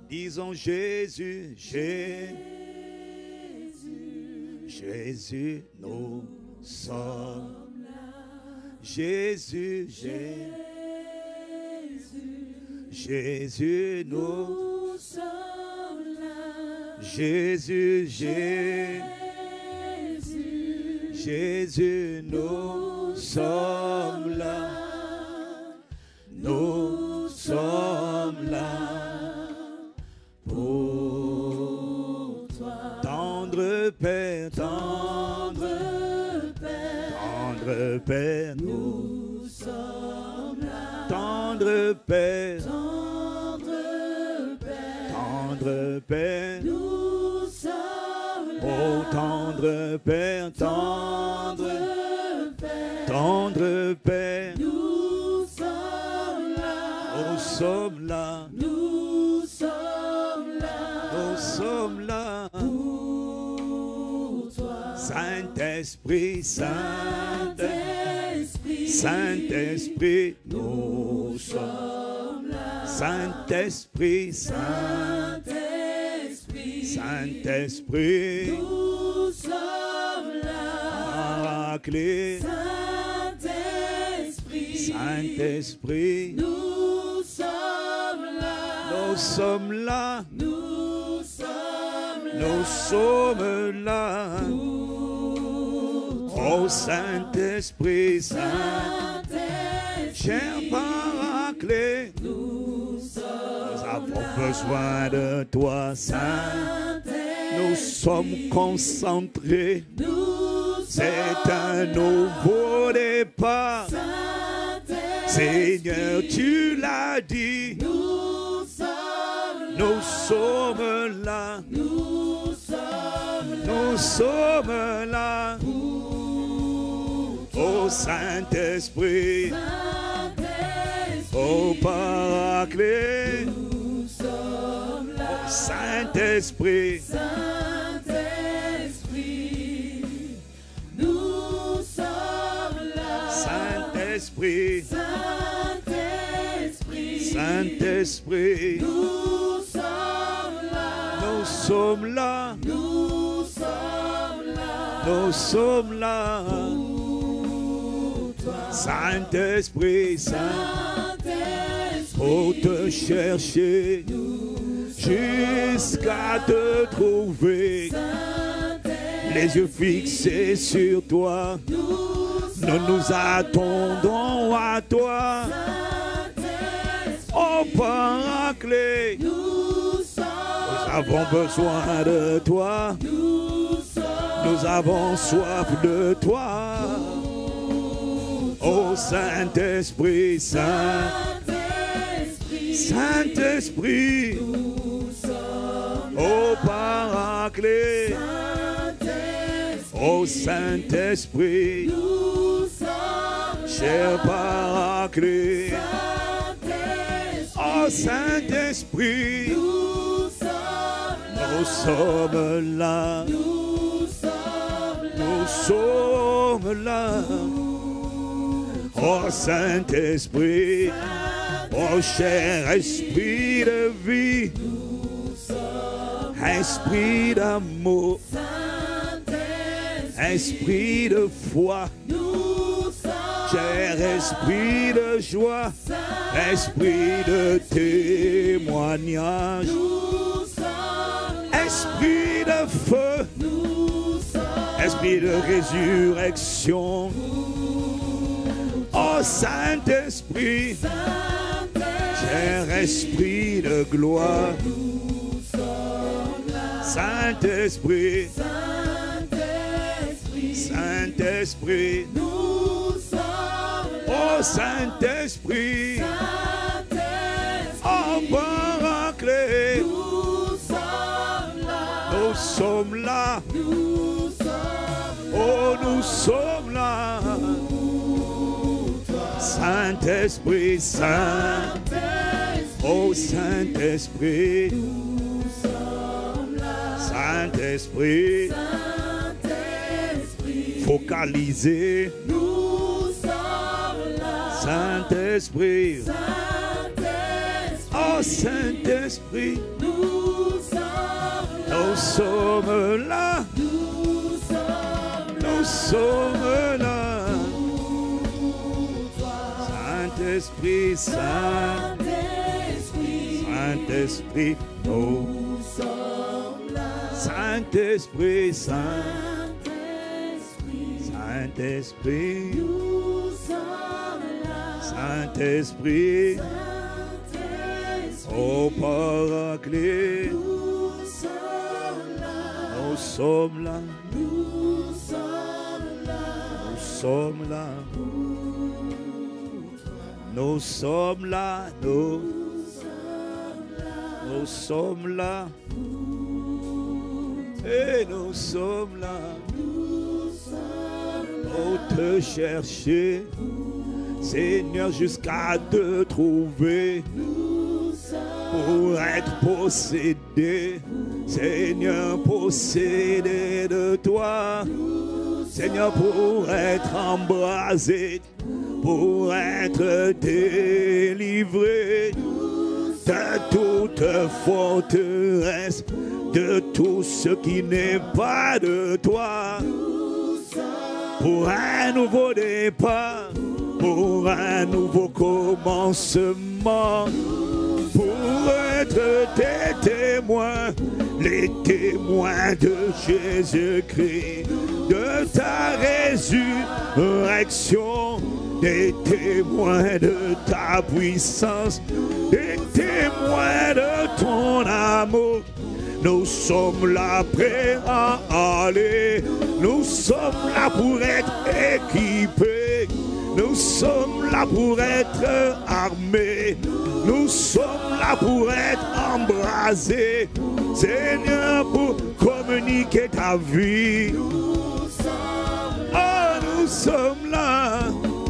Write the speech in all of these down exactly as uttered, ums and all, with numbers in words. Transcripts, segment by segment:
Disons Jésus, Jésus, Jésus, nous sommes là. Jésus, Jésus, Jésus, nous sommes là. Jésus, Jésus, Jésus, nous sommes là. Nous sommes là pour toi. Tendre Père, tendre Père, tendre Père, nous sommes là. Tendre Père, tendre Père, tendre Père, nous sommes là. Oh tendre Père, tendre Père, tendre Père, nous sommes là. Nous sommes là. Nous sommes là. Nous sommes là. Pour toi. Saint-Esprit, Saint-Esprit, Saint-Esprit, nous sommes là. Saint-Esprit, Saint-Esprit, Saint-Esprit, nous sommes là. Paraclet, Saint-Esprit, Saint-Esprit, nous sommes là. Nous sommes là. Nous sommes là. Nous sommes là. Oh Saint-Esprit, Saint-Esprit, cher Paraclet, nous avons besoin de toi, Saint. Nous sommes concentrés. C'est un nouveau départ. Seigneur, tu l'as dit. Nous sommes là. Nous sommes là. Nous sommes là. Nous sommes là. Oh Saint-Esprit, oh Paraclet, nous sommes là. Oh Saint-Esprit, Saint-Esprit, nous sommes là. Saint-Esprit, Saint-Esprit, Saint-Esprit, nous sommes là. Nous sommes là. Nous sommes là. Nous sommes là. Saint-Esprit, Saint-Esprit, pour te chercher jusqu'à te trouver, les yeux fixés sur toi, nous nous attendons à toi. Oh Paraclet, nous avons besoin de toi, nous avons soif de toi. Oh Saint-Esprit, Saint-Esprit, Saint-Esprit, oh Paraclet, oh Saint-Esprit, cher Paraclet, oh Saint-Esprit, nous sommes là, nous sommes là. Oh Saint-Esprit, oh cher esprit de vie, esprit d'amour, esprit de foi, cher esprit de joie, esprit de témoignage, esprit de feu, esprit de résurrection. Oh Saint-Esprit, cher esprit de gloire, Saint-Esprit, Saint-Esprit, oh Saint-Esprit, oh Paraclet, nous sommes là, oh nous sommes là. Saint-Esprit, Saint, oh Saint-Esprit, Saint-Esprit, focalisé, Saint-Esprit, oh Oh Saint-Esprit, nous sommes là. Nous sommes là. Saint-Esprit, Saint-Esprit, Saint-Esprit, nous sommes là. Saint-Esprit, Saint-Esprit, Saint-Esprit, nous sommes là. Saint-Esprit, oh Paraclet, nous sommes là. Nous sommes là. Nous sommes là. Nous sommes là. Nous sommes là, nous, nous sommes là, et nous sommes là, pour te chercher, Seigneur, jusqu'à te trouver, pour être possédé, Seigneur, possédé de toi, Seigneur, pour être embrasé, pour être délivré de toute forteresse, de tout ce qui n'est pas de toi, pour un nouveau départ, pour un nouveau commencement, pour être tes témoins, les témoins de Jésus-Christ, de ta résurrection, des témoins de ta puissance, des témoins de ton amour. Nous sommes là prêts à aller, nous sommes là pour être équipés, nous sommes là pour être armés, nous sommes là pour être embrasés, Seigneur, pour communiquer ta vie. Oh, nous sommes là.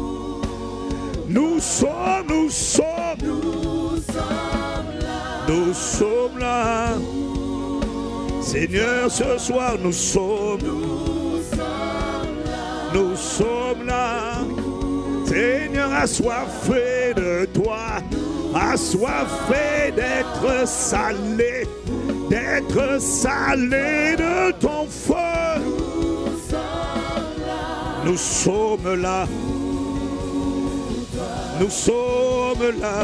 Nous sommes, nous sommes, nous sommes là. Nous sommes là. Seigneur, ce soir nous sommes. Nous sommes là. Nous sommes là. Seigneur, assoiffé de toi, assoiffé d'être salé, d'être salé de ton feu. Nous sommes là. Nous sommes là.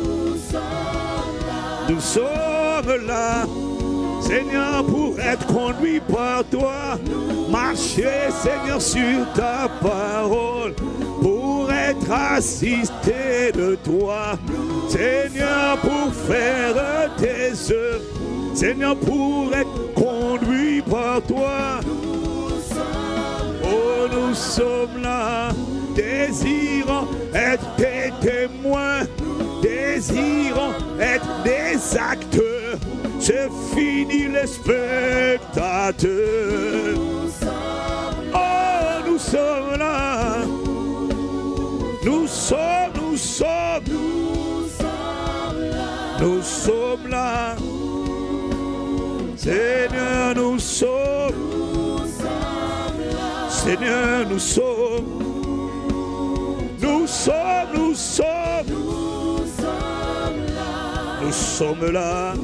Nous sommes là. Seigneur, pour être conduit par toi, marcher, Seigneur, sur ta parole, pour être assisté de toi, Seigneur, pour faire tes œuvres, Seigneur, pour être conduit par toi. Oh, nous sommes là, désirant être tes témoins, désirant être des acteurs. C'est fini les spectateurs. Oh, nous sommes là. Nous sommes, nous sommes. Nous sommes là. Seigneur, nous sommes. Seigneur, nous sommes. Nous sommes, nous sommes. Nous sommes là.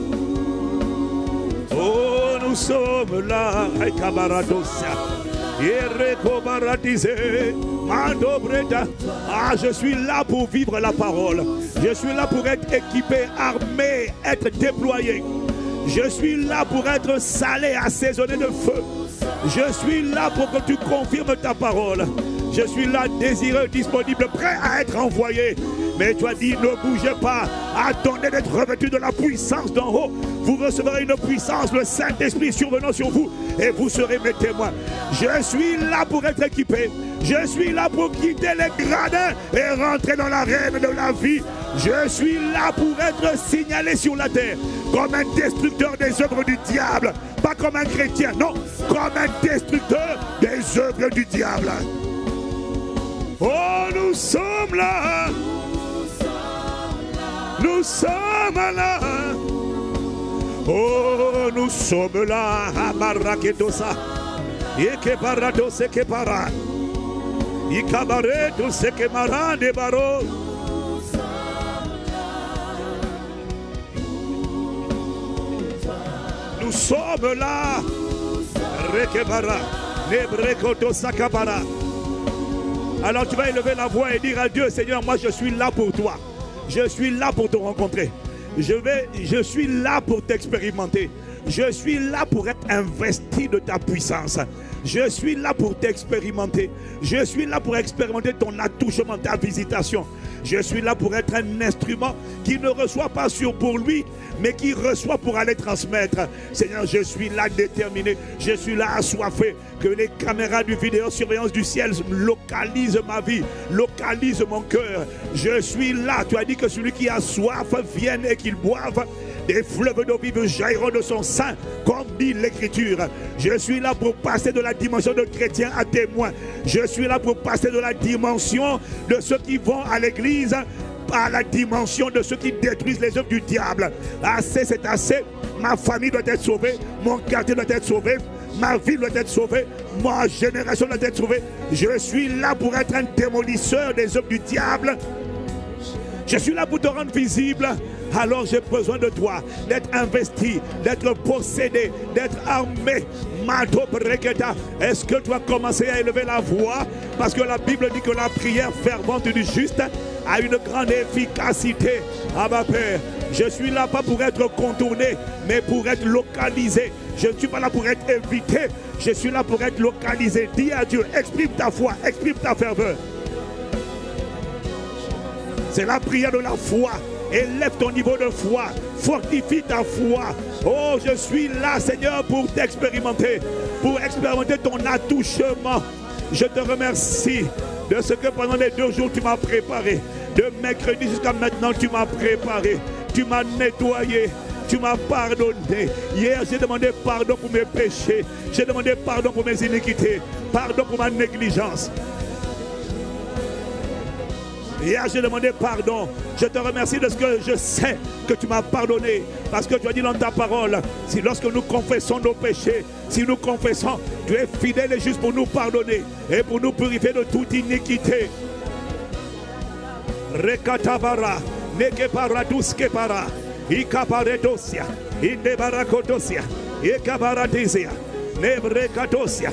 Oh, nous sommes là. Ah, je suis là pour vivre la parole. Je suis là pour être équipé, armé, être déployé. Je suis là pour être salé, assaisonné de feu. Je suis là pour que tu confirmes ta parole. Je suis là, désireux, disponible, prêt à être envoyé. Mais tu as dit, ne bougez pas, attendez d'être revêtu de la puissance d'en haut. Vous recevrez une puissance, le Saint-Esprit survenant sur vous, et vous serez mes témoins. Je suis là pour être équipé. Je suis là pour quitter les gradins et rentrer dans l'arène de la vie. Je suis là pour être signalé sur la terre comme un destructeur des œuvres du diable. Pas comme un chrétien, non, comme un destructeur des œuvres du diable. Oh, nous sommes là. Nous sommes là. Oh, nous sommes là. Amaraketosa. Yekebarato sekepara. Ikabareto sekemara de baro. Nous sommes là. Rekebara. Nebrekoto sakabara. Alors tu vas élever la voix et dire à Dieu, Seigneur, moi je suis là pour toi. Je suis là pour te rencontrer. Je, vais, je suis là pour t'expérimenter. Je suis là pour être investi de ta puissance. Je suis là pour t'expérimenter. Je suis là pour expérimenter ton attouchement, ta visitation. Je suis là pour être un instrument qui ne reçoit pas sur pour lui, mais qui reçoit pour aller transmettre. Seigneur, je suis là déterminé. Je suis là assoiffé. Que les caméras de vidéosurveillance du ciel localisent ma vie, localisent mon cœur. Je suis là. Tu as dit que celui qui a soif vienne et qu'il boive. Des fleuves d'eau vive jailliront de son sein, comme dit l'Écriture. Je suis là pour passer de la dimension de chrétien à témoin. Je suis là pour passer de la dimension de ceux qui vont à l'église à la dimension de ceux qui détruisent les œuvres du diable. Assez, c'est assez. Ma famille doit être sauvée. Mon quartier doit être sauvé. Ma vie doit être sauvée. Ma génération doit être sauvée. Je suis là pour être un démolisseur des œuvres du diable. Je suis là pour te rendre visible. Alors j'ai besoin de toi, d'être investi, d'être possédé, d'être armé. Est-ce que tu as commencé à élever la voix? Parce que la Bible dit que la prière fervente du juste a une grande efficacité. Ah ma Père, je suis là pas pour être contourné, mais pour être localisé. Je ne suis pas là pour être évité, je suis là pour être localisé. Dis à Dieu, exprime ta foi, exprime ta ferveur. C'est la prière de la foi. Élève ton niveau de foi, fortifie ta foi. Oh, je suis là, Seigneur, pour t'expérimenter, pour expérimenter ton attouchement. Je te remercie de ce que pendant les deux jours tu m'as préparé. De mercredi jusqu'à maintenant, tu m'as préparé. Tu m'as nettoyé. Tu m'as pardonné. Hier, j'ai demandé pardon pour mes péchés. J'ai demandé pardon pour mes iniquités. Pardon pour ma négligence. Hier, j'ai demandé pardon. Je te remercie de ce que je sais que tu m'as pardonné. Parce que tu as dit dans ta parole, si lorsque nous confessons nos péchés, si nous confessons, tu es fidèle et juste pour nous pardonner et pour nous purifier de toute iniquité. Rekatabara, nekeparaduskepara, ikaparedosia, indebarakodosia, ikabaradisia, nebrekatosia.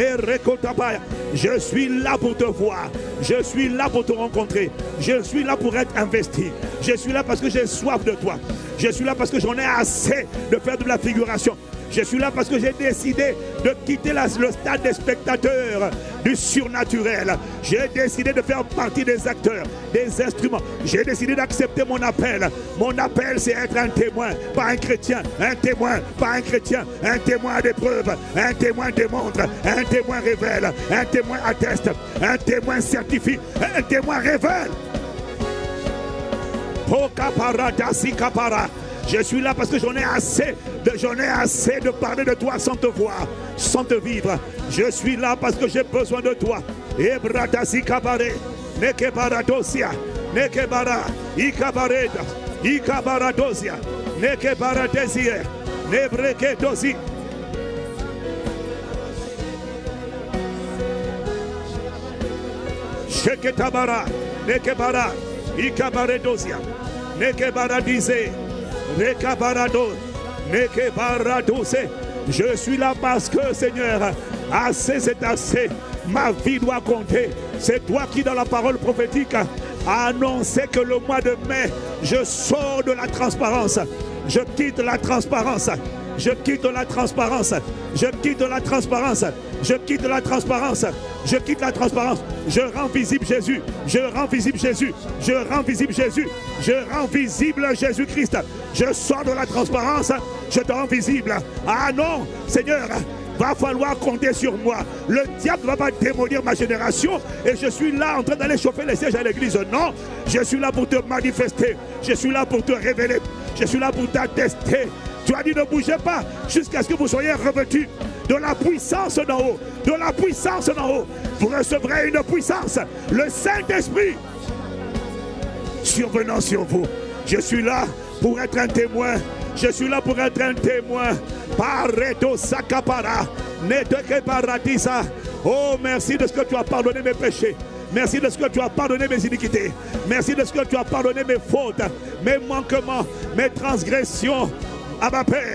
Je suis là pour te voir. Je suis là pour te rencontrer. Je suis là pour être investi. Je suis là parce que j'ai soif de toi. Je suis là parce que j'en ai assez de faire de la figuration. Je suis là parce que j'ai décidé de quitter la, le stade des spectateurs du surnaturel. J'ai décidé de faire partie des acteurs, des instruments. J'ai décidé d'accepter mon appel. Mon appel, c'est être un témoin, pas un chrétien. Un témoin, pas un chrétien. Un témoin a des preuves. Un témoin démontre. Un témoin révèle. Un témoin atteste. Un témoin certifie. Un témoin révèle. Je suis là parce que j'en ai assez de, j'en ai assez de parler de toi sans te voir, sans te vivre. Je suis là parce que j'ai besoin de toi. Ebradasi kabare, nekebaradosia, nekebara, ikabareda, ikabaradosia, nekebaradesia, nebrekedosi. Sheketabara, nekebara, ikabaredosia, nekebaradize. Je suis là parce que, Seigneur, assez c'est assez. Ma vie doit compter. C'est toi qui, dans la parole prophétique, a annoncé que le mois de mai, je sors de la transparence. Je quitte la transparence. Je quitte la transparence. Je quitte la transparence. Je quitte la transparence. Je quitte la transparence. Je rends visible Jésus. Je rends visible Jésus. Je rends visible Jésus. Je rends visible Jésus-Christ. Je sors de la transparence. Je te rends visible. Ah non, Seigneur, va falloir compter sur moi. Le diable ne va pas démolir ma génération et je suis là en train d'aller chauffer les sièges à l'église. Non, je suis là pour te manifester. Je suis là pour te révéler. Je suis là pour t'attester. Tu as dit ne bougez pas jusqu'à ce que vous soyez revêtus de la puissance d'en haut. De la puissance d'en haut. Vous recevrez une puissance. Le Saint-Esprit survenant sur vous. Je suis là pour être un témoin. Je suis là pour être un témoin. Pareto sakapara. Neteke paradisa. Oh, merci de ce que tu as pardonné mes péchés. Merci de ce que tu as pardonné mes iniquités. Merci de ce que tu as pardonné mes fautes, mes manquements, mes transgressions. Ah ma Père,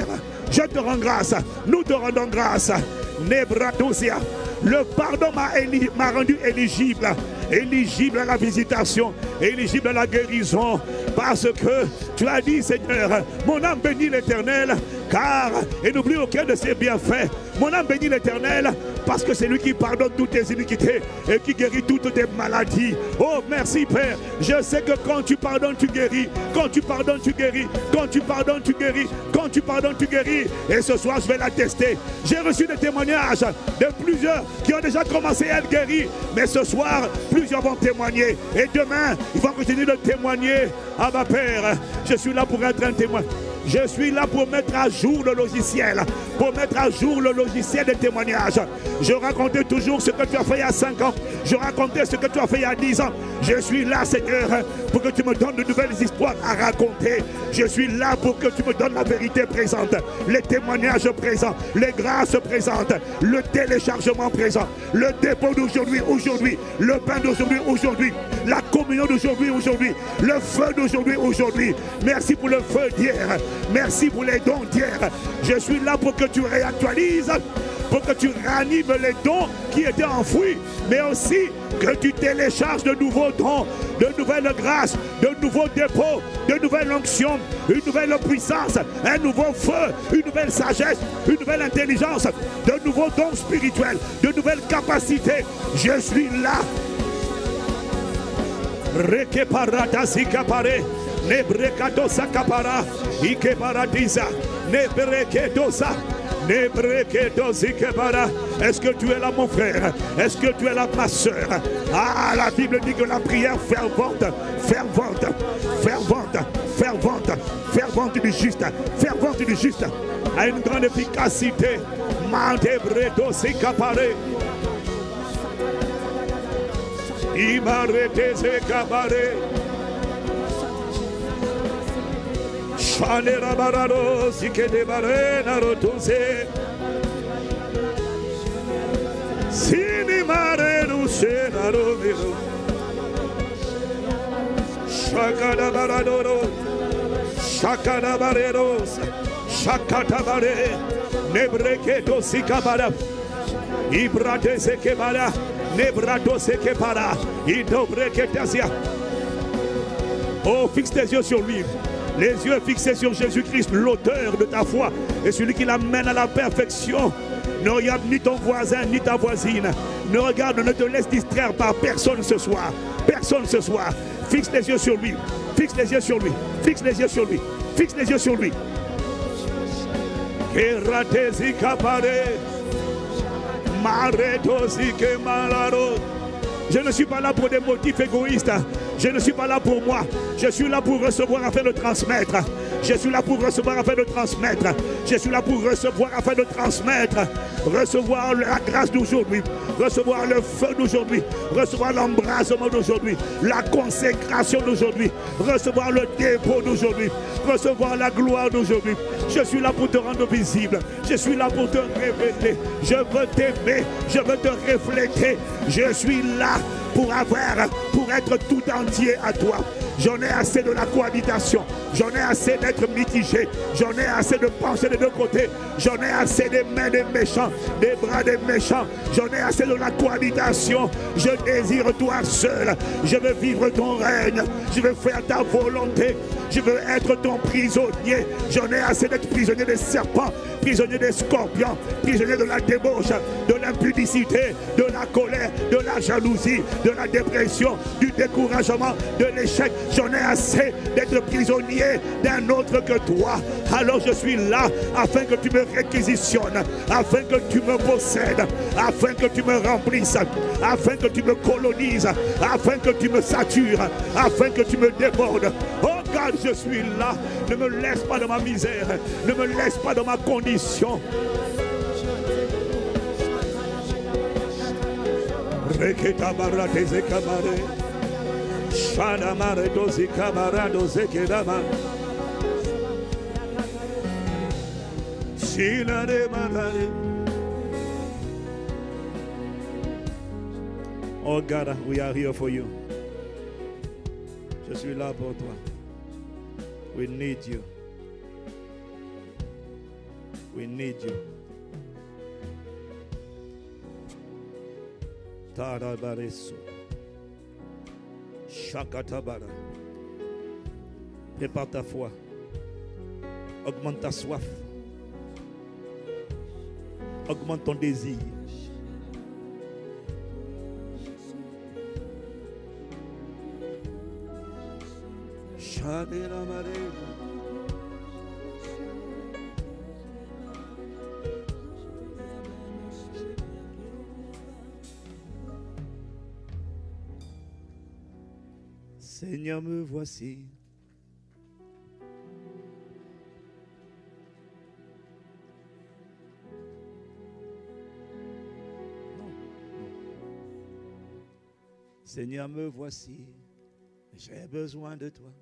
Je te rends grâce. Nous te rendons grâce. Nebradosia. Le pardon m'a rendu éligible. Éligible à la visitation, éligible à la guérison. Parce que tu as dit, Seigneur, mon âme bénit l'Éternel, car, et n'oublie aucun de ses bienfaits. Mon âme bénit l'Éternel, parce que c'est lui qui pardonne toutes tes iniquités et qui guérit toutes tes maladies. Oh, merci Père. Je sais que quand tu pardonnes, tu guéris. Quand tu pardonnes, tu guéris. Quand tu pardonnes, tu guéris. Quand tu pardonnes, tu guéris. Et ce soir, je vais l'attester. J'ai reçu des témoignages de plusieurs qui ont déjà commencé à être guéris. Mais ce soir, plusieurs vont témoigner. Et demain, ils vont continuer de témoigner. Ah, ma Père, je suis là pour être un témoin. Je suis là pour mettre à jour le logiciel, pour mettre à jour le logiciel des témoignages. Je racontais toujours ce que tu as fait il y a cinq ans. Je racontais ce que tu as fait il y a dix ans. Je suis là, Seigneur, pour que tu me donnes de nouvelles histoires à raconter. Je suis là pour que tu me donnes la vérité présente, les témoignages présents, les grâces présentes, le téléchargement présent, le dépôt d'aujourd'hui, aujourd'hui, le pain d'aujourd'hui, aujourd'hui, la communion d'aujourd'hui, aujourd'hui, le feu d'aujourd'hui, aujourd'hui. Merci pour le feu d'hier. Merci pour les dons d'hier. Je suis là pour que tu réactualises, pour que tu ranimes les dons qui étaient enfouis, mais aussi que tu télécharges de nouveaux dons, de nouvelles grâces, de nouveaux dépôts, de nouvelles onctions, une nouvelle puissance, un nouveau feu, une nouvelle sagesse, une nouvelle intelligence, de nouveaux dons spirituels, de nouvelles capacités. Je suis là. Nebrekedosa kapara, ike paradisa, nebrekedosa, nebrekedosi kebara. Est-ce que tu es là, mon frère? Est-ce que tu es là, ma soeur? Ah, la Bible dit que la prière fervente, fervente, fervente, fervente, fervente du juste, fervente du juste, a une grande efficacité. Mandebredosi kapare. Imaretese kabare. Shanera bararo sikede barena rotuse. Sini marenu senaro miro. Shakada baradoro. Shakada bareros. Shakata bare. Nebreke dosikabara. Ibrate sekebara. Nebrato sekebara. Idobreke tasia. Oh, fixe tes yeux sur lui. Les yeux fixés sur Jésus-Christ, l'auteur de ta foi et celui qui l'amène à la perfection. Ne regarde ni ton voisin ni ta voisine. Ne regarde, ne te laisse distraire par personne ce soir. Personne ce soir. Fixe les yeux sur lui. Fixe les yeux sur lui. Fixe les yeux sur lui. Fixe les yeux sur lui. Je ne suis pas là pour des motifs égoïstes. Je ne suis pas là pour moi. Je suis là pour recevoir afin de transmettre. Je suis là pour recevoir afin de transmettre. Je suis là pour recevoir afin de transmettre. Recevoir la grâce d'aujourd'hui. Recevoir le feu d'aujourd'hui. Recevoir l'embrasement d'aujourd'hui. La consécration d'aujourd'hui. Recevoir le dépôt d'aujourd'hui. Recevoir la gloire d'aujourd'hui. Je suis là pour te rendre visible. Je suis là pour te révéler. Je veux t'aimer. Je veux te refléter. Je suis là pour avoir, pour être tout entier à toi. J'en ai assez de la cohabitation. J'en ai assez d'être mitigé. J'en ai assez de penser des deux côtés. J'en ai assez des mains des méchants, des bras des méchants. J'en ai assez de la cohabitation. Je désire toi seul. Je veux vivre ton règne. Je veux faire ta volonté. Je veux être ton prisonnier. J'en ai assez d'être prisonnier des serpents, prisonnier des scorpions, prisonnier de la débauche, de l'impudicité, de la colère, de la jalousie, de la dépression, du découragement, de l'échec. J'en ai assez d'être prisonnier d'un autre que toi. Alors je suis là afin que tu me réquisitionnes, afin que tu me possèdes, afin que tu me remplisses, afin que tu me colonises, afin que tu me satures, afin que tu me débordes. Oh God, je suis là. Ne me laisse pas dans ma misère. Ne me laisse pas dans ma condition. Reketa barate zekamare. Shana mare dozi kamara doze kedama. Sinare marare. Oh God, we are here for you. Je suis là pour toi. We need you. We need you. Tarabareso. Shakatabara. Prépare ta foi. Augmente ta soif. Augmente ton désir. Seigneur, me voici. Non, non. Seigneur, me voici. J'ai besoin de toi.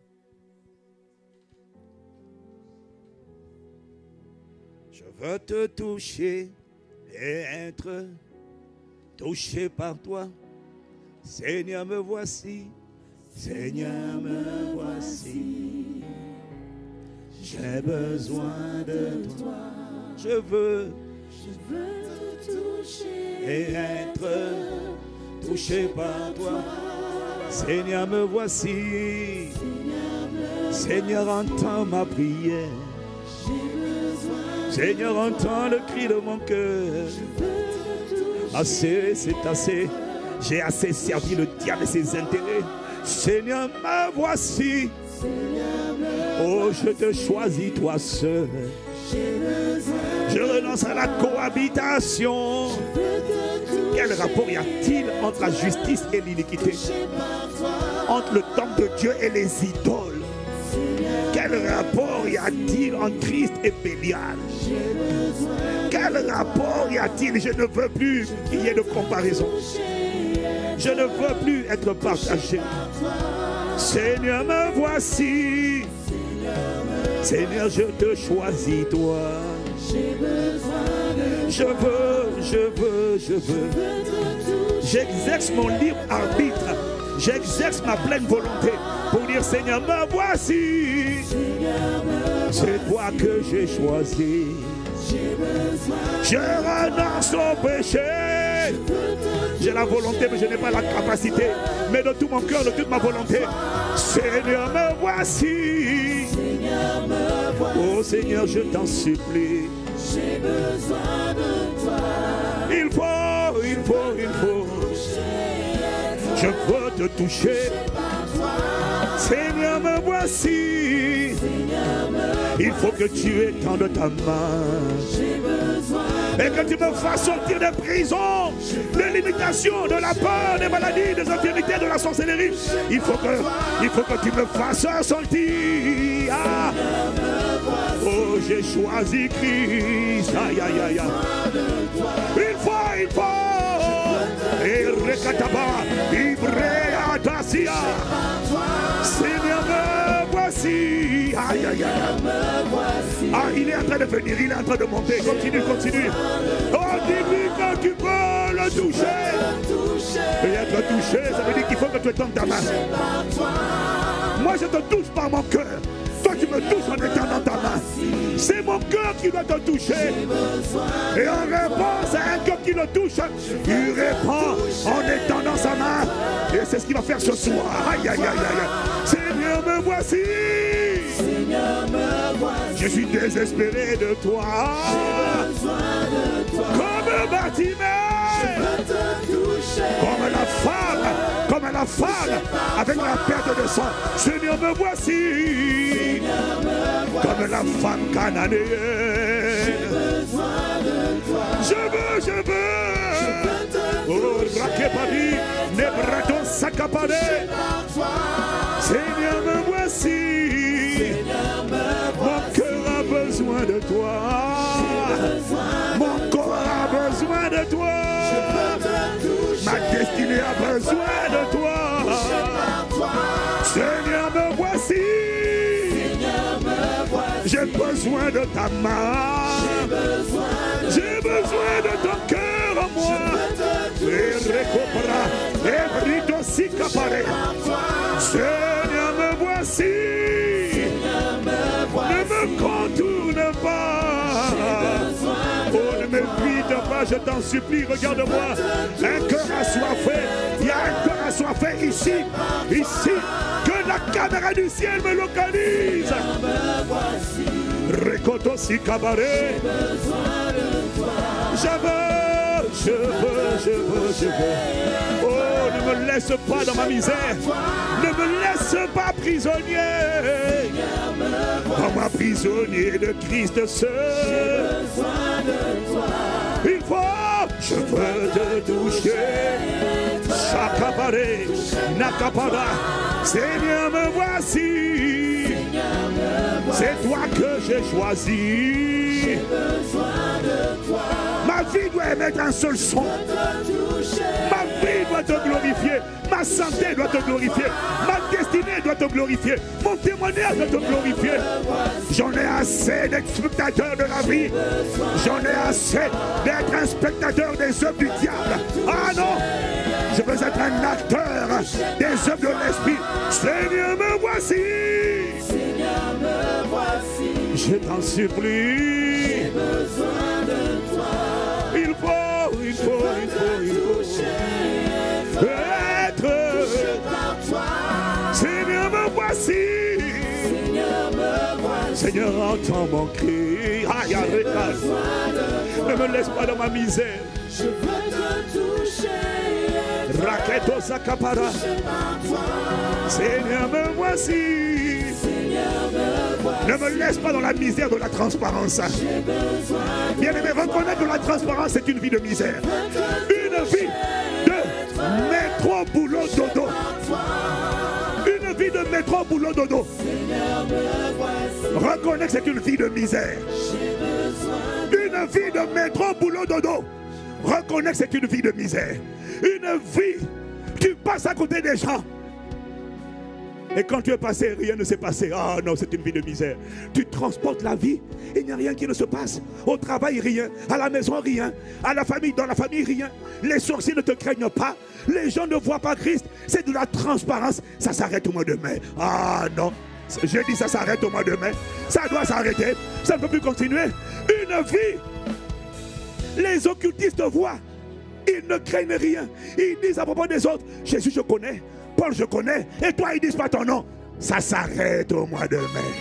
Je veux te toucher et être touché par toi. Seigneur, me voici. Seigneur, me voici. J'ai besoin de toi. Je veux, je veux te toucher et être touché par toi. Seigneur, me voici. Seigneur, entends ma prière. Seigneur, entends le cri de mon cœur. Assez, c'est assez. J'ai assez servi le diable et ses intérêts. Seigneur, me voici. Oh, je te choisis, toi seul. Je renonce à la cohabitation. Quel rapport y a-t-il entre la justice et l'iniquité? Entre le temple de Dieu et les idoles? Quel rapport y a-t-il entre Christ et Bélial? Quel rapport y a-t-il? Je ne veux plus qu'il y ait de comparaison. Je ne veux plus être partagé. Seigneur, me voici. Seigneur, je te choisis, toi. Je veux, je veux, je veux. J'exerce mon libre arbitre. J'exerce ma pleine volonté pour dire, Seigneur, me voici. C'est toi que j'ai choisi. Je renonce au péché. J'ai la volonté, mais je n'ai pas la capacité. Mais de tout mon cœur, de toute ma volonté, Seigneur, me voici. Oh Seigneur, je t'en supplie. J'ai besoin de toi. Il faut, il faut, il faut. Je veux te toucher. Seigneur, me voici. Il faut que tu étendes ta main. Et que tu me fasses sortir des prisons, des limitations, de la peur, des maladies, des infirmités, de la sorcellerie. Il faut que, il faut que tu me fasses sortir. Ah. Oh, j'ai choisi Christ. Aïe, aïe, aïe, aïe. Il faut, il faut. Et recataba, Ibrea Dacia. Seigneur, me voici. Aïe, aïe, aïe. Ah, il est en train de venir, il est en train de monter. Continue, continue. Oh, dis-lui que tu peux le toucher. Et être touché, ça veut dire qu'il faut que tu étendes ta main. Moi, je te touche par mon cœur. Toi, tu me touches en étendant ta main. C'est mon cœur qui doit te toucher. Et en réponse à un cœur qui le touche, il répond en étendant sa main. Et c'est ce qu'il va faire ce soir. Aïe, aïe, aïe, aïe. Seigneur, me voici. Seigneur, me voici. Je suis désespéré de toi. J'ai besoin de toi. Comme Bartimée. Je veux te toucher. Comme la femme. Comme la femme avec la perte de sang. Seigneur, me voici. Seigneur, me voici. Comme la femme cananéenne. J'ai besoin de toi. Je veux, je veux. Je veux te toucher. Oh, Rakepadi, Nebraton Sakapade. Seigneur, me voici. Seigneur, me voici. Mon cœur a besoin de toi. Besoin Mon de corps toi. A besoin de toi. Je veux te toucher. Ma destinée a besoin de toi. toi. Seigneur, me voici. Seigneur, me voici. J'ai besoin de ta main. J'ai besoin de, J'ai besoin de ton cœur en moi. Je veux te toucher. Seigneur, me voici. Seigneur, me voici. Ne me contourne pas. regarde-moi, je t'en supplie, regarde-moi. Un cœur assoiffé. Il y a un cœur assoiffé ici, ici. Que la caméra du ciel me localise. Récoto si cabaret. Je veux, je veux, je veux, je veux. Oh, ne me laisse pas dans ma misère. Ne me laisse pas prisonnier. Comme un prisonnier de Christ seul. Il faut, je veux te toucher. Chakapare, Nakapara. Seigneur, me voici. C'est toi que j'ai choisi. J'ai besoin de toi. Ma vie doit émettre un seul son. Ma vie doit te glorifier. Ma santé doit te glorifier. Ma destinée doit te glorifier. Mon témoignage doit te glorifier. J'en ai assez d'être spectateur de la vie. J'en ai assez d'être un spectateur des œuvres du diable. Ah non! Je veux être un acteur des œuvres de l'esprit. Seigneur, me voici. Seigneur, me voici. Je t'en supplie. J'ai besoin de toi. Il faut, il faut, il faut, il faut être par toi. Seigneur, me voici. Seigneur, me voici. Seigneur, entends mon cri. Aïe, arrête. Ne me laisse pas dans ma misère. Je veux te toucher. Raketo Sakapara. Seigneur, me voici. Seigneur, me voici. Ne me laisse pas dans la misère de la transparence. Bien-aimé, reconnaître que la transparence est une vie de misère. Une vie de métro, boulot, dodo. Une vie de métro, boulot, dodo. Reconnais que c'est une vie de misère. Une vie de métro, boulot, dodo. Reconnais que c'est une vie de misère. Une vie, tu passes à côté des gens. Et quand tu es passé, rien ne s'est passé. Ah non, c'est une vie de misère. Tu transportes la vie, il n'y a rien qui ne se passe. Au travail, rien. À la maison, rien. À la famille, dans la famille, rien. Les sorciers ne te craignent pas. Les gens ne voient pas Christ. C'est de la transparence. Ça s'arrête au mois de mai. Ah non. J'ai dit ça s'arrête au mois de mai. Ça doit s'arrêter. Ça ne peut plus continuer. Une vie. Les occultistes voient. Ils ne craignent rien. Ils disent à propos des autres, Jésus je connais, Paul je connais, et toi ils disent pas ton nom. Ça s'arrête au mois de mai.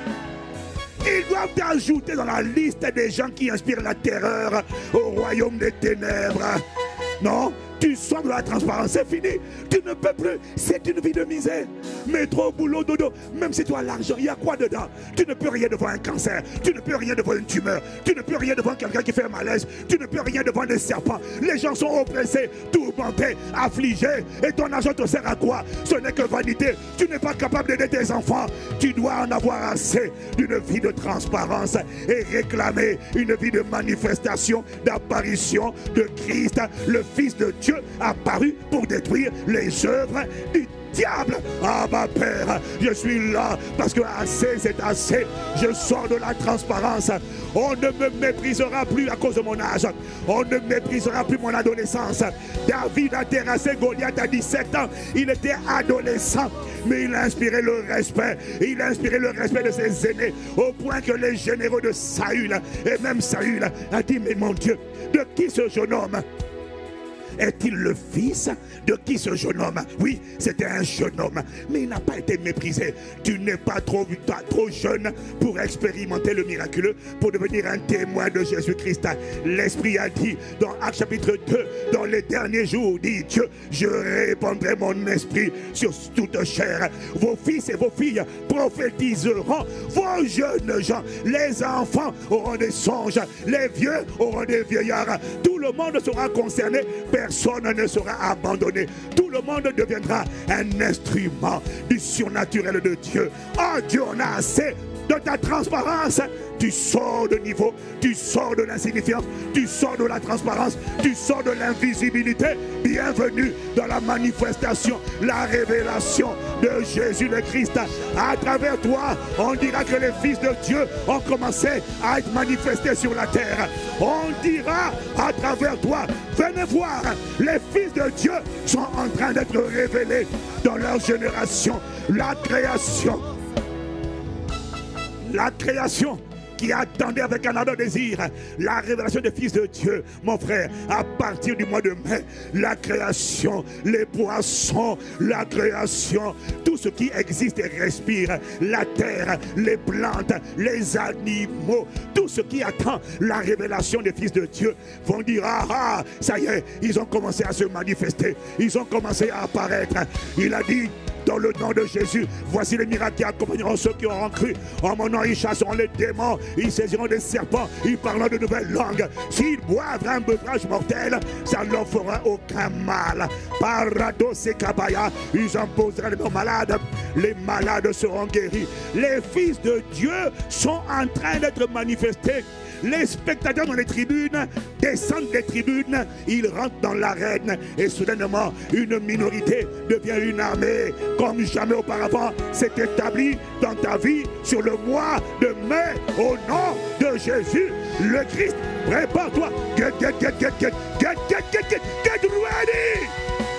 Ils doivent t'ajouter dans la liste des gens qui inspirent la terreur au royaume des ténèbres. Non, tu sors de la transparence, c'est fini. Tu ne peux plus, c'est une vie de misère. Métro, boulot, dodo, même si tu as l'argent, il y a quoi dedans? Tu ne peux rien devant un cancer, tu ne peux rien devant une tumeur, tu ne peux rien devant quelqu'un qui fait un malaise, tu ne peux rien devant des serpents. Les gens sont oppressés, tourmentés, affligés, et ton argent te sert à quoi? Ce n'est que vanité. Tu n'es pas capable d'aider tes enfants. Tu dois en avoir assez d'une vie de transparence et réclamer une vie de manifestation, d'apparition de Christ, le Fils de Dieu apparu pour détruire les œuvres du diable. Ah ma Père, je suis là parce que assez c'est assez. Je sors de la transparence. On ne me méprisera plus à cause de mon âge. On ne méprisera plus mon adolescence. David a terrassé Goliath à dix-sept ans. Il était adolescent, mais il a inspiré le respect. Il a inspiré le respect de ses aînés au point que les généraux de Saül, et même Saül, a dit, mais mon Dieu, de qui ce jeune homme est-il le fils de qui ce jeune homme? Oui, c'était un jeune homme, mais il n'a pas été méprisé. Tu n'es pas trop, pas trop jeune pour expérimenter le miraculeux, pour devenir un témoin de Jésus-Christ. L'Esprit a dit dans Actes chapitre deux, dans les derniers jours, dit Dieu, je répandrai mon esprit sur toute chair. Vos fils et vos filles prophétiseront, vos jeunes gens, les enfants auront des songes, les vieux auront des vieillards. Tout le monde sera concerné. Personne ne sera abandonné. Tout le monde deviendra un instrument du surnaturel de Dieu. Oh Dieu, on a assez de ta transparence. Tu sors de niveau, tu sors de l'insignifiance, tu sors de la transparence, tu sors de l'invisibilité. Bienvenue dans la manifestation, la révélation de Jésus le Christ. À travers toi, on dira que les fils de Dieu ont commencé à être manifestés sur la terre. On dira à travers toi, venez voir, les fils de Dieu sont en train d'être révélés dans leur génération. La création, la création qui attendait avec un ardent désir la révélation des fils de Dieu, mon frère, à partir du mois de mai, la création, les poissons, la création, tout ce qui existe et respire, la terre, les plantes, les animaux, tout ce qui attend la révélation des fils de Dieu vont dire, ah ah, ça y est, ils ont commencé à se manifester, ils ont commencé à apparaître. Il a dit, dans le nom de Jésus, voici les miracles qui accompagneront ceux qui auront cru. En mon nom, ils chasseront les démons, ils saisiront des serpents, ils parleront de nouvelles langues. S'ils boivent un beuvrage mortel, ça ne leur fera aucun mal. Parado sekabaya, ils imposeront les mains malades, les malades seront guéris. Les fils de Dieu sont en train d'être manifestés. Les spectateurs dans les tribunes descendent des tribunes, ils rentrent dans l'arène et soudainement une minorité devient une armée comme jamais auparavant. C'est établi dans ta vie sur le mois de mai au nom de Jésus le Christ. Prépare-toi. Get, get, get, get, get, get, get, get, get, get ready.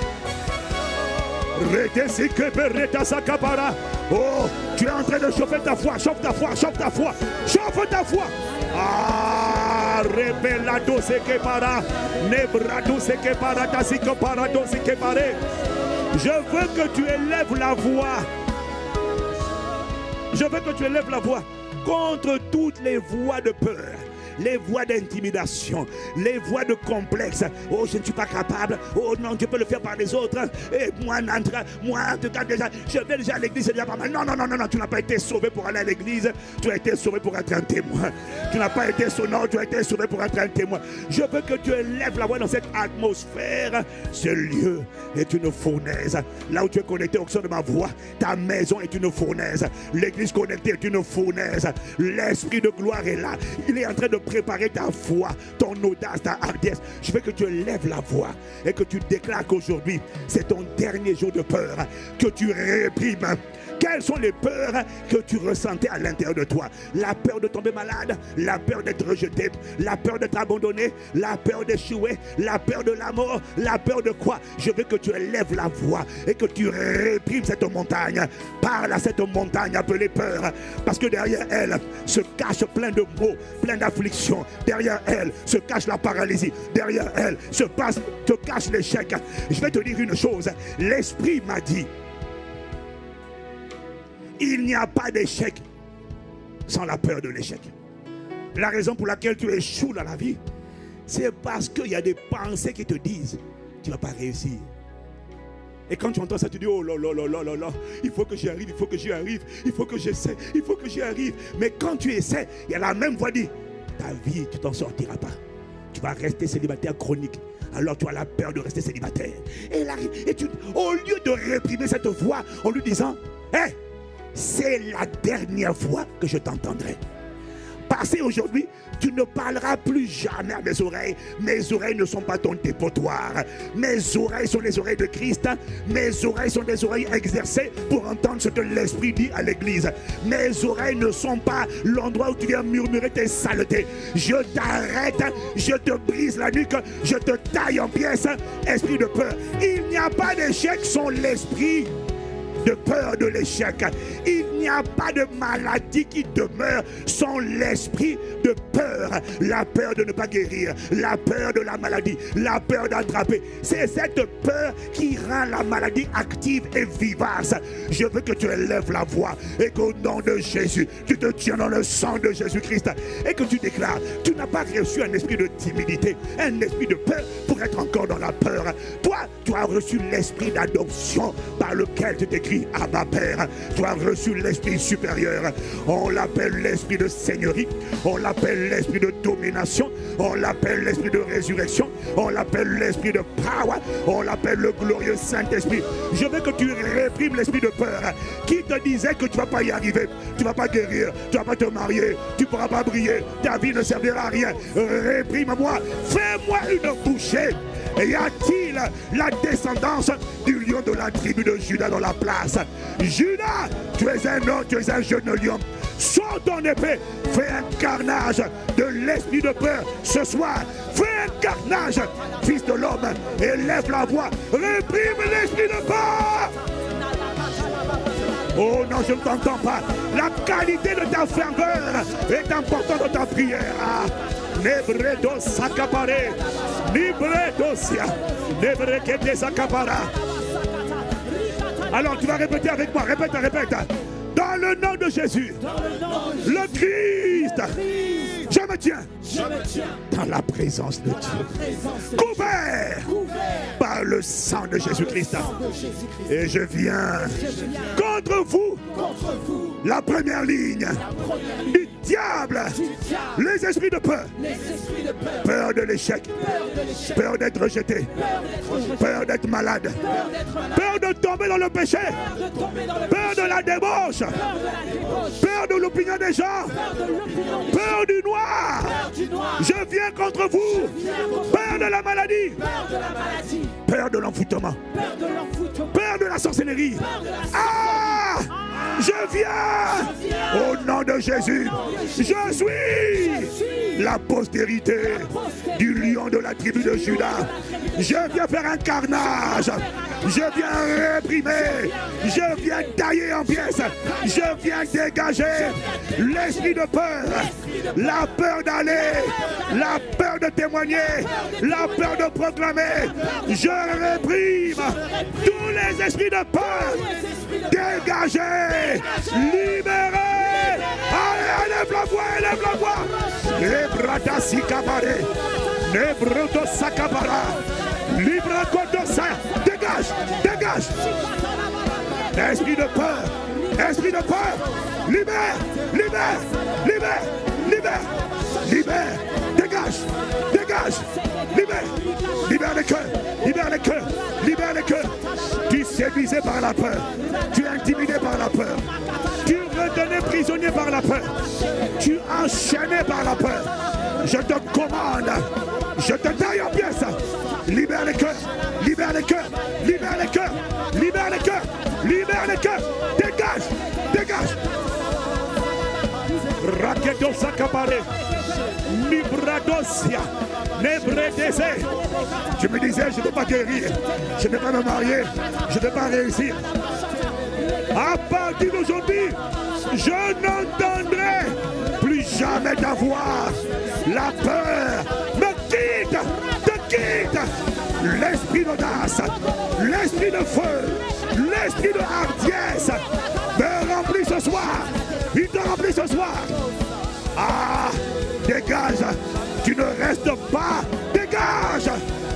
Oh, tu es en train de chauffer ta foi, chauffe ta foi, chauffe ta foi, chauffe ta foi. Ah, revelado se que para, nebrado se que para, tasiko parado se que pare. Je veux que tu élèves la voix. Je veux que tu élèves la voix contre toutes les voix de peur, les voix d'intimidation, les voix de complexe. Oh, je ne suis pas capable. Oh non, Dieu peut le faire par les autres. Et moi, moi en tout cas, déjà, je vais déjà à l'église, c'est déjà pas mal. Non, non, non, non, non, tu n'as pas été sauvé pour aller à l'église. Tu as été sauvé pour être un témoin. Tu n'as pas été sauvé, non, tu as été sauvé pour être un témoin. Je veux que tu élèves la voix dans cette atmosphère. Ce lieu est une fournaise. Là où tu es connecté au son de ma voix, ta maison est une fournaise. L'église connectée est une fournaise. L'esprit de gloire est là. Il est en train de préparer ta foi, ton audace, ta hardiesse. Je veux que tu lèves la voix et que tu déclares qu'aujourd'hui c'est ton dernier jour de peur, que tu réprimes. Quelles sont les peurs que tu ressentais à l'intérieur de toi? La peur de tomber malade, la peur d'être rejeté, la peur d'être abandonné, la peur d'échouer, la peur de la mort, la peur de quoi? Je veux que tu élèves la voix et que tu réprimes cette montagne. Parle à cette montagne appelée peur, parce que derrière elle se cache plein de maux, plein d'afflictions. Derrière elle se cache la paralysie. Derrière elle se passe, te cache l'échec. Je vais te dire une chose, l'Esprit m'a dit, il n'y a pas d'échec sans la peur de l'échec. La raison pour laquelle tu échoues dans la vie, c'est parce qu'il y a des pensées qui te disent tu ne vas pas réussir. Et quand tu entends ça, tu dis oh là là là là là là, il faut que j'y arrive, il faut que j'y arrive, il faut que j'essaie, il faut que j'y arrive. Mais quand tu essaies, il y a la même voix dit ta vie, tu t'en sortiras pas. Tu vas rester célibataire chronique. Alors tu as la peur de rester célibataire. Et, là, et tu, au lieu de réprimer cette voix en lui disant hé, hey, c'est la dernière fois que je t'entendrai. Passé aujourd'hui, tu ne parleras plus jamais à mes oreilles. Mes oreilles ne sont pas ton dépotoir. Mes oreilles sont les oreilles de Christ. Mes oreilles sont des oreilles exercées pour entendre ce que l'Esprit dit à l'église. Mes oreilles ne sont pas l'endroit où tu viens murmurer tes saletés. Je t'arrête, je te brise la nuque, je te taille en pièces. Esprit de peur. Il n'y a pas d'échec sans l'esprit de peur de l'échec. Il n'y a pas de maladie qui demeure sans l'esprit de peur. La peur de ne pas guérir, la peur de la maladie, la peur d'attraper. C'est cette peur qui rend la maladie active et vivace. Je veux que tu élèves la voix et qu'au nom de Jésus, tu te tiens dans le sang de Jésus-Christ et que tu déclares, tu n'as pas reçu un esprit de timidité, un esprit de peur pour être encore dans la peur. Toi, tu as reçu l'esprit d'adoption par lequel tu t'écris Abba Père. Tu as reçu l'esprit supérieur. On l'appelle l'esprit de seigneurie, on l'appelle l'esprit de domination, on l'appelle l'esprit de résurrection, on l'appelle l'esprit de power, on l'appelle le glorieux Saint-Esprit. Je veux que tu réprimes l'esprit de peur qui te disait que tu ne vas pas y arriver, tu ne vas pas guérir, tu ne vas pas te marier, tu ne pourras pas briller, ta vie ne servira à rien. Réprime-moi, fais-moi une bouchée. Y a-t-il la descendance du lion de la tribu de Judas dans la place? Judas, tu es un homme, tu es un jeune lion. Sors ton épée, fais un carnage de l'esprit de peur ce soir. Fais un carnage, fils de l'homme, élève la voix, réprime l'esprit de peur. Oh non, je ne t'entends pas. La qualité de ta ferveur est importante dans ta prière. Nebredo sakapare, libredosia, nebrekete sakapara. Alors tu vas répéter avec moi, répète, répète. Dans le nom de Jésus, le Christ, je me tiens dans la présence de Dieu, couvert par le sang de Jésus-Christ. Et je viens contre vous, la première ligne du diable, les esprits de peur, peur de l'échec, peur d'être rejeté, peur d'être malade, peur de tomber dans le péché, peur de la débauche, peur de l'opinion des gens, peur du noir. Je viens contre vous, peur de la maladie, peur de l'envoûtement, peur de la sorcellerie. Ah! Je viens au nom de Jésus. Je suis la postérité du lion de la tribu de Judas. Je viens faire un carnage. Je viens réprimer. Je viens tailler en pièces. Je viens dégager l'esprit de peur, la peur d'aller, la peur de témoigner, la peur de proclamer. Je réprime tous les esprits de peur. Dégagez, libérez. Allez, élève la voix, élève la voix. Lebrada sikabare, lebrodo sakabara, librakodo sa. Dégage, dégage. Esprit de peur, esprit de peur. Libère, libère, libère, libère, libère. Dégage, dégage, libère, libère les cœurs, libère les cœurs, libère les cœurs. Tu es séduisé par la peur, tu es intimidé par la peur, tu es retenu prisonnier par la peur, tu es enchaîné par la peur. Je te commande, je te taille en pièces. Libère les cœurs, libère les cœurs, libère les cœurs, libère les cœurs, libère les cœurs. Dégage, dégage. Raketo sakapare, libradosia, nebredese. Je me disais, je ne peux pas guérir, je ne peux pas me marier, je ne peux pas réussir. À partir d'aujourd'hui, je n'entendrai plus jamais ta voix. La peur me quitte, te quitte. L'esprit d'audace, l'esprit de feu, l'esprit de hardiesse me remplit ce soir. Il te remplit ce soir. Ah, dégage. Tu ne restes pas. Dégage.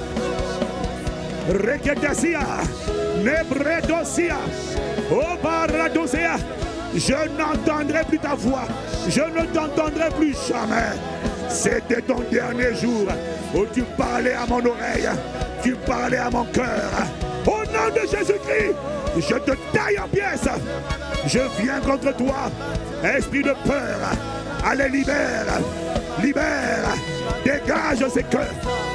Reketesia, nebredosia, obaradosia. Je n'entendrai plus ta voix. Je ne t'entendrai plus jamais. C'était ton dernier jour où tu parlais à mon oreille. Tu parlais à mon cœur. Au nom de Jésus-Christ, je te taille en pièces. Je viens contre toi, esprit de peur. Allez, libère, libère, dégage ces cœurs.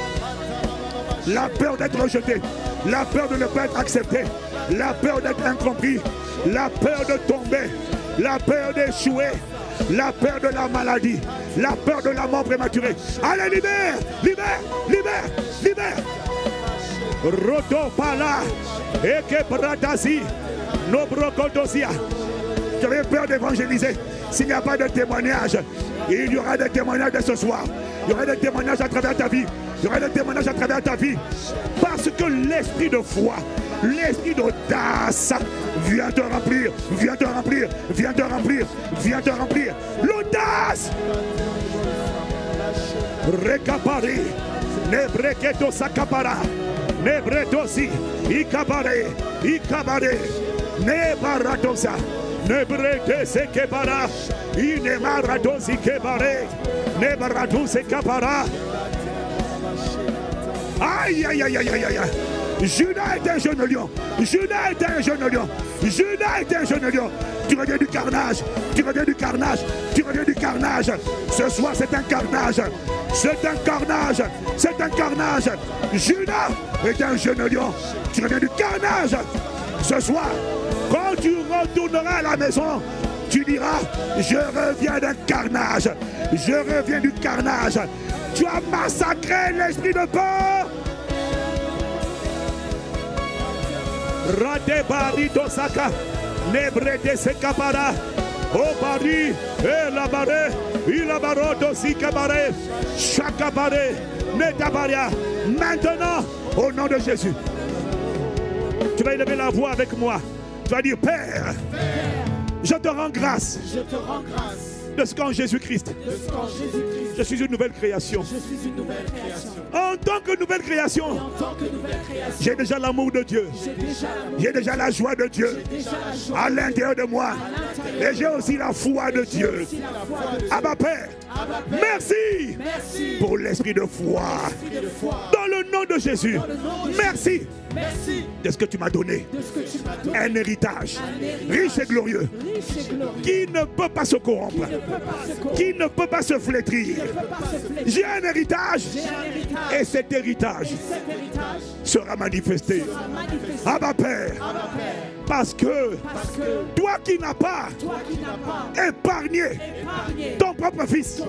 La peur d'être rejeté, la peur de ne pas être accepté, la peur d'être incompris, la peur de tomber, la peur d'échouer, la peur de la maladie, la peur de la mort prématurée. Allez, libère, libère, libère, libère. Rodopala, Eke Bradasi, Nobrokodosia. Tu avais peur d'évangéliser. S'il n'y a pas de témoignage, il y aura des témoignages de ce soir. Il y aura des témoignages à travers ta vie. Il y aura des témoignages à travers ta vie. Parce que l'esprit de foi, l'esprit d'audace vient te remplir, vient te remplir, vient te remplir, vient te remplir. L'audace. Recapari, nebreketo sakapara, nebredosi, ikabare, ikabare, nebaradosa. Nebrete se kebara, inemaradosi kebare, nebaradose kapara. Aïe, aïe, aïe, aïe, aïe, aïe. Judas est un jeune lion. Judas est un jeune lion. Judas est un jeune lion. Tu reviens du carnage. Tu reviens du carnage. Tu reviens du carnage. Ce soir, c'est un carnage. C'est un carnage. C'est un carnage. Judas est un jeune lion. Tu reviens du carnage. Ce soir, quand tu retourneras à la maison, tu diras, je reviens d'un carnage. Je reviens du carnage. Tu as massacré l'esprit de peur. Radebari dosaka, Nebrede se capara. Oh Paris, et la barre, il a barre dosi cabare, chaque barre, netabaria. Maintenant, au nom de Jésus, tu vas élever la voix avec moi. Tu vas dire, Père, je te rends grâce. Je te rends grâce. De ce qu'en Jésus-Christ, je suis une nouvelle création. Je suis une nouvelle création. En tant que nouvelle création, j'ai déjà l'amour de Dieu. J'ai déjà la joie de Dieu à l'intérieur de moi. Et j'ai aussi la foi de Dieu. Abba Père, merci pour l'esprit de foi. Dans le nom de Jésus, merci de ce que tu m'as donné. Un héritage riche et glorieux qui ne peut pas se corrompre, qui ne peut pas se flétrir. J'ai un héritage et cet héritage sera manifesté. Abba Père, parce que toi qui n'as pas épargné ton propre fils,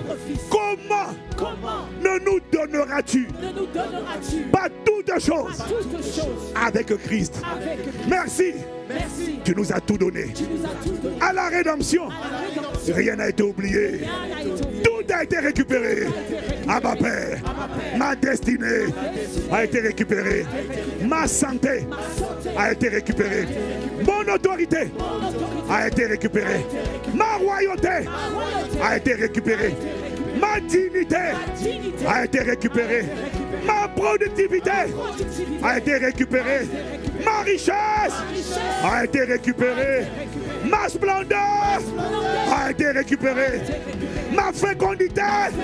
comment ne nous donneras-tu pas toutes choses avec Christ? Merci. Merci. Tu nous as tout donné. Nous as tout donné. À la rédemption, rien n'a été oublié. Tout a été récupéré. Abba Père, ma destinée a été récupérée. Ma santé a été récupérée. Mon autorité a été récupérée. Ma royauté a été récupérée. Ma dignité a été récupérée. Ma productivité a été récupérée. Ma richesse a été récupérée. Ma splendeur a été récupérée. Ma fécondité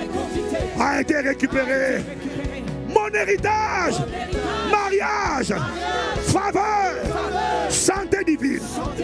a été récupérée. Mon héritage, mariage, faveur, santé divine,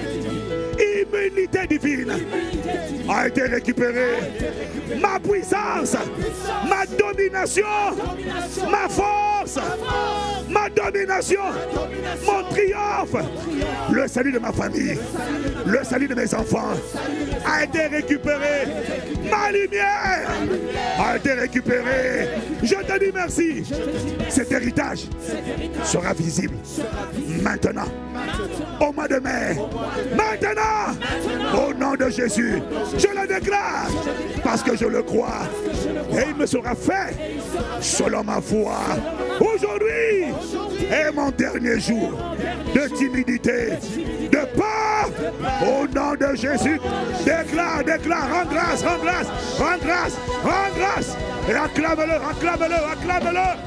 immunité divine a été récupérée. Ma puissance, ma domination, ma force, ma domination, mon triomphe, le salut de ma famille, le salut de mes enfants a été récupéré. Ma lumière a été récupérée. Je te dis merci. Cet héritage sera visible maintenant, au mois de mai, maintenant, au nom de Jésus. Je le déclare parce que je le crois et il me sera fait selon ma foi. Aujourd'hui est mon dernier jour de timidité, de peur. Au nom de Jésus, déclare, déclare, rends grâce, rends grâce, rends grâce, rends grâce. Et acclame-le, acclame-le, acclame-le.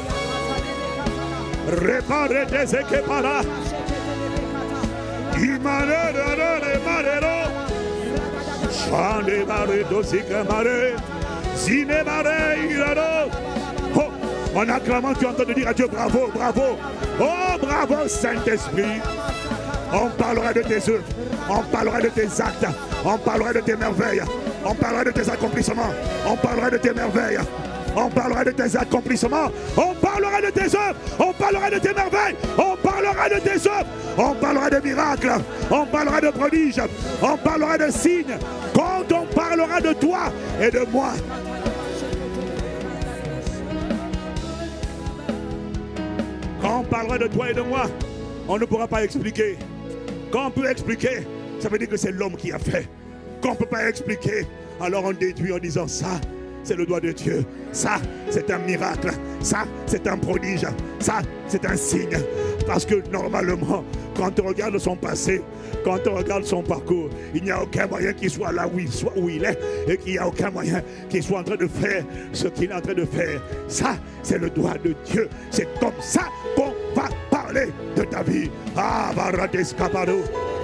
Réparez des équipara. Imanere marero. Chande mare dosika mare. Zine mare iraro. Oh, en acclamant, tu es en train de dire à Dieu bravo, bravo. Oh, bravo Saint-Esprit. On parlera de tes œuvres, on parlera de tes actes, on parlera de tes merveilles, on parlera de tes accomplissements, on parlera de tes merveilles, on parlera de tes accomplissements, on parlera de tes œuvres, on parlera de tes merveilles, on parlera de tes œuvres, on parlera de miracles, on parlera de prodiges, on parlera de signes, quand on parlera de toi et de moi. Quand on parlera de toi et de moi, on ne pourra pas expliquer. Quand on peut expliquer, ça veut dire que c'est l'homme qui a fait. Quand on ne peut pas expliquer, alors on déduit en disant ça, c'est le doigt de Dieu. Ça, c'est un miracle. Ça, c'est un prodige. Ça, c'est un signe. Parce que normalement, quand on regarde son passé, quand on regarde son parcours, il n'y a aucun moyen qu'il soit là où il, soit, où il est et qu'il n'y a aucun moyen qu'il soit en train de faire ce qu'il est en train de faire. Ça, c'est le doigt de Dieu. C'est comme ça qu'on va parler de ta vie. Ah, Barades Capado.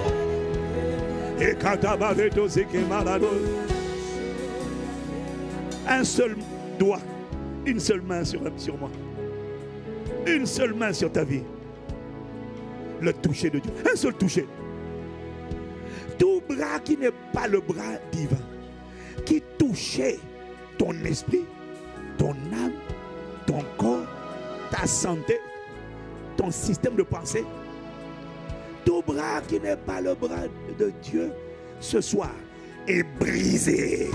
Et Catabaredo Zekemarado. Un seul doigt, une seule main sur, sur moi. Une seule main sur ta vie. Le toucher de Dieu. Un seul toucher. Tout bras qui n'est pas le bras divin, qui touchait ton esprit, ton âme, ton corps, ta santé, ton système de pensée. Tout bras qui n'est pas le bras de Dieu, ce soir, est brisé.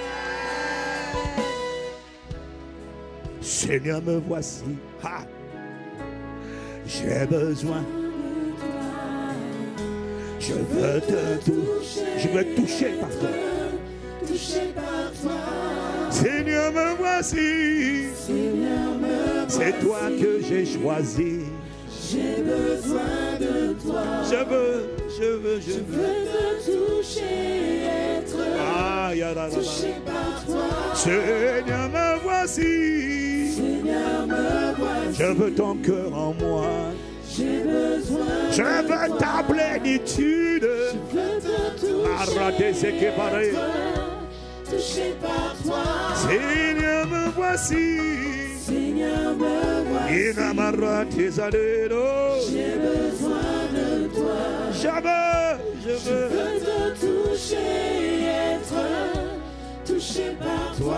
Seigneur, me voici. Ha. J'ai besoin. Je veux te toucher. Je veux être touché par toi. Touché par toi. Seigneur, me voici. Seigneur, me C'est toi que j'ai choisi. J'ai besoin de toi. Je veux, je veux, je Je veux. veux te toucher, être Ah, ya, la, la, la. touché par toi. Seigneur, me voici. Seigneur, me voici. Je veux ton cœur en moi. J'ai besoin Je de veux toi. ta plénitude. Je veux te toucher, Arrêtez ce qui paraît. être touché par toi. Seigneur, me voici. Seigneur, me voici. Inamarratizadero. J'ai besoin de toi. Je veux, je Je veux. veux te toucher, être touché par toi.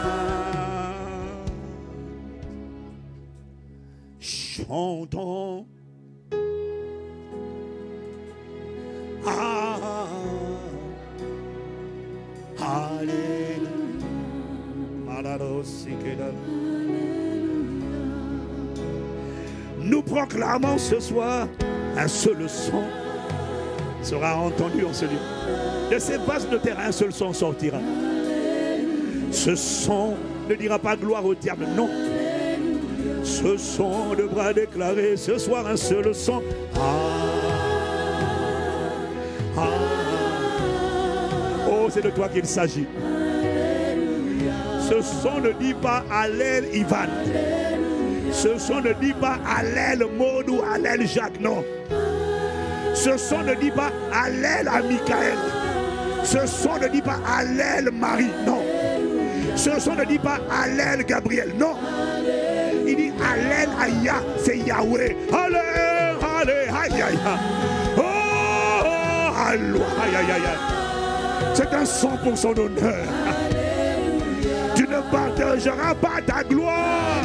Chantons. Ah, Alléluia. Malarosikeda. Nous proclamons ce soir un seul son sera entendu en ce lieu. De ces vases de terre, un seul son sortira. Ce son ne dira pas gloire au diable, non. Ce son devra déclarer ce soir un seul son. Ah, ah. Oh, c'est de toi qu'il s'agit. Ce son ne dit pas Allèle Ivan. Ce son ne dit pas Allèle Maud ou Allèle Jacques, non. Ce son ne dit pas Allèle à Michael. Ce son ne dit pas Allèle Marie, non. Ce son ne dit pas Allèle Gabriel, non. Il dit Allèle Aya, c'est Yahweh. Allez, allez, aïe, aïe, aïe. Oh, allô, aïe, aïe, aïe, aïe. C'est un son pour son honneur. Tu ne partageras pas ta gloire.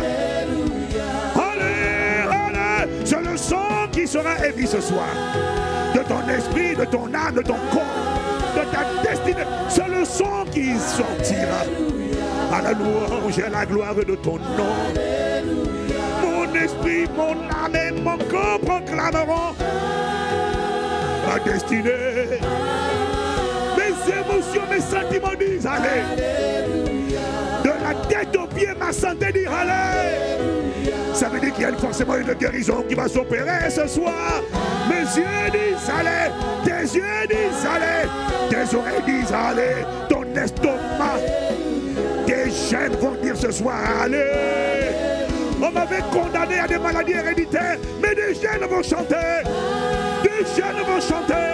Allez, allez. C'est le son qui sera émis ce soir. De ton esprit, de ton âme, de ton corps, de ta destinée. C'est le son qui sortira. À la louange et à la gloire de ton nom. Mon esprit, mon âme et mon corps proclameront ma destinée. Mes émotions, mes sentiments disent allez. De la tête aux pieds, ma santé dit allez. Ça veut dire qu'il y a forcément une guérison qui va s'opérer ce soir. Mes yeux disent allez. Tes yeux disent allez. Tes oreilles disent allez. Ton estomac. Des gènes vont dire ce soir, allez. On m'avait condamné à des maladies héréditaires, mais des gènes vont chanter. Des gènes vont chanter.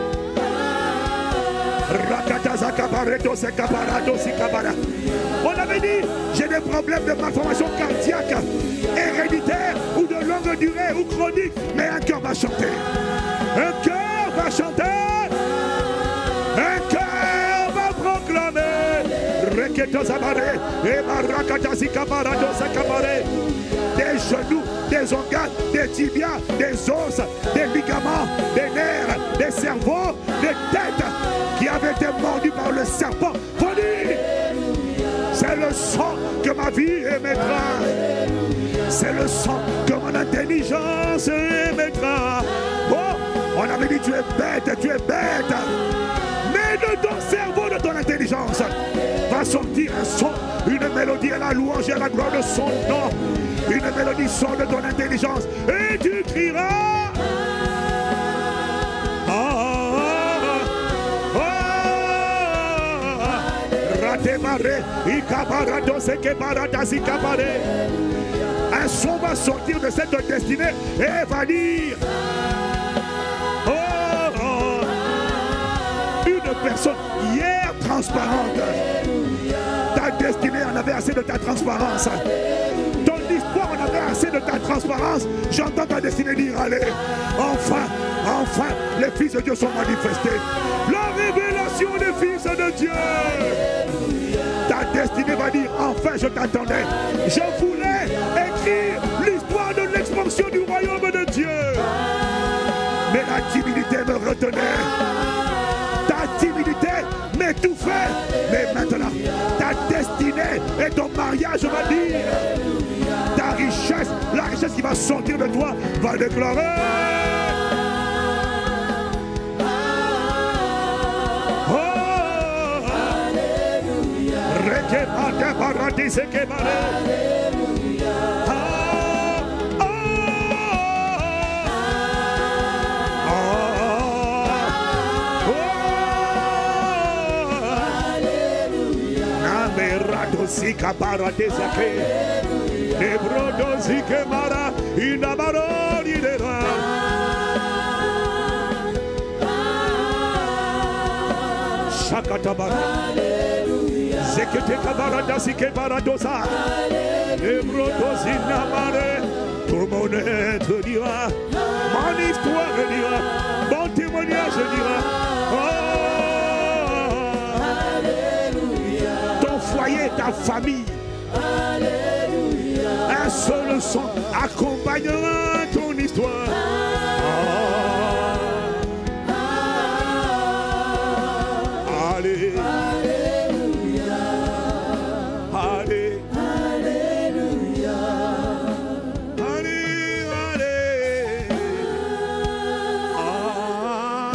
On avait dit, j'ai des problèmes de malformation cardiaque, héréditaire ou de longue durée ou chronique, mais un cœur va chanter. Un cœur va chanter. Un cœur va proclamer. Des genoux, des organes, des tibias, des os, des ligaments, des nerfs, des cerveaux, des têtes qui avaient été mordus par le serpent. Faut dire, c'est le sang que ma vie émettra. C'est le sang que mon intelligence émettra. Oh, on avait dit tu es bête, tu es bête. Mais de ton cerveau, de ton intelligence, va sortir un son, une mélodie à la louange et à la gloire de son nom. Une mélodie sort de ton intelligence et tu crieras. Ah, ah, ah, ratemare, ikabarado sekebarada sikabare. Un son va sortir de cette destinée et va dire. Personne hier transparente. Ta destinée en avait assez de ta transparence. Ton histoire en avait assez de ta transparence. J'entends ta destinée dire allez, enfin, enfin, les fils de Dieu sont manifestés. La révélation des fils de Dieu. Ta destinée va dire enfin je t'attendais. Je voulais écrire l'histoire de l'expansion du royaume de Dieu. Mais la timidité me retenait. Timidité m'étouffait, mais maintenant ta destinée et ton mariage va dire, ta richesse, la richesse qui va sortir de toi va déclarer Sika paradesake, lebrodo zike mara, inabaro lidera. Shakatabara, zekete kabarada sike baradosa, lebrodo zinamare. Tout mon être dira, mon histoire dira, mon témoignage dira. Ta famille, Alléluia. Un seul son accompagnera ton histoire. Ah. Ah. Allez. Alléluia. Allez. Alléluia. Allez, allez. Ah.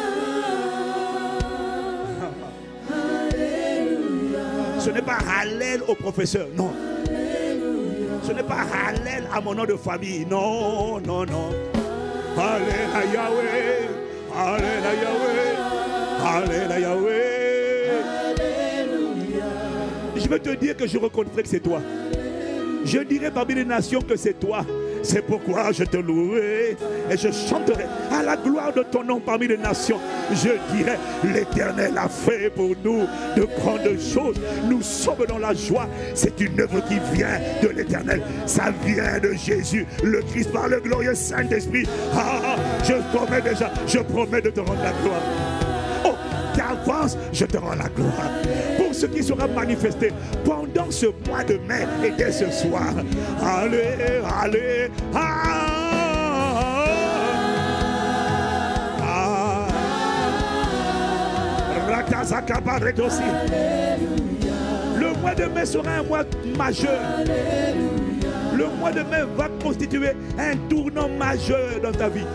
Ce n'est pas Hallel au professeur, non. Alléluia. Ce n'est pas Hallel à mon nom de famille, non, non, non. Hallel à Yahweh, Hallel à Yahweh, Hallel à Yahweh. Alléluia. Je veux te dire que je reconnaîtrai que c'est toi. Alléluia. Je dirai parmi les nations que c'est toi. C'est pourquoi je te louerai et je chanterai à la gloire de ton nom parmi les nations. Je dirai, l'Éternel a fait pour nous de grandes choses. Nous sommes dans la joie. C'est une œuvre qui vient de l'Éternel. Ça vient de Jésus, le Christ, par le glorieux Saint-Esprit. Ah, je promets déjà, je promets de te rendre la gloire. Oh, d'avance, je te rends la gloire. Pour ce qui sera manifesté pendant ce mois de mai et dès ce soir. Allez, allez, ah, ah, aussi. Le mois de mai sera un mois majeur. Le mois de mai va constituer un tournant majeur dans ta vie.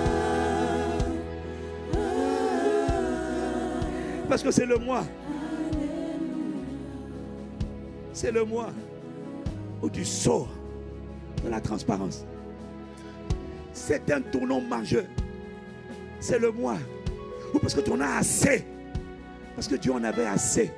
Parce que c'est le mois. C'est le mois où tu sors de la transparence. C'est un tournant majeur. C'est le mois où parce que tu en as assez. Parce que Dieu en avait assez.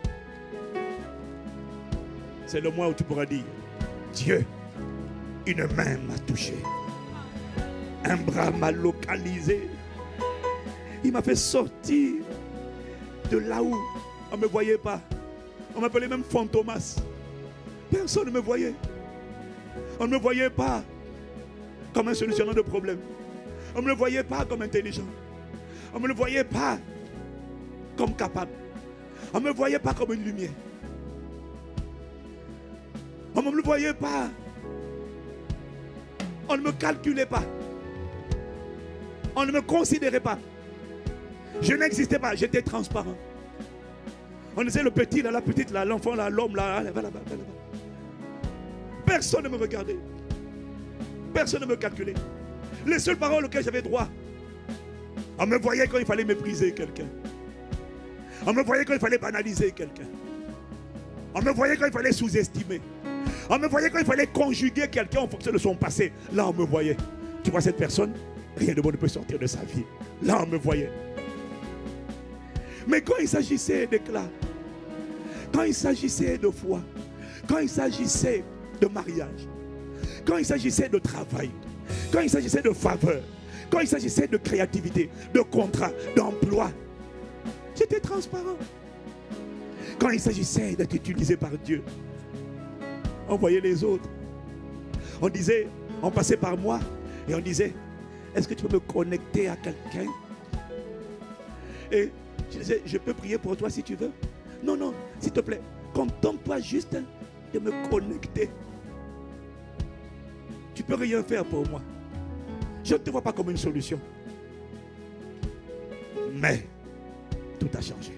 C'est le mois où tu pourras dire, Dieu, une main m'a touché. Un bras m'a localisé. Il m'a fait sortir de là où on ne me voyait pas. On m'appelait même Fantomas. Personne ne me voyait. On ne me voyait pas comme un solutionneur de problèmes. On ne me voyait pas comme intelligent. On ne me voyait pas comme capable. On ne me voyait pas comme une lumière. On ne me voyait pas. On ne me calculait pas. On ne me considérait pas. Je n'existais pas, j'étais transparent. On disait le petit là, la petite là, l'enfant là, l'homme là, là, là, là, là. Personne ne me regardait. Personne ne me calculait. Les seules paroles auxquelles j'avais droit, on me voyait quand il fallait mépriser quelqu'un. On me voyait quand il fallait banaliser quelqu'un. On me voyait quand il fallait sous-estimer. On me voyait quand il fallait conjuguer quelqu'un en fonction de son passé. Là, on me voyait. Tu vois cette personne, rien de bon ne peut sortir de sa vie. Là, on me voyait. Mais quand il s'agissait d'éclat, quand il s'agissait de foi, quand il s'agissait de mariage, quand il s'agissait de travail, quand il s'agissait de faveur, quand il s'agissait de créativité, de contrat, d'emploi, j'étais transparent. Quand il s'agissait d'être utilisé par Dieu, on voyait les autres. On disait, on passait par moi et on disait, est-ce que tu peux me connecter à quelqu'un? Et je disais, je peux prier pour toi si tu veux. Non, non, s'il te plaît, contente-toi juste de me connecter. Tu peux rien faire pour moi. Je ne te vois pas comme une solution. Mais tout a changé.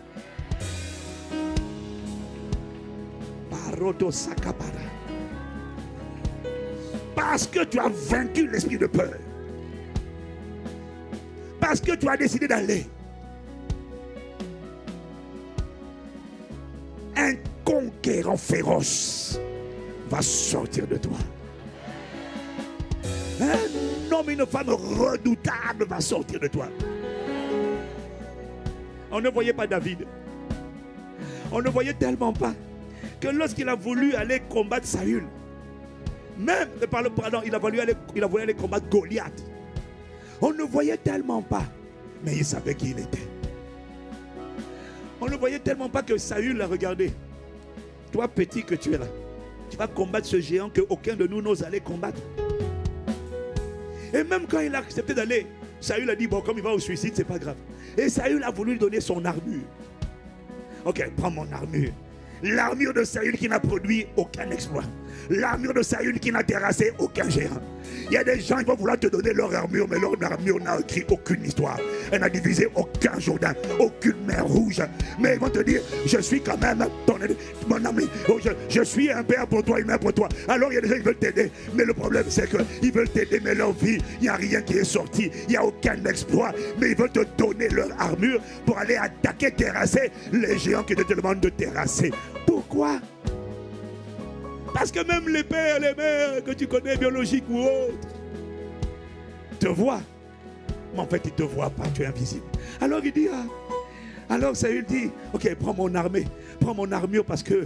Parodo Sakabara. Parce que tu as vaincu l'esprit de peur. Parce que tu as décidé d'aller. Un conquérant féroce va sortir de toi. Un homme et une femme redoutable va sortir de toi. On ne voyait pas David. On ne voyait tellement pas que lorsqu'il a voulu aller combattre Saül, même, pardon, il a voulu aller, il a voulu aller combattre Goliath, on ne voyait tellement pas, mais il savait qui il était. On ne voyait tellement pas que Saül l'a regardé. Toi petit que tu es là, tu vas combattre ce géant que aucun de nous n'ose aller combattre. Et même quand il a accepté d'aller, Saül a dit, bon, comme il va au suicide, c'est pas grave. Et Saül a voulu lui donner son armure. Ok, prends mon armure. L'armure de Saül qui n'a produit aucun exploit. L'armure de Saül qui n'a terrassé aucun géant. Il y a des gens qui vont vouloir te donner leur armure, mais leur armure n'a écrit aucune histoire. Elle n'a divisé aucun Jourdain, aucune mer rouge. Mais ils vont te dire, je suis quand même ton, mon ami. Oh, je, je suis un père pour toi, une mère pour toi. Alors il y a des gens qui veulent t'aider. Mais le problème c'est qu'ils veulent t'aider, mais leur vie, il n'y a rien qui est sorti. Il n'y a aucun exploit. Mais ils veulent te donner leur armure pour aller attaquer, terrasser les géants qui te demandent de terrasser. Pourquoi? Parce que même les pères, les mères que tu connais, biologiques ou autres, te voient. Mais en fait, ils ne te voient pas, tu es invisible. Alors il dit, ah, alors Saül dit, ok, prends mon armée, prends mon armure parce que,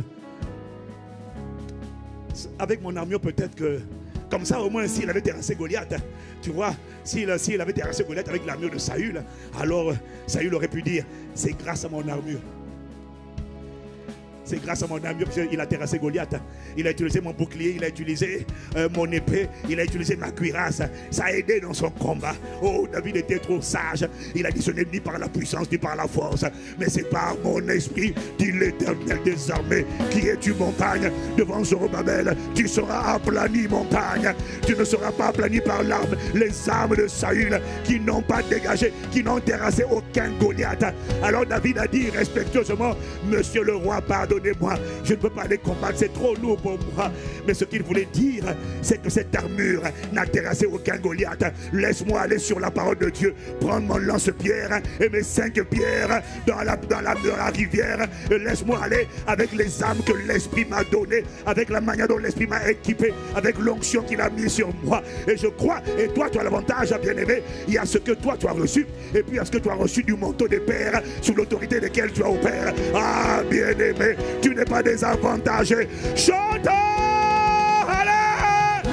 avec mon armure peut-être que, comme ça au moins s'il avait terrassé Goliath, tu vois, s'il s'il avait terrassé Goliath avec l'armure de Saül, alors Saül aurait pu dire, c'est grâce à mon armure. C'est grâce à mon armure qu'il a terrassé Goliath. Il a utilisé mon bouclier, il a utilisé euh, mon épée, il a utilisé ma cuirasse. Ça a aidé dans son combat. Oh, David était trop sage. Il a dit, ce n'est ni par la puissance, ni par la force, mais c'est par mon esprit, dit l'Éternel des armées. Qui es-tu, montagne? Devant Zorobabel, tu seras aplani, montagne. Tu ne seras pas aplani par l'arme. Les armes de Saül qui n'ont pas dégagé, qui n'ont terrassé aucun Goliath. Alors David a dit respectueusement, monsieur le roi, pardon. Moi, je ne peux pas aller combattre, c'est trop lourd pour moi. Mais ce qu'il voulait dire, c'est que cette armure n'a terrassé aucun Goliath. Laisse-moi aller sur la parole de Dieu, prendre mon lance-pierre et mes cinq pierres dans la, dans la, dans la rivière. Laisse-moi aller avec les armes que l'Esprit m'a données, avec la manière dont l'Esprit m'a équipé, avec l'onction qu'il a mis sur moi. Et je crois, et toi tu as l'avantage, bien-aimé, il y a ce que toi tu as reçu, et puis il y a ce que tu as reçu du manteau des pères, sous l'autorité desquels tu as opéré. Ah, bien-aimé, tu n'es pas désavantagé. Chante! Allez!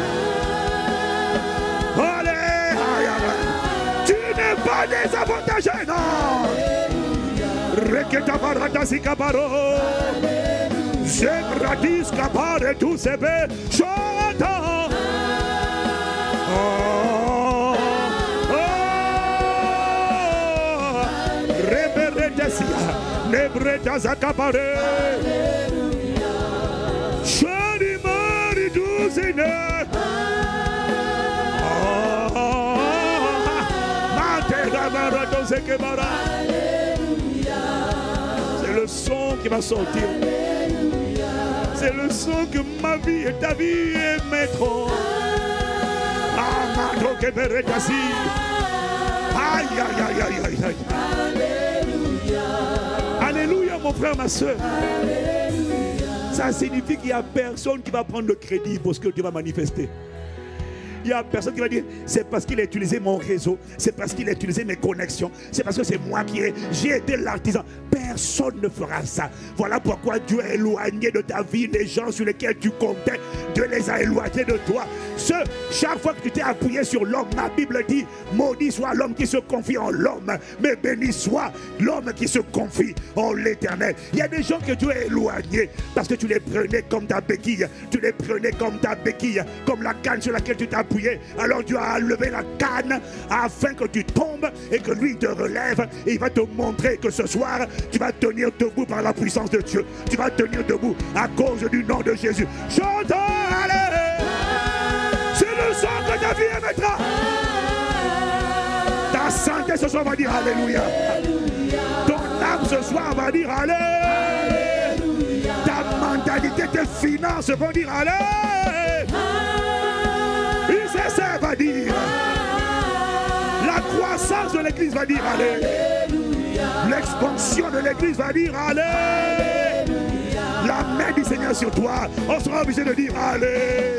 Allez! Tu n'es pas désavantagé, non! Reketa barata sikabaro. Zegradis kabare tu sebe. Chante! Oh! Oh! Reberedesia. Nebreta zakabare. Shani mari duzine. C'est le son qui va sortir. C'est le son que ma vie et ta vie émettront. Amado que beretasi. Aïe aïe aïe aïe aïe aïe. Alléluia mon frère, ma soeur. Ça signifie qu'il n'y a personne qui va prendre le crédit pour ce que Dieu va manifester. Il n'y a personne qui va dire, c'est parce qu'il a utilisé mon réseau, c'est parce qu'il a utilisé mes connexions, c'est parce que c'est moi qui ai, j'ai été l'artisan. Personne ne fera ça. Voilà pourquoi Dieu a éloigné de ta vie les gens sur lesquels tu comptais. Dieu les a éloignés de toi. Ce, chaque fois que tu t'es appuyé sur l'homme, ma Bible dit, maudit soit l'homme qui se confie en l'homme, mais béni soit l'homme qui se confie en l'Éternel. Il y a des gens que Dieu a éloignés parce que tu les prenais comme ta béquille, tu les prenais comme ta béquille, comme la canne sur laquelle tu t'es appuyé. Alors Dieu a levé la canne afin que tu tombes et que lui te relève, et il va te montrer que ce soir tu vas tenir debout par la puissance de Dieu. Tu vas tenir debout à cause du nom de Jésus. Chante, allez! C'est le sang que ta vie émettra. Ta santé ce soir va dire alléluia. Ton âme ce soir va dire allez. Ta mentalité, tes finances vont dire allez. Ça va dire. La croissance de l'église va dire allez. L'expansion de l'église va dire allez. La la main du Seigneur sur toi, on sera obligé de dire allez.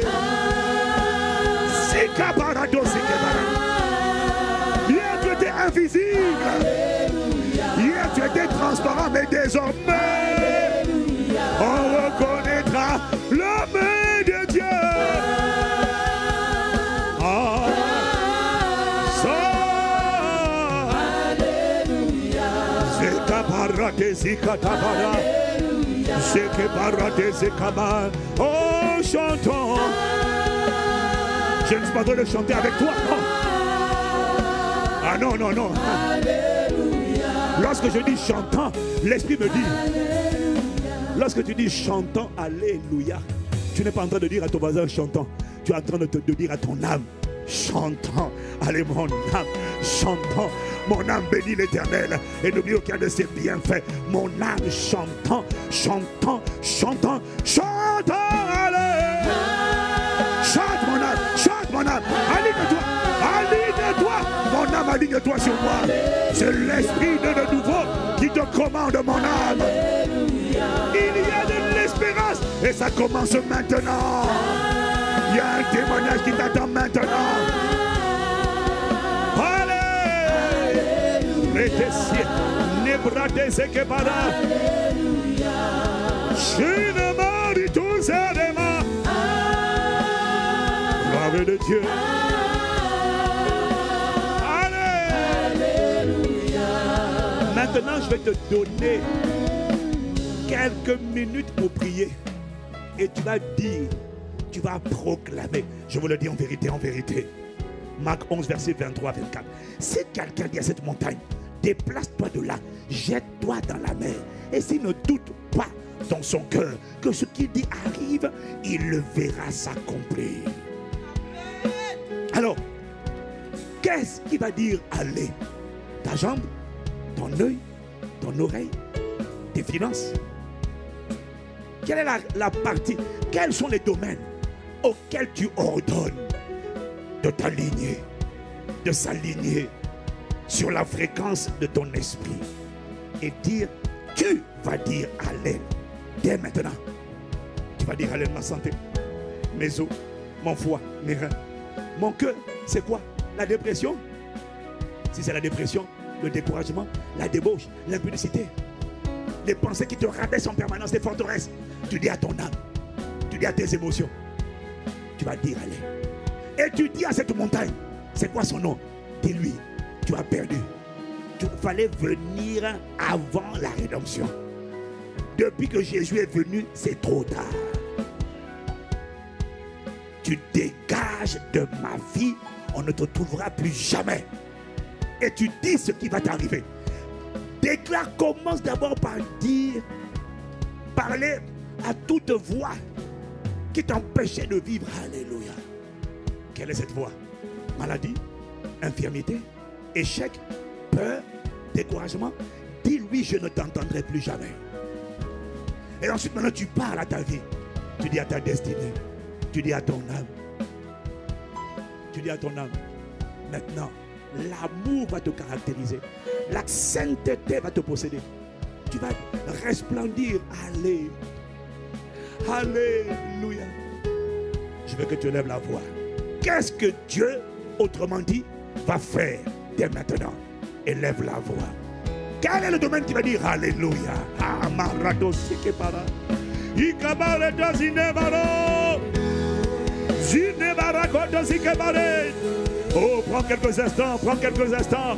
Hier tu étais invisible. Hier tu étais transparent, mais désormais on reconnaîtra la main de Dieu. Ah, ça. Oh, chantons. Je ne suis pas en train de chanter avec toi, non. Ah non, non, non. Lorsque je dis chantant, l'Esprit me dit. Lorsque tu dis chantant, alléluia, tu n'es pas en train de dire à ton voisin chantant. Tu es en train de, te, de dire à ton âme, chantant. Allez, mon âme, chantant. Mon âme bénit l'Éternel et n'oublie aucun de ses bienfaits. Mon âme chantant, chantant, chantant, chantant, allez. Chante mon âme, chante mon âme, aligne-toi, aligne-toi, mon âme, aligne-toi sur moi. C'est l'esprit de de nouveau qui te commande, mon âme. Il y a de l'espérance et ça commence maintenant. Il y a un témoignage qui t'attend maintenant. Gloire de Dieu. Allez. Maintenant, je vais te donner quelques minutes pour prier. Et tu vas dire, tu vas proclamer. Je vous le dis en vérité, en vérité. Marc onze, verset vingt-trois à vingt-quatre. Si quelqu'un dit à cette montagne, déplace-toi de là, jette-toi dans la mer. Et s'il ne doute pas dans son cœur que ce qu'il dit arrive, il le verra s'accomplir. Alors, qu'est-ce qui va dire aller? Ta jambe, ton œil, ton oreille, tes finances? Quelle est la, la partie? Quels sont les domaines auxquels tu ordonnes de t'aligner, de s'aligner sur la fréquence de ton esprit et dire, tu vas dire allez dès maintenant. Tu vas dire allez ma santé, mes os, mon foie, mes reins, mon cœur. C'est quoi? La dépression? Si c'est la dépression, le découragement, la débauche, l'impudicité, les pensées qui te rabaissent en permanence, les forteresses, tu dis à ton âme, tu dis à tes émotions, tu vas dire allez. Et tu dis à cette montagne, c'est quoi son nom? Dis-lui, tu as perdu. Il fallait venir avant la rédemption. Depuis que Jésus est venu, c'est trop tard. Tu dégages de ma vie, on ne te trouvera plus jamais. Et tu dis ce qui va t'arriver. Déclare, commence d'abord par dire, parler à toute voix qui t'empêchait de vivre. Alléluia. Quelle est cette voix? Maladie, infirmité, échec, peur, découragement. Dis-lui, je ne t'entendrai plus jamais. Et ensuite, maintenant, tu parles à ta vie. Tu dis à ta destinée. Tu dis à ton âme. Tu dis à ton âme. Maintenant, l'amour va te caractériser. La sainteté va te posséder. Tu vas resplendir. Allez. Alléluia. Je veux que tu lèves la voix. Qu'est-ce que Dieu, autrement dit, va faire dès maintenant? Élève la voix. Quel est le domaine qui va dire Alléluia? Oh, prends quelques instants, prends quelques instants.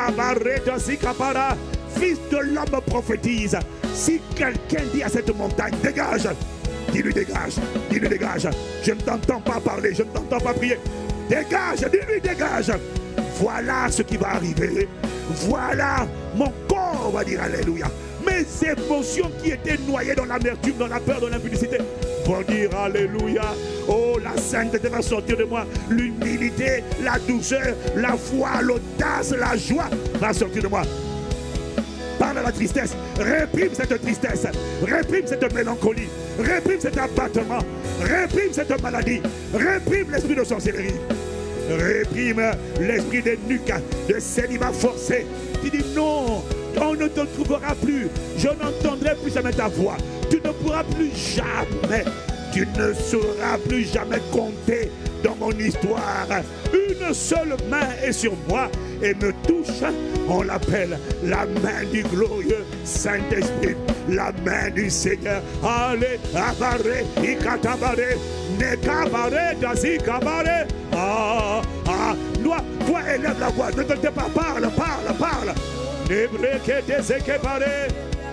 Fils de l'homme prophétise. Si quelqu'un dit à cette montagne, dégage, dis-lui dégage, dis-lui dégage. Je ne t'entends pas parler, je ne t'entends pas prier. Dégage, dis-lui dégage. Voilà ce qui va arriver. Voilà, mon corps va dire Alléluia. Mes émotions qui étaient noyées dans l'amertume, dans la peur, dans l'impudicité vont dire Alléluia. Oh, la sainteté va sortir de moi. L'humilité, la douceur, la foi, l'audace, la joie va sortir de moi. Parle à la tristesse. Réprime cette tristesse. Réprime cette mélancolie. Réprime cet abattement. Réprime cette maladie. Réprime l'esprit de sorcellerie. Réprime l'esprit de nuque, de célibat forcé. Tu dis non, on ne te trouvera plus. Je n'entendrai plus jamais ta voix. Tu ne pourras plus jamais, tu ne sauras plus jamais compter dans mon histoire. Une seule main est sur moi et me touche. On l'appelle la main du glorieux Saint-Esprit, la main du Seigneur. Allez, abare, ikatabare, nekabare, dazikabare. Ah, ah, toi, toi, élève la voix, ne te tais pas, parle, parle, parle. Nebreke dezekebare,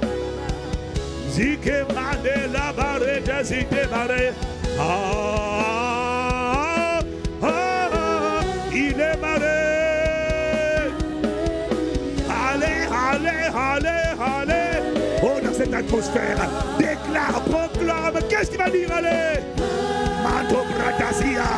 zikebare, labare, dazikebare. Ah, ah, ah, il est maré. Allez, allez, allez, allez. Oh, dans cette atmosphère, déclare, proclame. Qu'est-ce qu'il va dire? Allez. Manto Bratazia.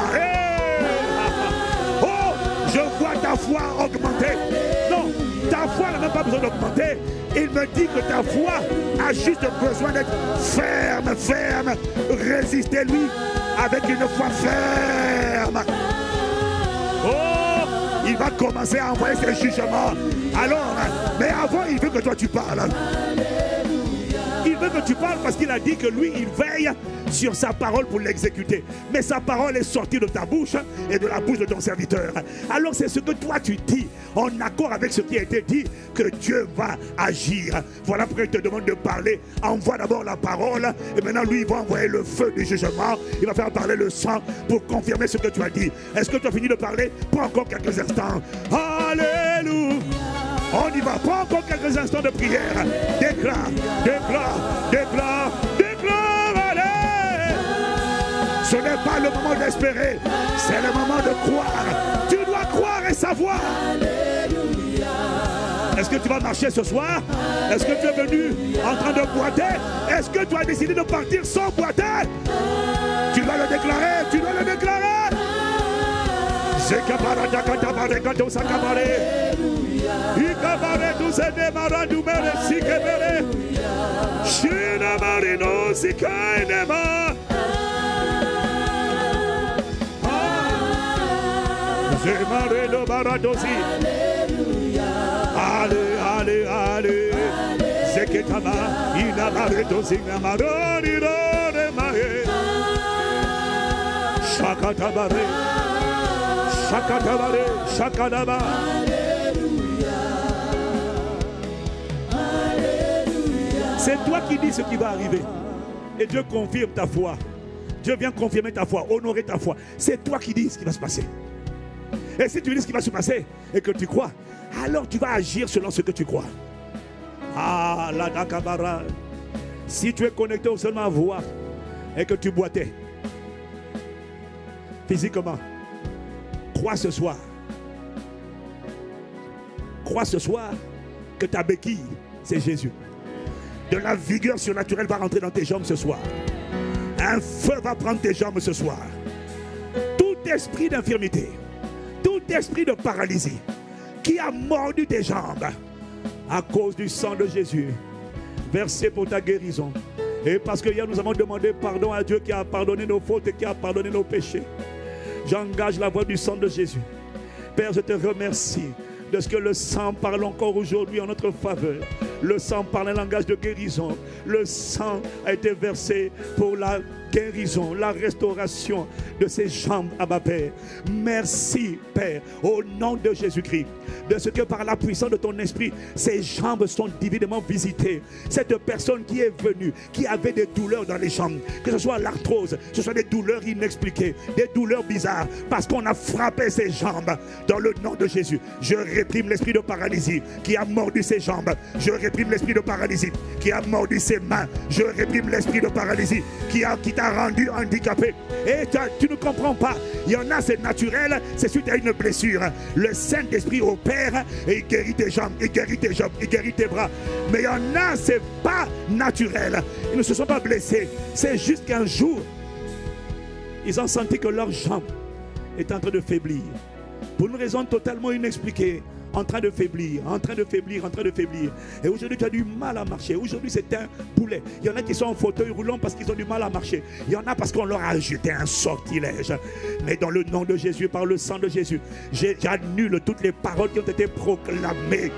Oh, je vois ta foi augmenter. Non, ta foi n'a même pas besoin d'augmenter. Il me dit que ta foi a juste besoin d'être ferme, ferme. Résistez-lui avec une foi ferme. Oh, il va commencer à envoyer ses jugements. Alors, mais avant, il veut que toi tu parles. Il veut que tu parles parce qu'il a dit que lui, il veille sur sa parole pour l'exécuter. Mais sa parole est sortie de ta bouche et de la bouche de ton serviteur. Alors c'est ce que toi tu dis, en accord avec ce qui a été dit, que Dieu va agir. Voilà pourquoi il te demande de parler. Envoie d'abord la parole et maintenant lui, il va envoyer le feu du jugement. Il va faire parler le sang pour confirmer ce que tu as dit. Est-ce que tu as fini de parler? Pas encore quelques instants. Alléluia. On y va. Pas encore quelques instants de prière. Déclare, déclare, déclare, déclare. Allez. Ce n'est pas le moment d'espérer. C'est le moment de croire. Tu dois croire et savoir. Est-ce que tu vas marcher ce soir? Est-ce que tu es venu en train de boiter? Est-ce que tu as décidé de partir sans boiter? Tu dois le déclarer. Tu dois le déclarer. Ikabare tu sene maradu mere sikebere. Shina marino sikainema. Zemare no baradosi. Allez, allez, allez. Zeketama ina maredosi na maroni rore mae. Shakatabare. Shakatabare, shakadaba. C'est toi qui dis ce qui va arriver. Et Dieu confirme ta foi. Dieu vient confirmer ta foi, honorer ta foi. C'est toi qui dis ce qui va se passer. Et si tu dis ce qui va se passer et que tu crois, alors tu vas agir selon ce que tu crois. Ah, la dakabara. Si tu es connecté au seulement à voix et que tu boitais physiquement, crois ce soir. Crois ce soir que ta béquille, c'est Jésus. De la vigueur surnaturelle va rentrer dans tes jambes ce soir. Un feu va prendre tes jambes ce soir. Tout esprit d'infirmité, tout esprit de paralysie qui a mordu tes jambes à cause du sang de Jésus, versé pour ta guérison. Et parce que hier nous avons demandé pardon à Dieu qui a pardonné nos fautes et qui a pardonné nos péchés. J'engage la voix du sang de Jésus. Père, je te remercie de ce que le sang parle encore aujourd'hui en notre faveur. Le sang parle un langage de guérison. Le sang a été versé pour la guérison, la restauration de ses jambes à ma Père. Merci, Père, au nom de Jésus-Christ, de ce que par la puissance de ton esprit, ses jambes sont divinement visitées. Cette personne qui est venue, qui avait des douleurs dans les jambes, que ce soit l'arthrose, que ce soit des douleurs inexpliquées, des douleurs bizarres, parce qu'on a frappé ses jambes, dans le nom de Jésus, je réprime l'esprit de paralysie qui a mordu ses jambes. Je réprime l'esprit de paralysie qui a mordu ses mains. Je réprime l'esprit de paralysie qui a qui t'a rendu handicapé. Et tu ne comprends pas. Il y en a, c'est naturel, c'est suite à une blessure. Le Saint-Esprit opère et il guérit tes jambes, il guérit tes jambes, il guérit tes bras. Mais il y en a, c'est pas naturel. Ils ne se sont pas blessés. C'est juste qu'un jour, ils ont senti que leur jambe est en train de faiblir. Pour une raison totalement inexpliquée. En train de faiblir, en train de faiblir, en train de faiblir. Et aujourd'hui, tu as du mal à marcher. Aujourd'hui, c'est un boulet. Il y en a qui sont en fauteuil roulant parce qu'ils ont du mal à marcher. Il y en a parce qu'on leur a jeté un sortilège. Mais dans le nom de Jésus, par le sang de Jésus, j'annule toutes les paroles qui ont été proclamées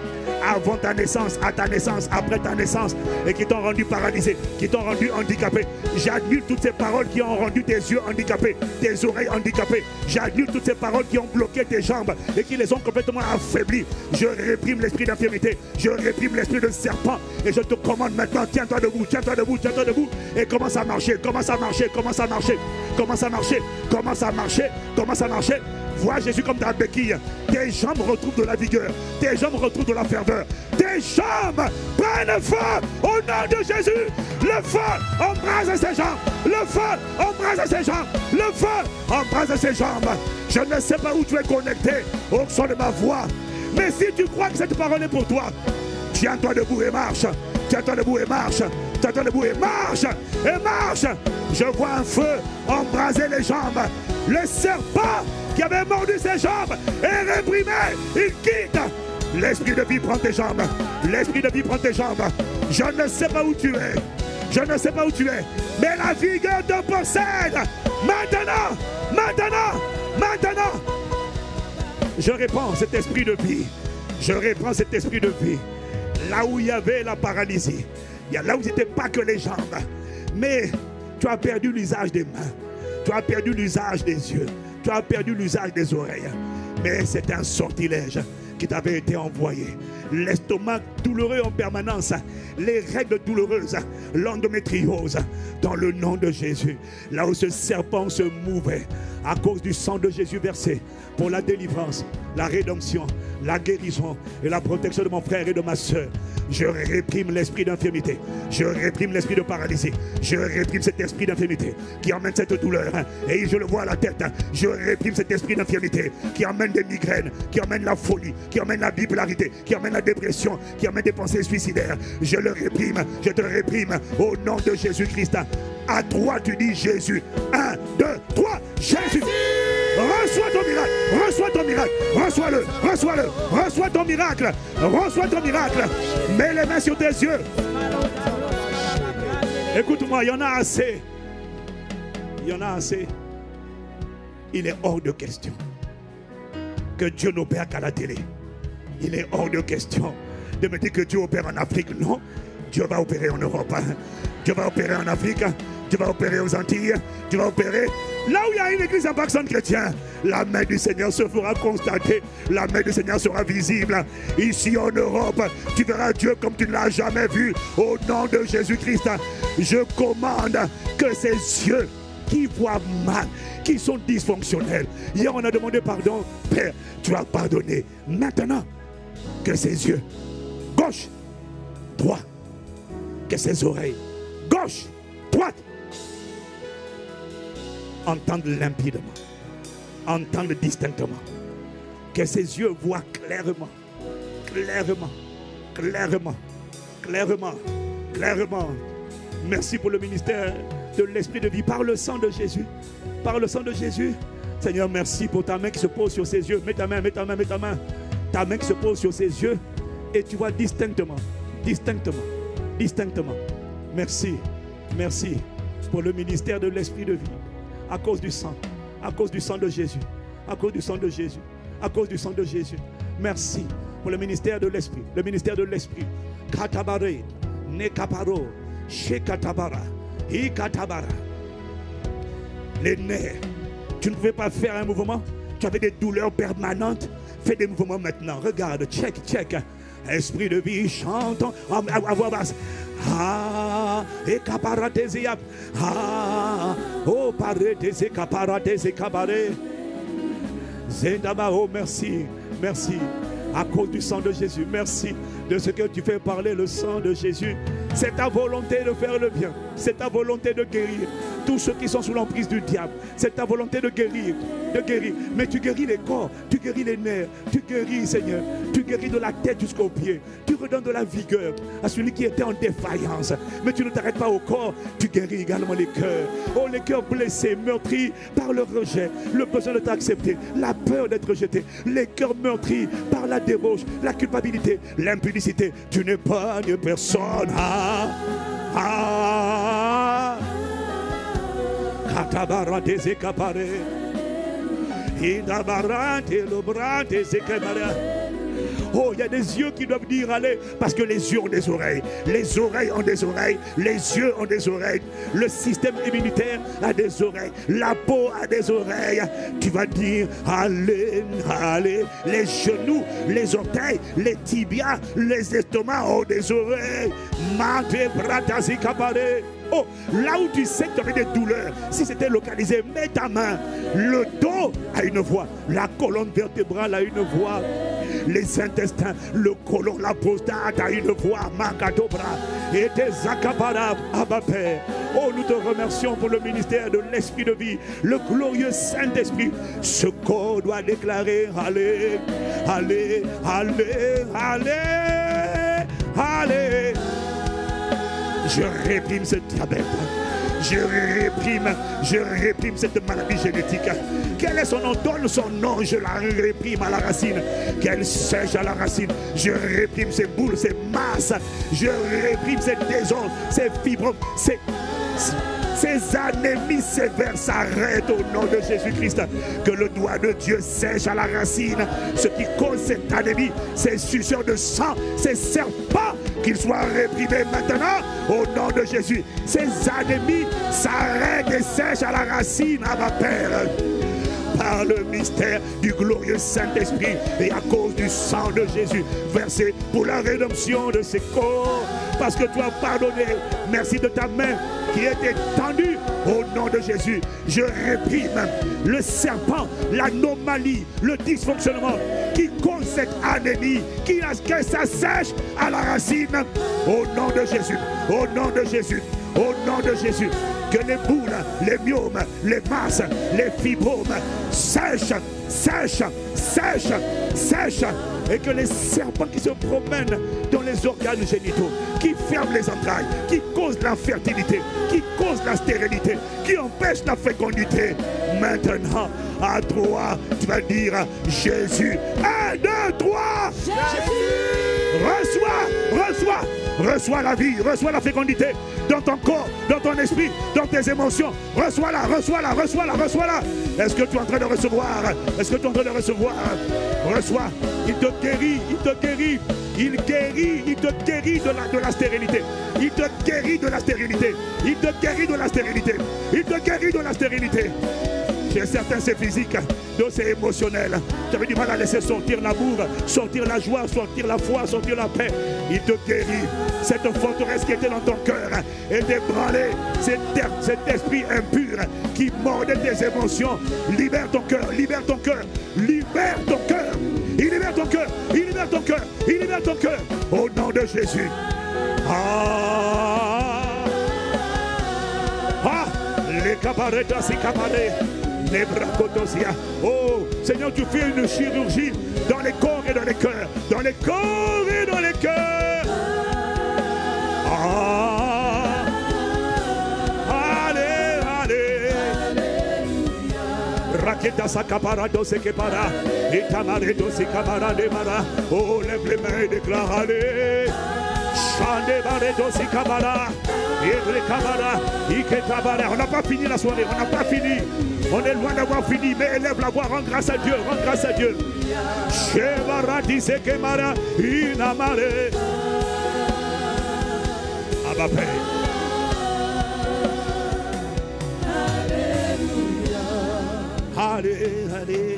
avant ta naissance, à ta naissance, après ta naissance, et qui t'ont rendu paralysé, qui t'ont rendu handicapé. J'annule toutes ces paroles qui ont rendu tes yeux handicapés, tes oreilles handicapées. J'annule toutes ces paroles qui ont bloqué tes jambes et qui les ont complètement affaiblies. Je réprime l'esprit d'infirmité, je réprime l'esprit de serpent, et je te commande maintenant, tiens-toi debout, tiens-toi debout, tiens-toi debout, et commence à marcher, commence à marcher, commence à marcher, commence à marcher, commence à marcher, commence à marcher. Vois Jésus comme ta béquille. Tes jambes retrouvent de la vigueur. Tes jambes retrouvent de la ferveur. Tes jambes prennent feu au nom de Jésus. Le feu embrase ses jambes. Le feu embrase ses jambes. Le feu embrase ses jambes. Je ne sais pas où tu es connecté au son de ma voix. Mais si tu crois que cette parole est pour toi, tiens-toi debout et marche. Tiens-toi debout et marche. Tiens-toi debout et marche. Et marche. Je vois un feu embraser les jambes. Le serpent qui avait mordu ses jambes est réprimé. Il quitte. L'esprit de vie prend tes jambes. L'esprit de vie prend tes jambes. Je ne sais pas où tu es. Je ne sais pas où tu es. Mais la vigueur te possède. Maintenant. Maintenant. Maintenant. Je répands cet esprit de vie. Je répands cet esprit de vie. Là où il y avait la paralysie. Il y a là où il n'était pas que les jambes. Mais tu as perdu l'usage des mains. Tu as perdu l'usage des yeux. Tu as perdu l'usage des oreilles. Mais c'est un sortilège qui t'avait été envoyé. L'estomac douloureux en permanence, les règles douloureuses, l'endométriose, dans le nom de Jésus. Là où ce serpent se mouvait, à cause du sang de Jésus versé pour la délivrance, la rédemption, la guérison et la protection de mon frère et de ma soeur. Je réprime l'esprit d'infirmité. Je réprime l'esprit de paralysie. Je réprime cet esprit d'infirmité qui emmène cette douleur. Et je le vois à la tête. Je réprime cet esprit d'infirmité qui emmène des migraines, qui emmène la folie, qui emmène la bipolarité, qui emmène la dépression, qui emmène des pensées suicidaires. Je le réprime. Je te réprime au nom de Jésus-Christ. À toi, tu dis Jésus. Un, deux, trois, Jésus. Reçois ton miracle, reçois ton miracle, reçois-le, reçois-le, reçois ton miracle, reçois ton miracle. Mets les mains sur tes yeux. Écoute-moi, il y en a assez. Il y en a assez. Il est hors de question que Dieu n'opère qu'à la télé. Il est hors de question de me dire que Dieu opère en Afrique. Non, Dieu va opérer en Europe. Dieu va opérer en Afrique. Dieu va opérer aux Antilles. Dieu va opérer là où il y a une église en accent chrétien. La main du Seigneur se fera constater. La main du Seigneur sera visible. Ici en Europe, tu verras Dieu comme tu ne l'as jamais vu. Au nom de Jésus-Christ, je commande que ces yeux qui voient mal, qui sont dysfonctionnels. Hier, on a demandé pardon. Père, tu as pardonné. Maintenant, que ses yeux, gauche, droit, que ses oreilles, gauche, droite, entendent limpidement, entendent distinctement, que ses yeux voient clairement, clairement, clairement, clairement, clairement. Merci pour le ministère de l'Esprit de vie par le sang de Jésus, par le sang de Jésus. Seigneur, merci pour ta main qui se pose sur ses yeux. Mets ta main, mets ta main, mets ta main. Ta main qui se pose sur ses yeux et tu vois distinctement, distinctement, distinctement. Merci, merci pour le ministère de l'Esprit de vie. À cause du sang, à cause du sang de Jésus, à cause du sang de Jésus, à cause du sang de Jésus. Merci pour le ministère de l'Esprit, le ministère de l'Esprit. Katabare, Nekaparo, Shekatabara, Ikatabara. Les nerfs, tu ne pouvais pas faire un mouvement, tu avais des douleurs permanentes. Fais des mouvements maintenant. Regarde, check, check. Esprit de vie, chante à voix basse. Ah, et caparatesiap. Ah, oh, paretesi caparatesi cabaret. Zendaba, oh, merci, merci. À cause du sang de Jésus, merci de ce que tu fais parler le sang de Jésus. C'est ta volonté de faire le bien. C'est ta volonté de guérir tous ceux qui sont sous l'emprise du diable. C'est ta volonté de guérir, de guérir. Mais tu guéris les corps, tu guéris les nerfs, tu guéris, Seigneur. Tu guéris de la tête jusqu'aux pieds. Tu redonnes de la vigueur à celui qui était en défaillance. Mais tu ne t'arrêtes pas au corps, tu guéris également les cœurs. Oh, les cœurs blessés, meurtris par le rejet, le besoin de t'accepter, la peur d'être rejeté, les cœurs meurtris par la débauche, la culpabilité, l'impudicité. Tu n'épargnes personne. Ah, ah. Katabarate zekapare. Indabarate lobrate zekapare. Oh, il y a des yeux qui doivent dire allez, parce que les yeux ont des oreilles, les oreilles ont des oreilles, les yeux ont des oreilles, le système immunitaire a des oreilles, la peau a des oreilles. Tu vas dire allez, allez, les genoux, les orteils, les tibias, les estomacs ont des oreilles. Mate bratasi kapare. Oh, là où tu sais que tu avais des douleurs, si c'était localisé, mets ta main. Le dos a une voix, la colonne vertébrale a une voix, les intestins, le côlon, la prostate a une voix. Makadobra et tes acapara, Abba Père. Oh, nous te remercions pour le ministère de l'Esprit de vie, le glorieux Saint-Esprit. Ce corps doit déclarer allez, allez, allez, allez, allez. Je réprime ce diabète. Je réprime, je réprime cette maladie génétique. Quel est son nom? Donne son nom, je la réprime à la racine. Qu'elle sèche à la racine. Je réprime ces boules, ces masses. Je réprime ces désordres, ces fibromes, ces... Ces anémies sévères s'arrêtent au nom de Jésus-Christ. Que le doigt de Dieu sèche à la racine ce qui cause cette anémie, ces suceurs de sang, ces serpents, qu'ils soient réprimés maintenant au nom de Jésus. Ces anémies s'arrêtent et sèchent à la racine, à ma Père. Par le mystère du glorieux Saint-Esprit et à cause du sang de Jésus versé pour la rédemption de ces corps. Parce que tu as pardonné. Merci de ta main qui est étendue au nom de Jésus. Je réprime le serpent, l'anomalie, le dysfonctionnement qui cause cette anémie, qui a que ça sèche à la racine. Au nom de Jésus, au nom de Jésus, au nom de Jésus. Que les boules, les myomes, les masses, les fibromes sèchent, sèchent, sèchent, sèchent. Et que les serpents qui se promènent dans les organes génitaux, qui ferment les entrailles, qui causent l'infertilité, qui causent la stérilité, qui empêchent la fécondité, maintenant, à toi, tu vas dire Jésus, aide-toi. Jésus. Reçois, reçois, reçois la vie, reçois la fécondité dans ton corps, dans ton esprit, dans tes émotions. Reçois-la, reçois-la, reçois-la, reçois-la. Est-ce que tu es en train de recevoir? Est-ce que tu es en train de recevoir? Reçois. Il te guérit, il te guérit, il guérit, il te guérit de la, de la stérilité. Il te guérit de la stérilité. Il te guérit de la stérilité. Il te guérit de la stérilité. Chez certains, c'est physique, d'autres, c'est émotionnel. Tu avais du mal à laisser sortir l'amour, sortir la joie, sortir la foi, sortir la paix. Il te guérit. Cette forteresse qui était dans ton cœur est ébranlée. Cet, cet esprit impur qui mordait tes émotions. Libère ton cœur, libère ton cœur, libère ton cœur. Il libère ton cœur, il libère ton cœur, il libère ton cœur. Au nom de Jésus. Ah, ah, les cabaretas et cabarets. Oh, Seigneur, tu fais une chirurgie dans les corps et dans les cœurs. Dans les corps et dans les cœurs. Ah. Allez, allez. Raketa sakapara dose kepara. Et tamare dose kamara de mara. Oh, lève les mains et déclare allez. Chande bare dose kamara. On n'a pas fini la soirée, on n'a pas fini. On est loin d'avoir fini, mais élève la voix, rends grâce à Dieu, rends grâce à Dieu. Chevara dise kemara inamare. Abba Père. Allez, allez.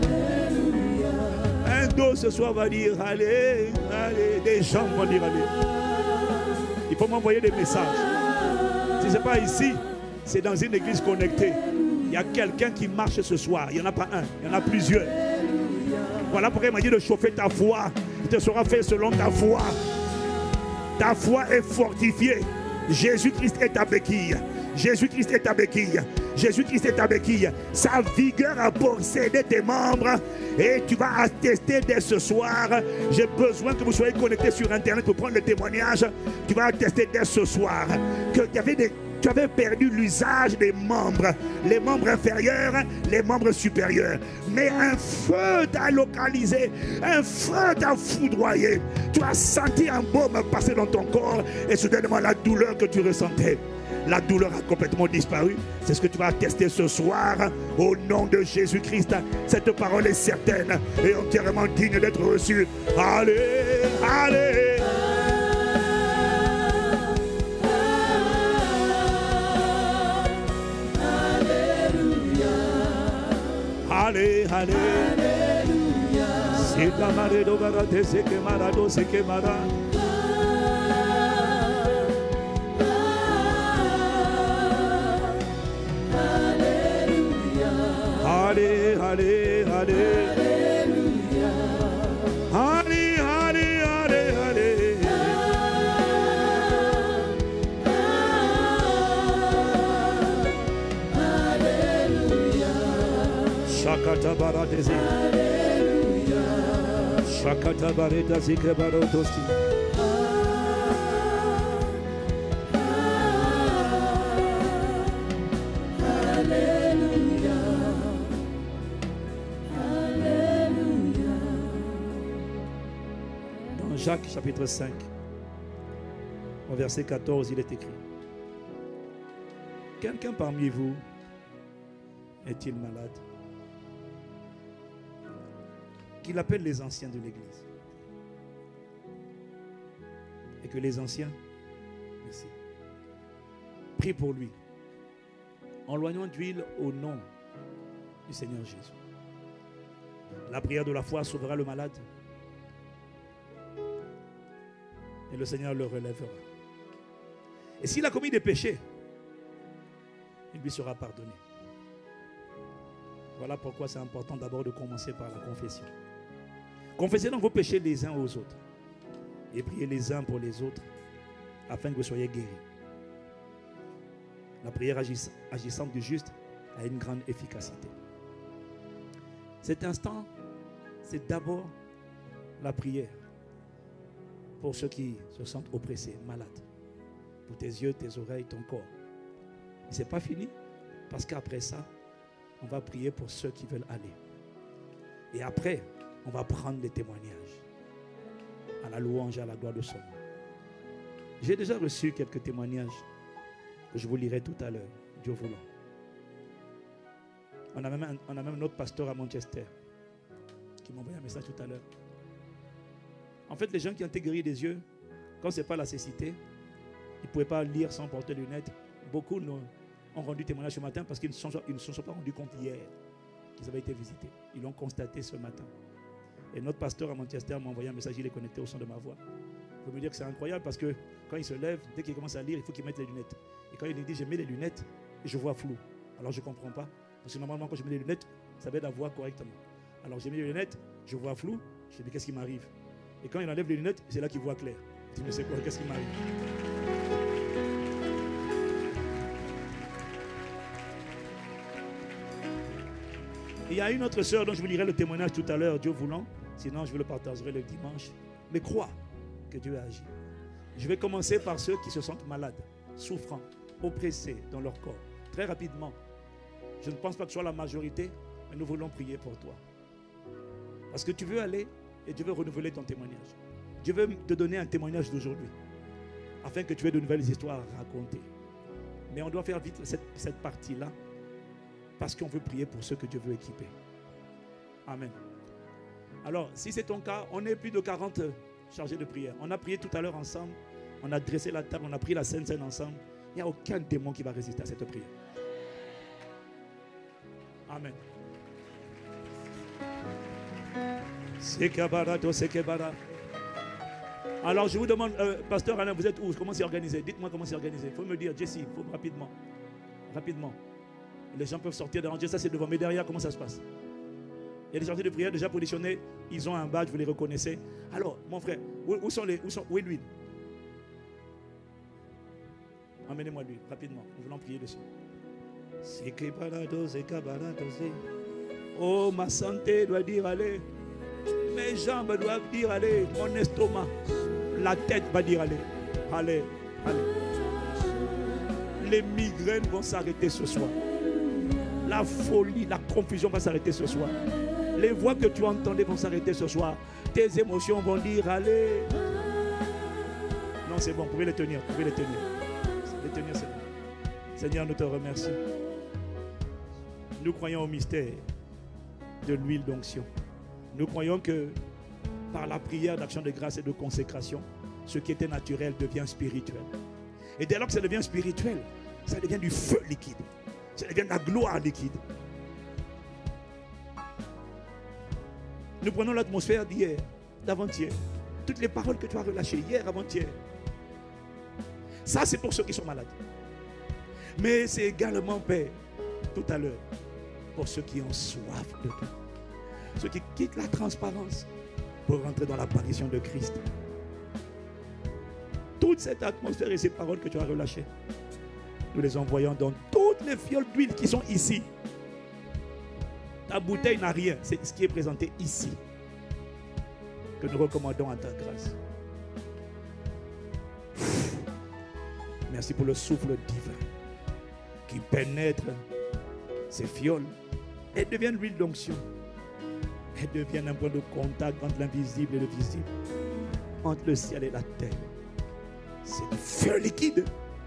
Un dos ce soir va dire allez, allez. Des gens vont dire allez. Il faut m'envoyer des messages. Si ce n'est pas ici, c'est dans une église connectée. Il y a quelqu'un qui marche ce soir. Il n'y en a pas un, il y en a plusieurs. Voilà pourquoi il m'a dit de chauffer ta foi. Il te sera fait selon ta foi. Ta foi est fortifiée. Jésus-Christ est ta béquille. Jésus-Christ est ta béquille. Jésus-Christ est ta béquille. Sa vigueur a possédé tes membres. Et tu vas attester dès ce soir. J'ai besoin que vous soyez connectés sur Internet pour prendre le témoignage. Tu vas attester dès ce soir qu'il y avait des tu avais perdu l'usage des membres, les membres inférieurs, les membres supérieurs. Mais un feu t'a localisé, un feu t'a foudroyé. Tu as senti un baume passer dans ton corps et soudainement la douleur que tu ressentais, la douleur a complètement disparu. C'est ce que tu vas tester ce soir au nom de Jésus-Christ. Cette parole est certaine et entièrement digne d'être reçue. Allez, allez. Allez, allez. C'est camarade barate, c'est camarade, c'est camarade. Allez, allez, allez. Allez, allez, allez, allez. Shakata baradezi. Shakata baradezi kebarotosi. Jacques chapitre cinq, au verset quatorze, il est écrit: quelqu'un parmi vous est-il malade? Qu'il appelle les anciens de l'église. Et que les anciens, merci, prient pour lui, en loignant d'huile au nom du Seigneur Jésus. La prière de la foi sauvera le malade. Et le Seigneur le relèvera. Et s'il a commis des péchés, il lui sera pardonné. Voilà pourquoi c'est important d'abord de commencer par la confession. Confessez donc vos péchés les uns aux autres. Et priez les uns pour les autres, afin que vous soyez guéris. La prière agissante du juste a une grande efficacité. Cet instant, c'est d'abord la prière pour ceux qui se sentent oppressés, malades. Pour tes yeux, tes oreilles, ton corps. Et ce n'est pas fini, parce qu'après ça, on va prier pour ceux qui veulent aller. Et après, on va prendre des témoignages à la louange et à la gloire de son nom. J'ai déjà reçu quelques témoignages que je vous lirai tout à l'heure, Dieu voulant. On a même un, on a même notre pasteur à Manchester qui m'a envoyé un message tout à l'heure. En fait, les gens qui ont été guéris des yeux, quand ce n'est pas la cécité, ils ne pouvaient pas lire sans porter des lunettes. Beaucoup ont rendu témoignage ce matin parce qu'ils ne se sont, ils ne se sont pas rendus compte hier qu'ils avaient été visités. Ils l'ont constaté ce matin. Et notre pasteur à Manchester m'a envoyé un message, il est connecté au son de ma voix. Je peux me dire que c'est incroyable parce que quand il se lève, dès qu'il commence à lire, il faut qu'il mette les lunettes. Et quand il dit, je mets les lunettes et je vois flou. Alors je ne comprends pas. Parce que normalement, quand je mets les lunettes, ça m'aide à voir correctement. Alors j'ai mis les lunettes, je vois flou. Je dis, qu'est-ce qui m'arrive? Et quand il enlève les lunettes, c'est là qu'il voit clair. Il dit, mais c'est quoi? Qu'est-ce qui m'arrive? Il y a une autre sœur dont je vous lirai le témoignage tout à l'heure, Dieu voulant. Sinon, je vous le partagerai le dimanche. Mais crois que Dieu a agi. Je vais commencer par ceux qui se sentent malades, souffrants, oppressés dans leur corps. Très rapidement. Je ne pense pas que ce soit la majorité, mais nous voulons prier pour toi. Parce que tu veux aller et Dieu veut renouveler ton témoignage. Dieu veut te donner un témoignage d'aujourd'hui, afin que tu aies de nouvelles histoires à raconter. Mais on doit faire vite cette, cette partie-là, parce qu'on veut prier pour ceux que Dieu veut équiper. Amen. Alors, si c'est ton cas, on est plus de quarante chargés de prière. On a prié tout à l'heure ensemble, on a dressé la table, on a pris la Sainte Seine ensemble. Il n'y a aucun démon qui va résister à cette prière. Amen. Alors je vous demande, euh, pasteur Alain, vous êtes où? Comment c'est organisé? Dites-moi comment c'est organisé. Il faut me dire, Jessie, il faut rapidement. Rapidement. Les gens peuvent sortir devant Dieu, ça c'est devant. Mais derrière, comment ça se passe? Il y a des sorties de prière déjà positionnées. Ils ont un badge, vous les reconnaissez. Alors, mon frère, où, où, sont les, où, sont, où est l'huile? Emmenez-moi l'huile, rapidement. Nous voulons prier dessus. Oh, ma santé doit dire allez. Mes jambes doivent dire allez. Mon estomac, la tête va dire allez. Allez, allez. Les migraines vont s'arrêter ce soir. La folie, la confusion va s'arrêter ce soir. Les voix que tu entendais vont s'arrêter ce soir. Tes émotions vont dire, allez. Non, c'est bon, vous pouvez les tenir, vous pouvez les tenir. Les tenir, c'est bon. Seigneur, nous te remercions. Nous croyons au mystère de l'huile d'onction. Nous croyons que par la prière d'action de grâce et de consécration, ce qui était naturel devient spirituel. Et dès lors que ça devient spirituel, ça devient du feu liquide. Ça devient de la gloire liquide. Nous prenons l'atmosphère d'hier, d'avant-hier. Toutes les paroles que tu as relâchées hier, avant-hier. Ça, c'est pour ceux qui sont malades. Mais c'est également, Père, tout à l'heure, pour ceux qui ont soif de toi. Ceux qui quittent la transparence pour rentrer dans l'apparition de Christ. Toute cette atmosphère et ces paroles que tu as relâchées, nous les envoyons dans toutes les fioles d'huile qui sont ici. Ta bouteille n'a rien, c'est ce qui est présenté ici que nous recommandons à ta grâce. Merci pour le souffle divin qui pénètre ces fioles et devient l'huile d'onction. Et devient un point de contact entre l'invisible et le visible, entre le ciel et la terre. C'est du feu liquide.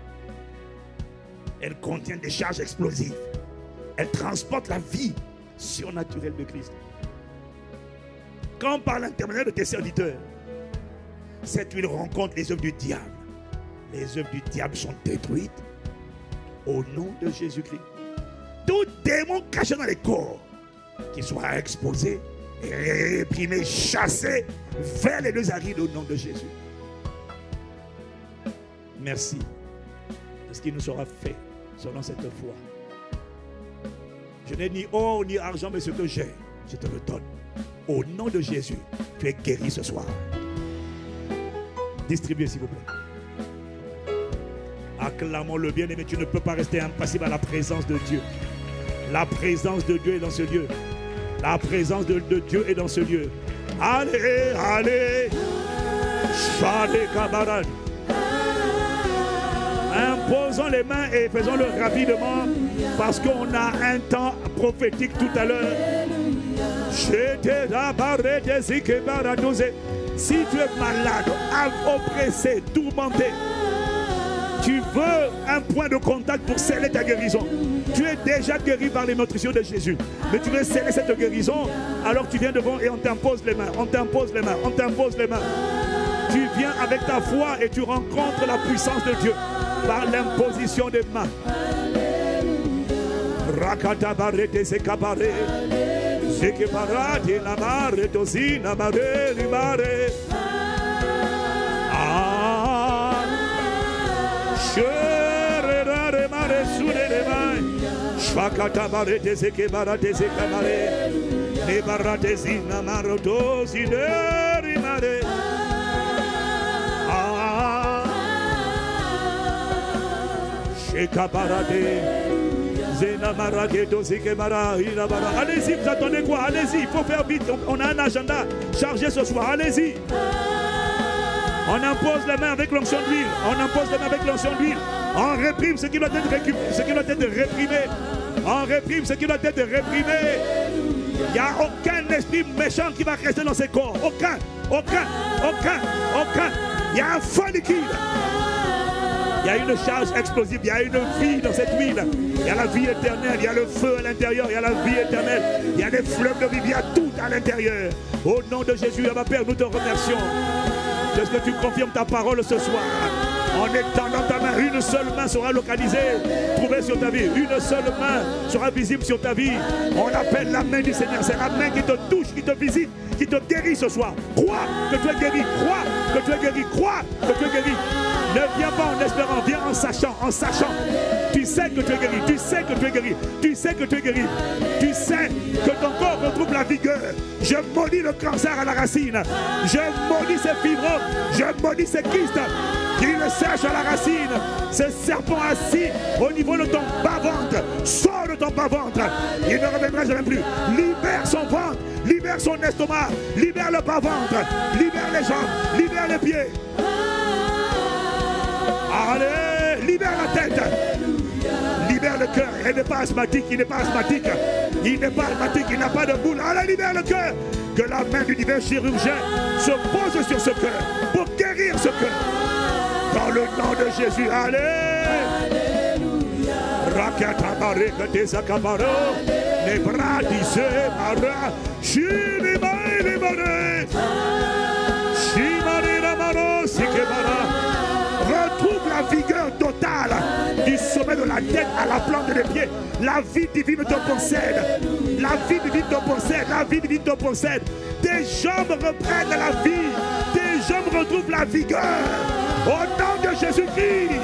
Elle contient des charges explosives. Elle transporte la vie surnaturelle de Christ. Quand par l'intermédiaire de tes serviteurs, cette huile rencontre les œuvres du diable, les œuvres du diable sont détruites au nom de Jésus-Christ. Tout démon caché dans les corps, qu'il soit exposé, réprimé, chassé vers les deux arides au nom de Jésus. Merci de ce qui nous sera fait selon cette foi. Je n'ai ni or ni argent, mais ce que j'ai, je te le donne. Au nom de Jésus, tu es guéri ce soir. Distribuez s'il vous plaît. Acclamons le bien-aimé. Tu ne peux pas rester impassible à la présence de Dieu. La présence de Dieu est dans ce lieu. La présence de, de Dieu est dans ce lieu. Allez, allez. Chale camarades. Imposons les mains et faisons-le rapidement parce qu'on a un temps prophétique tout à l'heure. Si tu es malade, oppressé, tourmenté, tu veux un point de contact pour sceller ta guérison. Tu es déjà guéri par les nutritions de Jésus. Mais tu veux sceller cette guérison, alors tu viens devant et on t'impose les mains, on t'impose les mains, on t'impose les mains. Tu viens avec ta foi et tu rencontres la puissance de Dieu par l'imposition des mains. Rakata barete sekabare. Sekebarate namare tosina mare rimare. Ah. Shere mare sure de mai. Shakata barete sekebarate sekabare. Ne barate zina maroto sine rimare. Allez-y, vous attendez quoi? Allez-y, il faut faire vite. On a un agenda chargé ce soir. Allez-y. On impose les mains avec l'onction d'huile. On impose les mains avec l'onction d'huile. On réprime ce qui doit être récupéré, ce qui doit être réprimé. On réprime ce qui doit être réprimé. Il n'y a aucun esprit méchant qui va rester dans ses corps. Aucun, aucun, aucun, aucun. Il y a un feu liquide. Il y a une charge explosive, il y a une vie dans cette huile. Il y a la vie éternelle, il y a le feu à l'intérieur, il y a la vie éternelle. Il y a des fleuves de vie, il y a tout à l'intérieur. Au nom de Jésus, ma Père, nous te remercions. Est-ce que tu confirmes ta parole ce soir? En étendant ta main, une seule main sera localisée, trouvée sur ta vie. Une seule main sera visible sur ta vie. On appelle la main du Seigneur. C'est la main qui te touche, qui te visite, qui te guérit ce soir. Crois que tu es guéri. Crois que tu es guéri. Crois que tu es guéri. Ne viens pas en espérant, viens en sachant, en sachant. Tu sais que tu es guéri, tu sais que tu es guéri, tu sais que tu es guéri. Tu sais que ton corps retrouve la vigueur. Je maudis le cancer à la racine. Je maudis ces fibromes. Je maudis ces kystes qui le sèchent à la racine. Ce serpent assis au niveau de ton bas-ventre. Sors de ton bas-ventre. Il ne reviendra jamais plus. Libère son ventre, libère son estomac, libère le bas-ventre, libère les jambes, libère les pieds. Allez, libère la tête. cœur. Il n'est pas asthmatique, il n'est pas asthmatique. Il n'est pas asthmatique, il n'a pas de boule. Allez, libère le cœur. Que la main du divin chirurgien se pose sur ce cœur pour guérir ce cœur. Dans le nom de Jésus, allez. Rakatabare Katesakabaro, Nebra Dise Mara, Shirima Libare, Shimari Ramaro Sikebara. Retrouve la vigueur totale du sommet de la tête à la plante des pieds. La vie divine te possède. La vie divine te possède. La vie divine te possède. Tes jambes reprennent la vie. Tes jambes retrouvent la vigueur. Au nom de Jésus-Christ.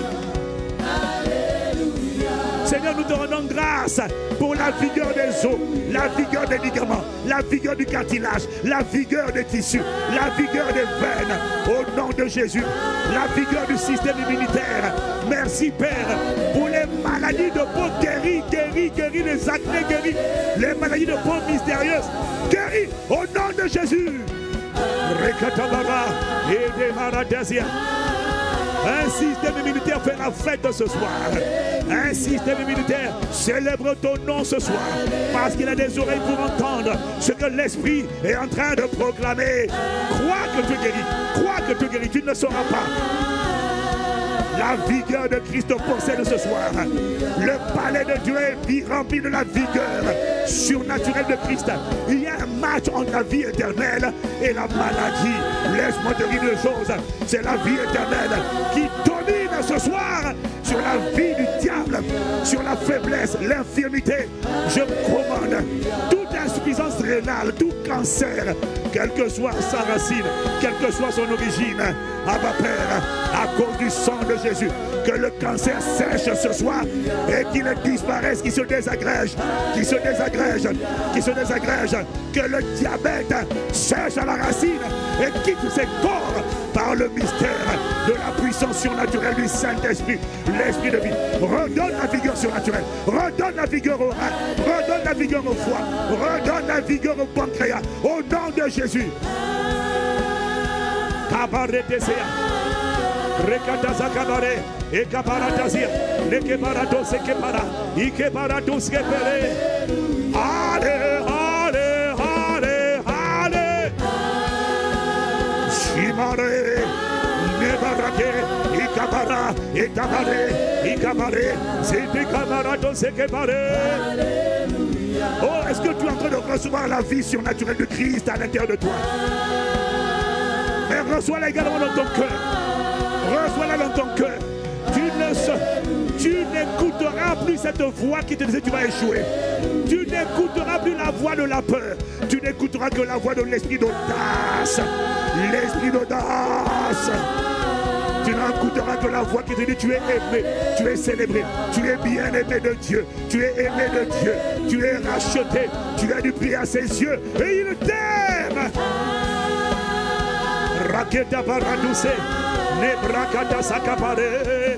Seigneur, nous te rendons grâce pour la vigueur des os, la vigueur des ligaments, la vigueur du cartilage, la vigueur des tissus, la vigueur des veines. Au nom de Jésus, la vigueur du système immunitaire. Merci Père pour les maladies de peau guéries, guéries, guéries, les acnés guéris, les maladies de peau mystérieuses guéries au nom de Jésus. Rekatabara et des maradasiens. Un système immunitaire fait la fête ce soir. Un système immunitaire célèbre ton nom ce soir. Parce qu'il a des oreilles pour entendre ce que l'Esprit est en train de proclamer. Crois que tu guéris. Crois que tu guéris. Tu ne le sauras pas. La vigueur de Christ possède ce soir. Le palais de Dieu est rempli de la vigueur surnaturelle de Christ. Il y a un match entre la vie éternelle et la maladie. Laisse-moi te dire une chose. C'est la vie éternelle qui domine ce soir sur la vie du diable, sur la faiblesse, l'infirmité. Je commande toute insuffisance rénale, tout cancer, quelle que soit sa racine, quelle que soit son origine. Abba Père, à cause du sang de Jésus, que le cancer sèche ce soir et qu'il disparaisse, qu'il se désagrège, qu'il se désagrège, qu'il se désagrège, que le diabète sèche à la racine et quitte ses corps par le mystère de la puissance surnaturelle du Saint-Esprit, l'Esprit de vie. Redonne la vigueur surnaturelle, redonne la vigueur au rein, redonne la vigueur au foie, redonne la vigueur au pancréas, au nom de Jésus. Kabaretesea, Rekataza Kabare, Ekabaratazia, Lekebaratos Ekebara, Ikebaratos Kepere. Allez, allez, allez, allez. Shimare, Nebarake, Ikabara, Ekabare, Ikabare, c'est Ekabaratos Ekebare. Oh, est-ce que tu es en train de recevoir la vie surnaturelle de Christ à l'intérieur de toi? Mais reçois-la également dans ton cœur. Reçois-la dans ton cœur. Tu ne tu n'écouteras plus cette voix qui te disait tu vas échouer. Tu n'écouteras plus la voix de la peur. Tu n'écouteras que la voix de l'esprit d'audace. L'esprit d'audace. Tu n'écouteras que la voix qui te dit tu es aimé, tu es célébré, tu es bien aimé de Dieu, tu es aimé de Dieu, tu es racheté, tu as du prix à ses yeux et il t'aime. Raketa Baraduse, Nebrakata Sakapare.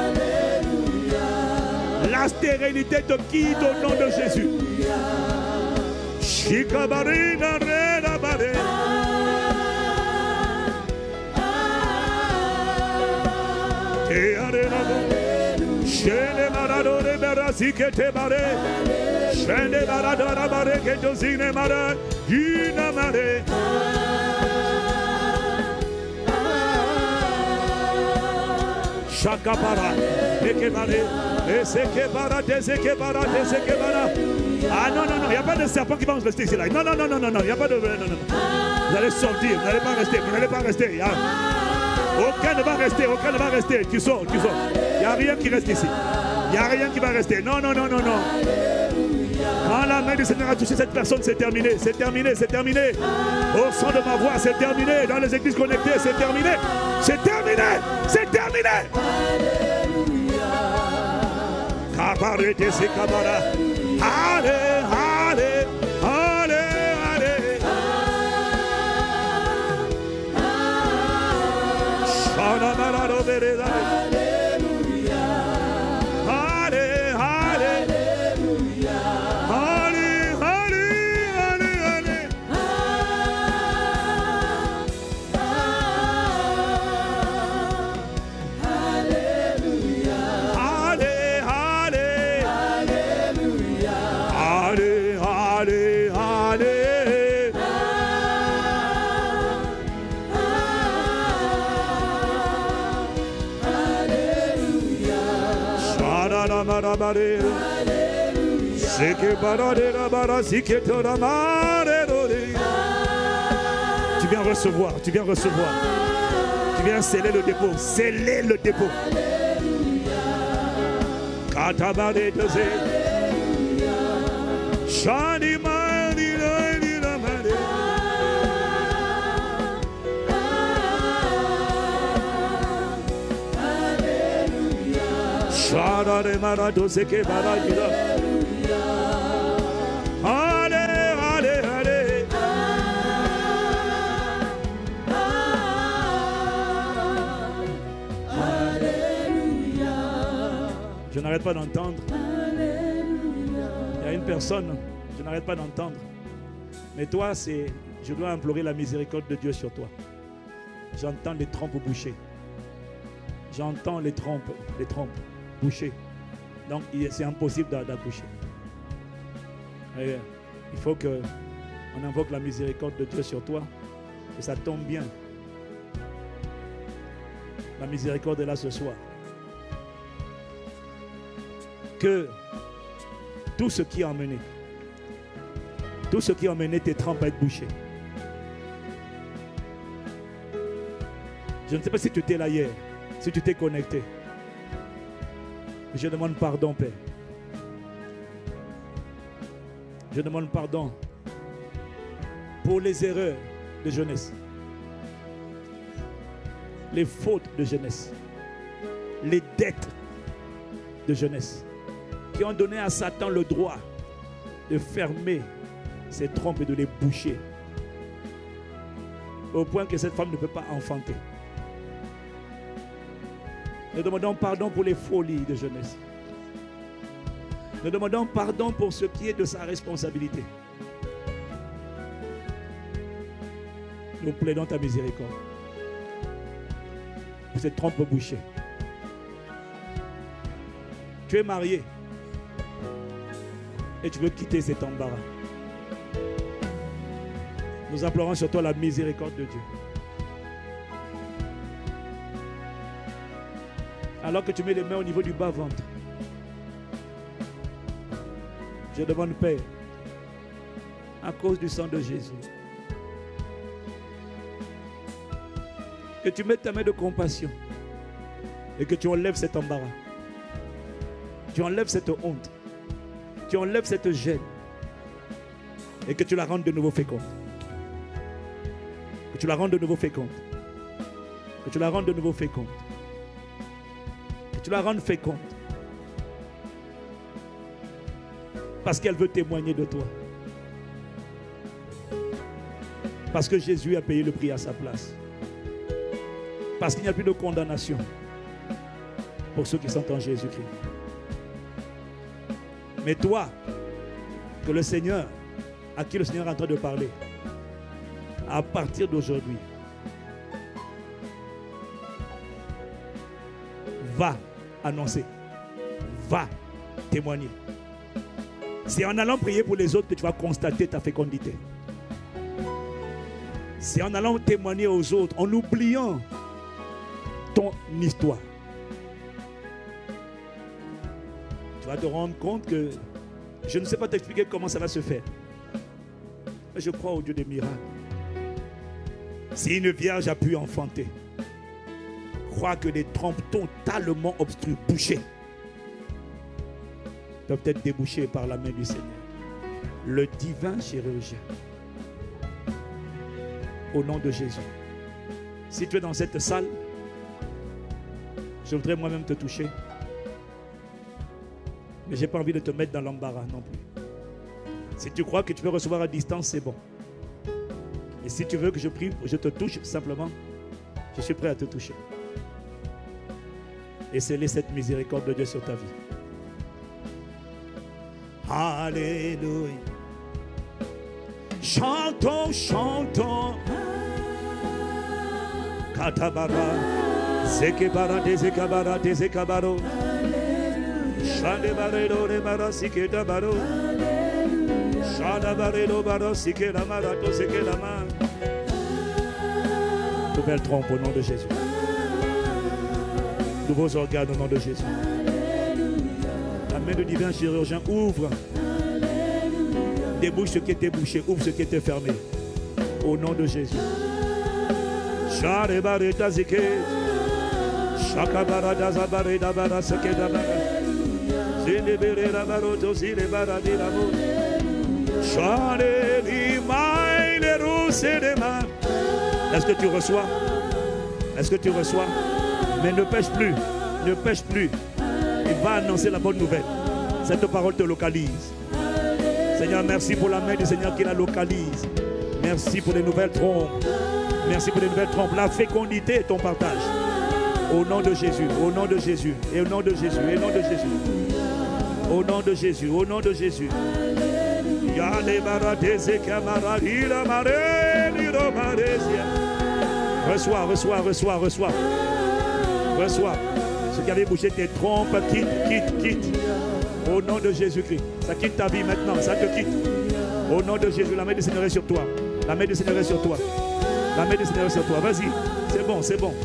La stérilité te quitte au nom de Jésus. Shikabarina Redabare. Te arena, Shene Maradore Berasike te bare, Shene Maradora Bare Ketozine Mara, Yina Mare. Shakapara, Ekebare, Esekebara, Desekebara, Desekebara. Ah non, non, non, il n'y a pas de serpent qui va nous rester ici là. Non, non, non, non, non, non, il n'y a pas de. Non, non, non. Vous allez sortir, vous n'allez pas rester, vous n'allez pas rester. A... Aucun ne va rester, aucun ne va rester. Tu sors, tu sors. Il n'y a rien qui reste ici. Il n'y a rien qui va rester. Non, non, non, non, non. Quand la main du Seigneur a touché cette personne, c'est terminé, c'est terminé, c'est terminé. Au son de ma voix, c'est terminé. Dans les églises connectées, c'est terminé. C'est terminé, c'est terminé. Alléluia. Allez, allez, allez, allez. Shanamarado Bereda. Tu viens recevoir, tu viens recevoir. Tu viens sceller le dépôt, sceller le dépôt. Je n'arrête pas d'entendre. Il y a une personne, je n'arrête pas d'entendre. Mais toi, c'est, je dois implorer la miséricorde de Dieu sur toi. J'entends les trompes bouchées. J'entends les trompes, les trompes bouchées. Donc, c'est impossible d'accoucher. Il faut que on invoque la miséricorde de Dieu sur toi. Et ça tombe bien. La miséricorde est là ce soir. Que tout ce qui a emmené, tout ce qui a emmené tes trompes à être bouchées. Je ne sais pas si tu étais là hier, si tu t'es connecté. Je demande pardon, Père. Je demande pardon pour les erreurs de jeunesse, les fautes de jeunesse, les dettes de jeunesse qui ont donné à Satan le droit de fermer ses trompes et de les boucher au point que cette femme ne peut pas enfanter. Nous demandons pardon pour les folies de jeunesse. Nous demandons pardon pour ce qui est de sa responsabilité. Nous plaidons ta miséricorde pour cette trompe bouchée. Tu es marié et tu veux quitter cet embarras. Nous implorons sur toi la miséricorde de Dieu. Alors que tu mets les mains au niveau du bas-ventre, je demande, Père, à cause du sang de Jésus, que tu mettes ta main de compassion et que tu enlèves cet embarras. Tu enlèves cette honte. Tu enlèves cette gêne et que tu la rendes de nouveau féconde. Que tu la rendes de nouveau féconde. Que tu la rendes de nouveau féconde. Que tu la rendes féconde. Parce qu'elle veut témoigner de toi. Parce que Jésus a payé le prix à sa place. Parce qu'il n'y a plus de condamnation pour ceux qui sont en Jésus-Christ. Mais toi, que le Seigneur, à qui le Seigneur est en train de parler, à partir d'aujourd'hui, va annoncer, va témoigner. C'est en allant prier pour les autres que tu vas constater ta fécondité. C'est en allant témoigner aux autres, en oubliant ton histoire. Tu vas te rendre compte que je ne sais pas t'expliquer comment ça va se faire. Mais je crois au Dieu des miracles. Si une vierge a pu enfanter, crois que des trompes totalement obstruées, bouchées, peuvent être débouchées par la main du Seigneur. Le divin chirurgien. Au nom de Jésus. Si tu es dans cette salle, je voudrais moi-même te toucher. Mais je n'ai pas envie de te mettre dans l'embarras non plus. Si tu crois que tu peux recevoir à distance, c'est bon. Et si tu veux que je prie, je te touche simplement, je suis prêt à te toucher. Et sceller cette miséricorde de Dieu sur ta vie. Alléluia. Chantons, chantons. Katabara, Zekebara, Dezekabara, Dezekabaro. Shandebarelo, Remara, Sikedabaro. Shandabarelo, Baro, Sikedamara, Tosekedama. Nouvelle trompe au nom de Jésus. Nouveaux organes au nom de Jésus. main du divin chirurgien ouvre. Débouche ce qui était bouché, ouvre ce qui était fermé. Au nom de Jésus. Est-ce que tu reçois? Est-ce que tu reçois? Mais ne pêche plus, ne pêche plus. Il va annoncer la bonne nouvelle. Cette parole te localise. Seigneur, merci pour la main du Seigneur qui la localise. Merci pour les nouvelles trompes. Merci pour les nouvelles trompes. La fécondité est ton partage. Au nom de Jésus, au nom de Jésus, et au nom de Jésus, et au nom de Jésus. Au nom de Jésus, au nom de Jésus. Reçois, reçois, reçois, reçois. Reçois. Ce qui avait bouché tes trompes, quitte, quitte, quitte. Au nom de Jésus-Christ. Ça quitte ta vie maintenant, ça te quitte. Au nom de Jésus, la main du Seigneur est sur toi. La main du Seigneur est sur toi. La main du Seigneur est sur toi. Vas-y. C'est bon, c'est bon.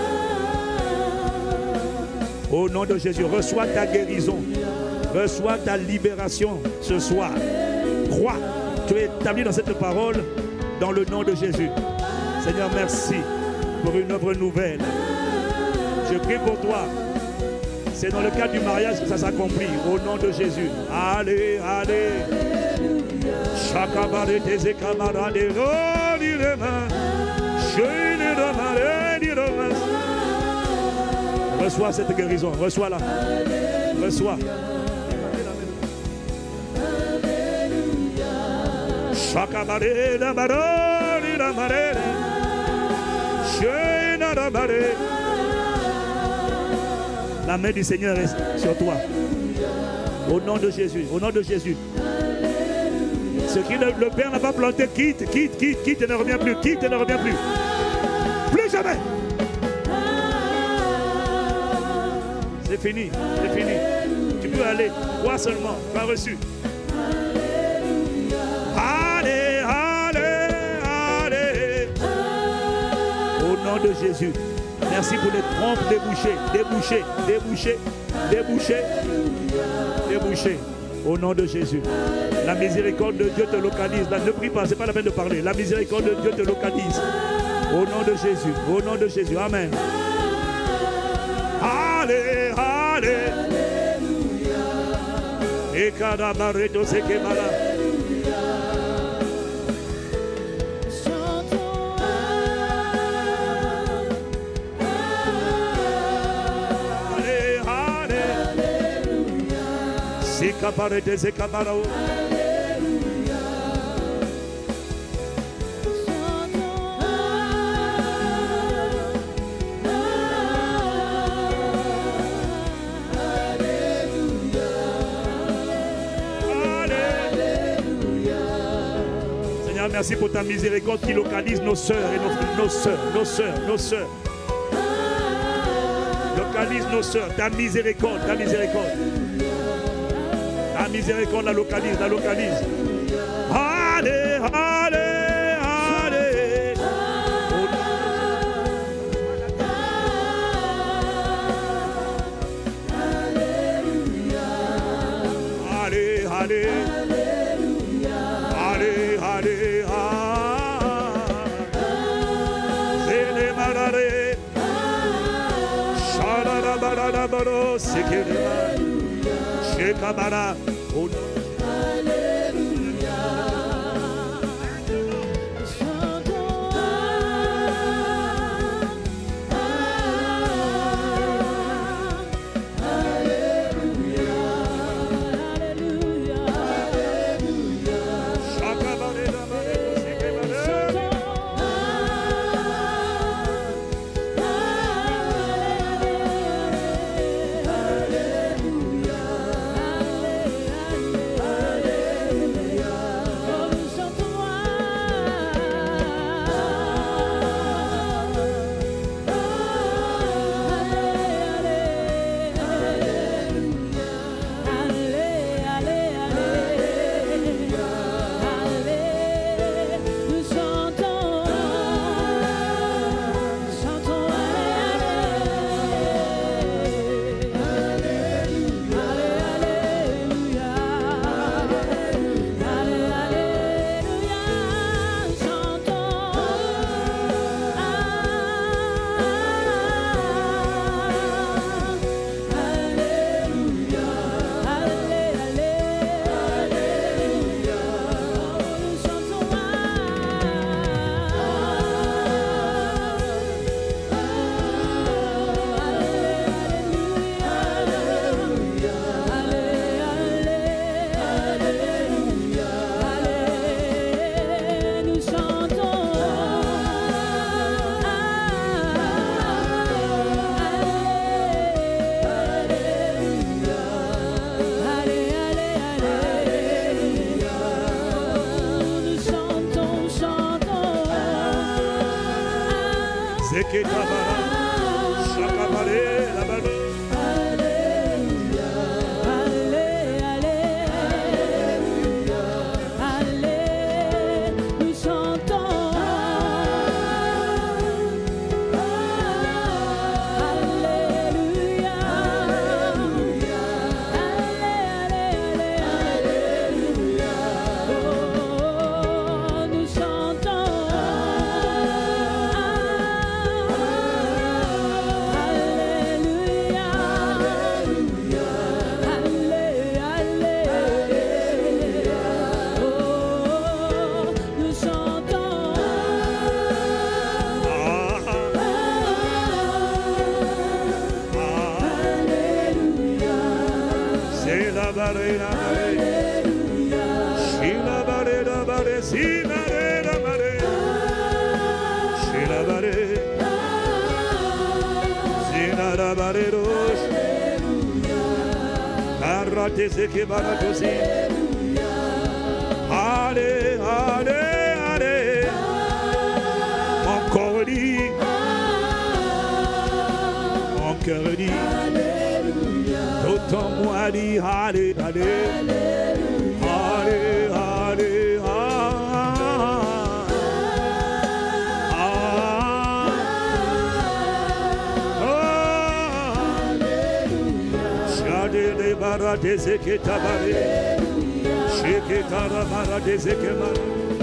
Au nom de Jésus, reçois ta guérison. Reçois ta libération ce soir. Crois. Tu es établi dans cette parole dans le nom de Jésus. Seigneur, merci pour une œuvre nouvelle. Je prie pour toi. C'est dans le cadre du mariage que ça s'accomplit. Au nom de Jésus. Allez, allez. Chakabare tes camarades. Reçois cette guérison. Reçois-la. Reçois. Chakabare la barone la marere. Chena la barere. La main du Seigneur est sur toi. Au nom de Jésus. Au nom de Jésus. Ce qui le, le Père n'a pas planté, quitte, quitte, quitte, quitte et ne revient plus. Quitte et ne revient plus. Plus jamais. C'est fini. C'est fini. Tu peux aller. Crois seulement. Tu as reçu. Allez, allez, allez. Au nom de Jésus. Merci pour les trompes débouchées, débouchées, débouchées, débouchées, débouchées. Au nom de Jésus. La miséricorde de Dieu te localise. Là, ne prie pas, ce n'est pas la peine de parler. La miséricorde de Dieu te localise. Au nom de Jésus. Au nom de Jésus. Amen. Allez, allez. Et kadabareto sekemala. Seigneur, merci pour ta miséricorde qui localise nos sœurs et nos, nos sœurs, nos sœurs, nos sœurs. Localise nos sœurs, ta miséricorde, ta miséricorde. La miséricorde la localise, la localise. Allez, allez, allez. Allez, allez. Allez, allez. Zéné marare. Shalala barada baro sekere. Shekabara. Oh, Allez, allez, allez. Encore dit. Encore dit. Tout en moi dit. Allez, allez. Allez, allez. Deseke tabare, sheke taramara deseke mara.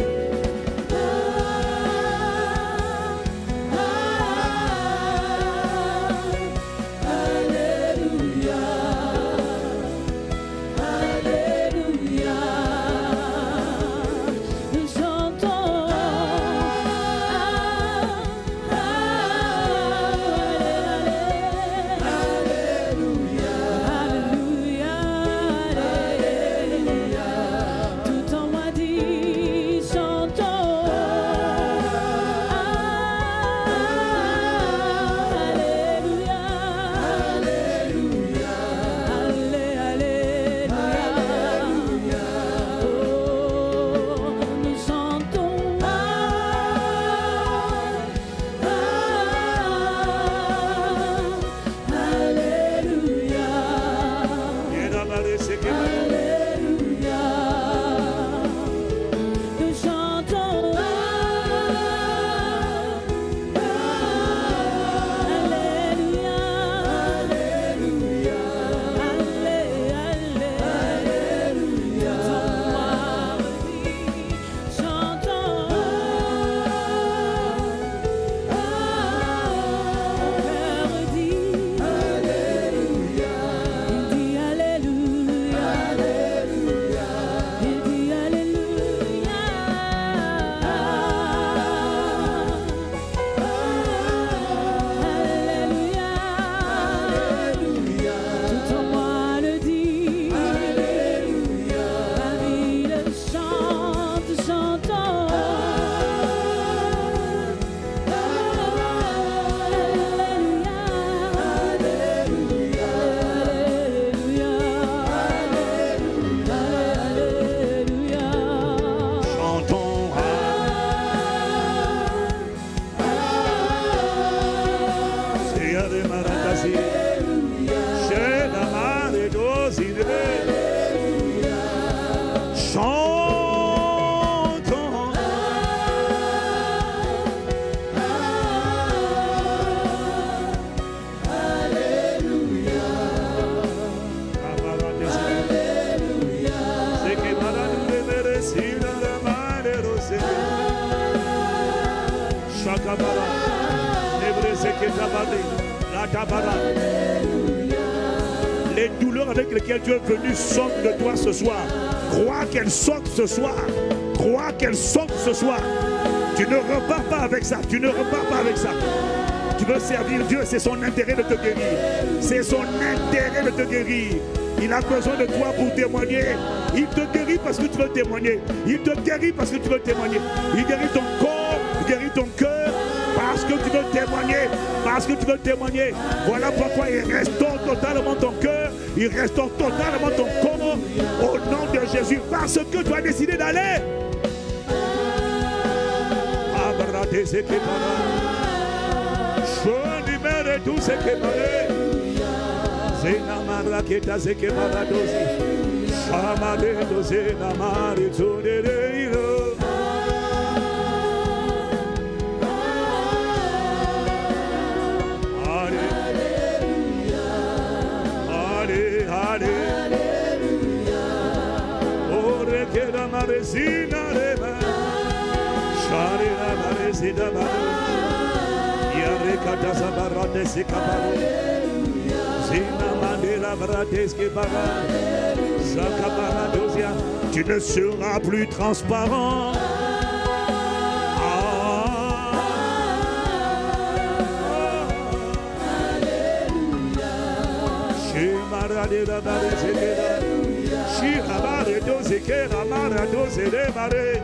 Les douleurs avec lesquelles tu es venu sortent de toi ce soir. Crois qu'elles sortent ce soir. Crois qu'elles sortent ce soir. Tu ne repars pas avec ça. Tu ne repars pas avec ça. Tu veux servir Dieu, c'est son intérêt de te guérir. C'est son intérêt de te guérir. Il a besoin de toi pour témoigner. Il te guérit parce que tu veux témoigner. Il te guérit parce que tu veux témoigner. Il guérit ton corps, il guérit ton cœur parce que tu veux témoigner. Parce que tu veux témoigner. Voilà pourquoi il restaure totalement ton cœur. Il restaure totalement ton corps au nom de Jésus. Parce que tu as décidé d'aller. Sonimere tu se kemare. Zenamara keta se kemara dozi. Shamare doze namare zodereiro. Hare. Hare Hare. Ore keda marezina reba. Share la marezina mare. Kata sabarate sikabaro, zina mandela brateske bara, zakabara dozia. Tu ne seras plus transparent. Shimara la bare zekera, shirabare dozekera mara dozere bare.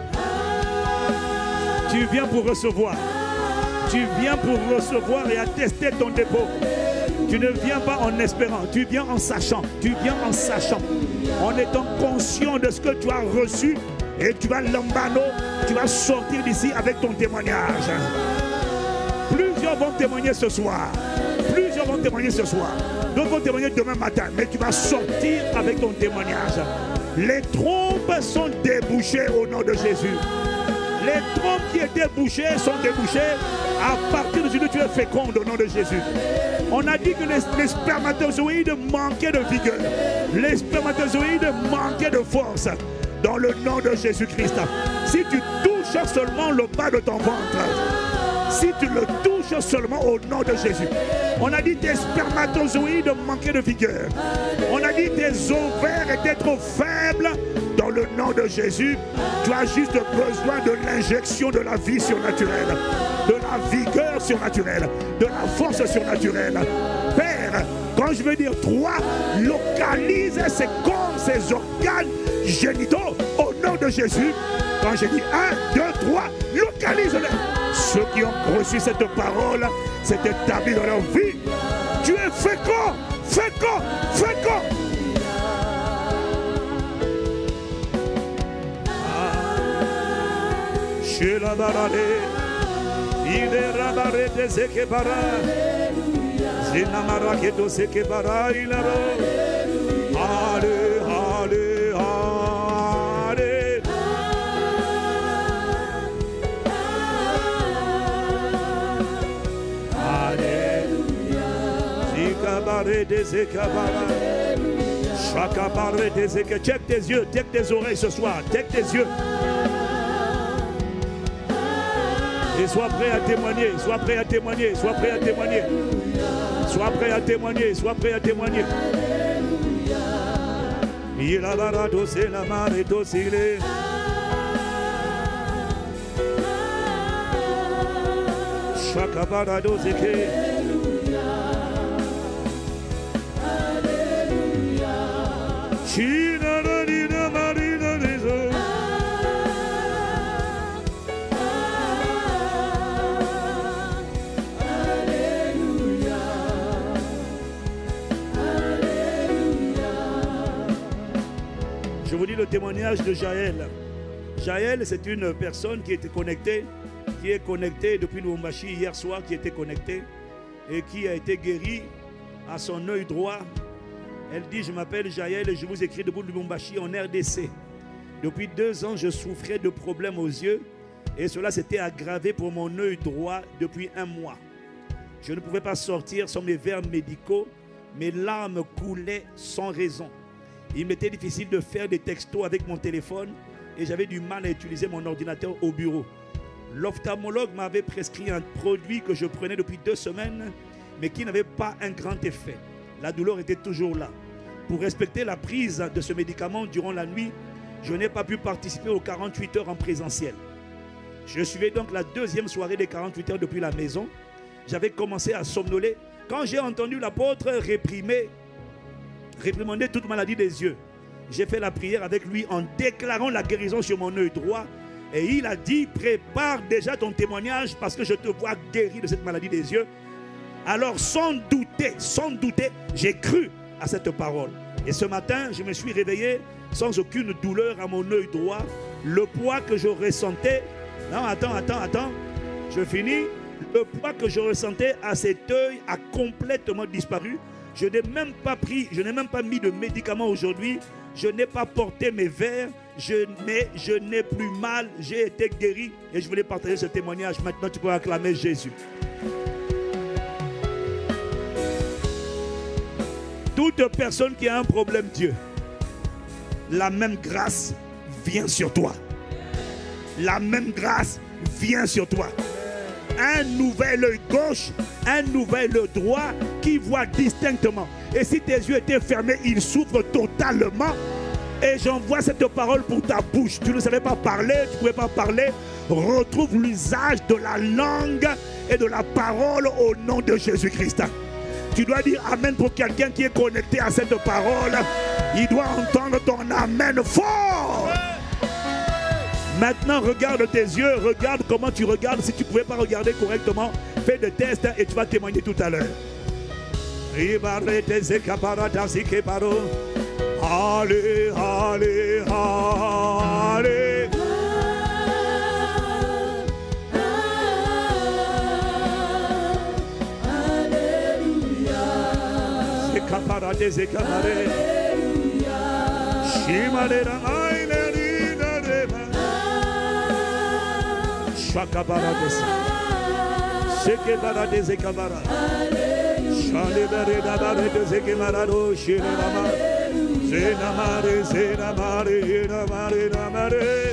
Tu viens pour recevoir. Tu viens pour recevoir et attester ton dépôt. Tu ne viens pas en espérant, tu viens en sachant. Tu viens en sachant, en étant conscient de ce que tu as reçu. Et tu vas lambano, tu vas sortir d'ici avec ton témoignage. Plusieurs vont témoigner ce soir. Plusieurs vont témoigner ce soir. D'autres vont témoigner demain matin. Mais tu vas sortir avec ton témoignage. Les trompes sont débouchées au nom de Jésus. Les trompes qui étaient bouchées sont débouchées. À partir de aujourd'hui, tu es féconde au nom de Jésus. On a dit que les, les spermatozoïdes manquaient de vigueur. Les spermatozoïdes manquaient de force. Dans le nom de Jésus-Christ. Si tu touches seulement le bas de ton ventre, si tu le touches seulement au nom de Jésus. On a dit tes spermatozoïdes manquaient de vigueur. On a dit tes ovaires étaient trop faibles. Dans le nom de Jésus, tu as juste besoin de l'injection de la vie surnaturelle, de la vigueur surnaturelle, de la force surnaturelle. Père, quand je veux dire trois, localise ces corps, ces organes génitaux au nom de Jésus. Quand je dis un, deux, trois, localise-les. Ceux qui ont reçu cette parole, c'est établi dans leur vie. Tu es fécond, fécond, fécond. Chez la barade, il est rabaré de Zekebara. Zinamara keto Zekebara, il a Allez, allez, allez. Alléluia. Zikabare de Zekebara. Chakabare de Zekebara. Check tes yeux, check tes oreilles ce soir, check tes yeux. Et sois prêt à témoigner, sois prêt à témoigner, sois prêt à témoigner. Sois prêt à témoigner, sois prêt à témoigner. Il a la rado, c'est la marée d'oscillé. Chaka barado, c'est que. China, la dina, marina, les eaux. Je vous dis le témoignage de Jaël. Jaël, c'est une personne qui était connectée, qui est connectée depuis Lubumbashi hier soir, qui était connectée et qui a été guérie à son œil droit. Elle dit, je m'appelle Jaël et je vous écris depuis Lubumbashi en R D C. Depuis deux ans, je souffrais de problèmes aux yeux et cela s'était aggravé pour mon œil droit depuis un mois. Je ne pouvais pas sortir sans mes verres médicaux, mes larmes coulaient sans raison. Il m'était difficile de faire des textos avec mon téléphone et j'avais du mal à utiliser mon ordinateur au bureau. L'ophtalmologue m'avait prescrit un produit que je prenais depuis deux semaines, mais qui n'avait pas un grand effet. La douleur était toujours là. Pour respecter la prise de ce médicament durant la nuit, je n'ai pas pu participer aux quarante-huit heures en présentiel. Je suivais donc la deuxième soirée des quarante-huit heures depuis la maison. J'avais commencé à somnoler quand j'ai entendu l'apôtre réprimer, réprimander toute maladie des yeux. J'ai fait la prière avec lui en déclarant la guérison sur mon œil droit. Et il a dit, prépare déjà ton témoignage parce que je te vois guéri de cette maladie des yeux. Alors sans douter, sans douter, j'ai cru à cette parole. Et ce matin, je me suis réveillé sans aucune douleur à mon œil droit. Le poids que je ressentais, non, attends, attends, attends, je finis. Le poids que je ressentais à cet œil a complètement disparu. Je n'ai même pas pris, je n'ai même pas mis de médicaments aujourd'hui. Je n'ai pas porté mes verres. Je n'ai, je n'ai plus mal. J'ai été guéri. Et je voulais partager ce témoignage. Maintenant, tu peux acclamer Jésus. Toute personne qui a un problème, Dieu, la même grâce vient sur toi. La même grâce vient sur toi. Un nouvel œil gauche, un nouvel œil droit qui voit distinctement. Et si tes yeux étaient fermés, ils s'ouvrent totalement. Et j'envoie cette parole pour ta bouche. Tu ne savais pas parler, tu ne pouvais pas parler. Retrouve l'usage de la langue et de la parole au nom de Jésus-Christ. Tu dois dire Amen pour quelqu'un qui est connecté à cette parole. Il doit entendre ton Amen fort. Maintenant, regarde tes yeux, regarde comment tu regardes. Si tu ne pouvais pas regarder correctement, fais des tests et tu vas témoigner tout à l'heure. Allez, allez, allez. C'est capara des écamarés. Chimalera maïlerina dema. Chakabara des. C'est que bara des écamara. Chalibere dabare des écamarado. Chilerama. Zenamare, zenamare, zenamare, zenamare.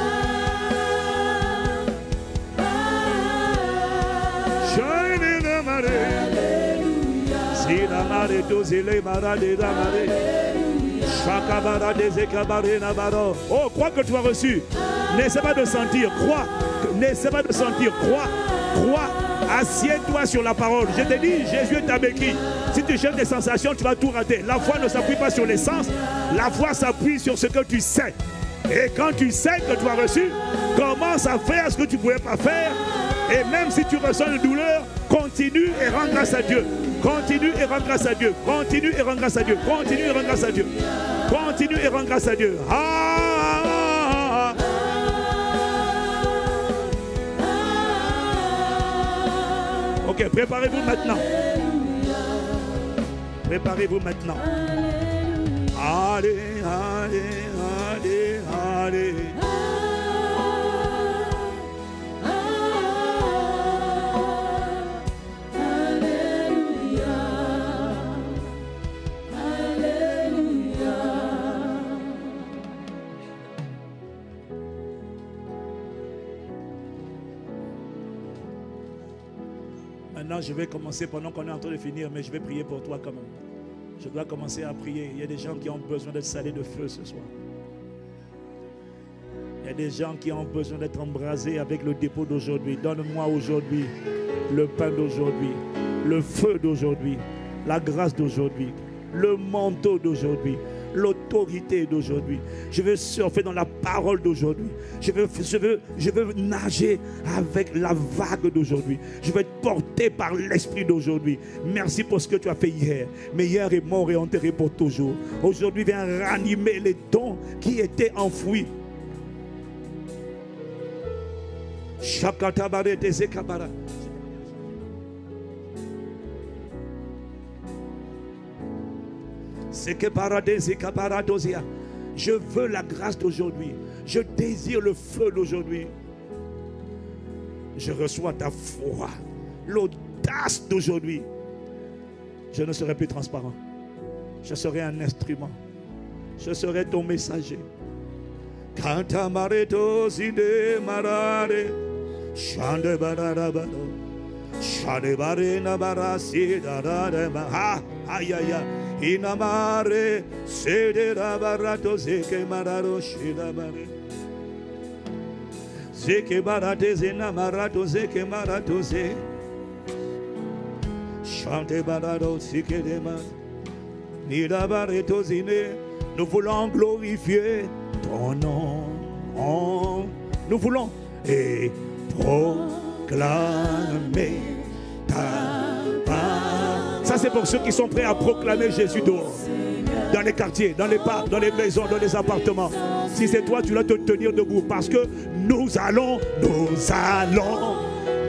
Shine namare. Zenamare, dozele marade damare. Chakabara des ekabare nabaro. Oh, crois que tu as reçu. N'essaie pas de sentir, crois. N'essaie pas de sentir, crois. Crois. Assieds-toi sur la parole. Je te dis, Jésus est ta béquille. Si tu cherches des sensations, tu vas tout rater. La foi ne s'appuie pas sur les sens. La foi s'appuie sur ce que tu sais. Et quand tu sais que tu as reçu, commence à faire ce que tu ne pouvais pas faire. Et même si tu ressens une douleur, continue et rends grâce à Dieu. Continue et rends grâce à Dieu. Continue et rends grâce à Dieu. Continue et rends grâce à Dieu. Continue et rends grâce à Dieu. Ah, ah, ah, ah. Ok, préparez-vous maintenant. Préparez-vous maintenant. Allez, allez, allez, allez. Maintenant, je vais commencer pendant qu'on est en train de finir, mais je vais prier pour toi quand même. Je dois commencer à prier. Il y a des gens qui ont besoin d'être salés de feu ce soir. Il y a des gens qui ont besoin d'être embrasés avec le dépôt d'aujourd'hui. Donne-moi aujourd'hui le pain d'aujourd'hui, le feu d'aujourd'hui, la grâce d'aujourd'hui, le manteau d'aujourd'hui, l'autorité d'aujourd'hui. Je veux surfer dans la parole d'aujourd'hui. Je veux, je veux, je veux nager avec la vague d'aujourd'hui. Je veux être porté par l'esprit d'aujourd'hui. Merci pour ce que tu as fait hier. Mais hier est mort et enterré pour toujours. Aujourd'hui, viens ranimer les dons qui étaient enfouis. Shakatabare tezekabara. Je veux la grâce d'aujourd'hui. Je désire le feu d'aujourd'hui. Je reçois ta foi, l'audace d'aujourd'hui. Je ne serai plus transparent. Je serai un instrument. Je serai ton messager. Ah, aïe aïe aïe. Inamare sedera barato zeke mararo shidamare zeke barate zena marato zeke marato ze chante barado zeke dema nida bareto zine. Nous voulons glorifier ton nom. Nous voulons et proclamer ta parole. Ça c'est pour ceux qui sont prêts à proclamer Jésus dehors. Dans les quartiers, dans les parcs, dans les maisons, dans les appartements. Si c'est toi, tu dois te tenir debout. Parce que nous allons, nous allons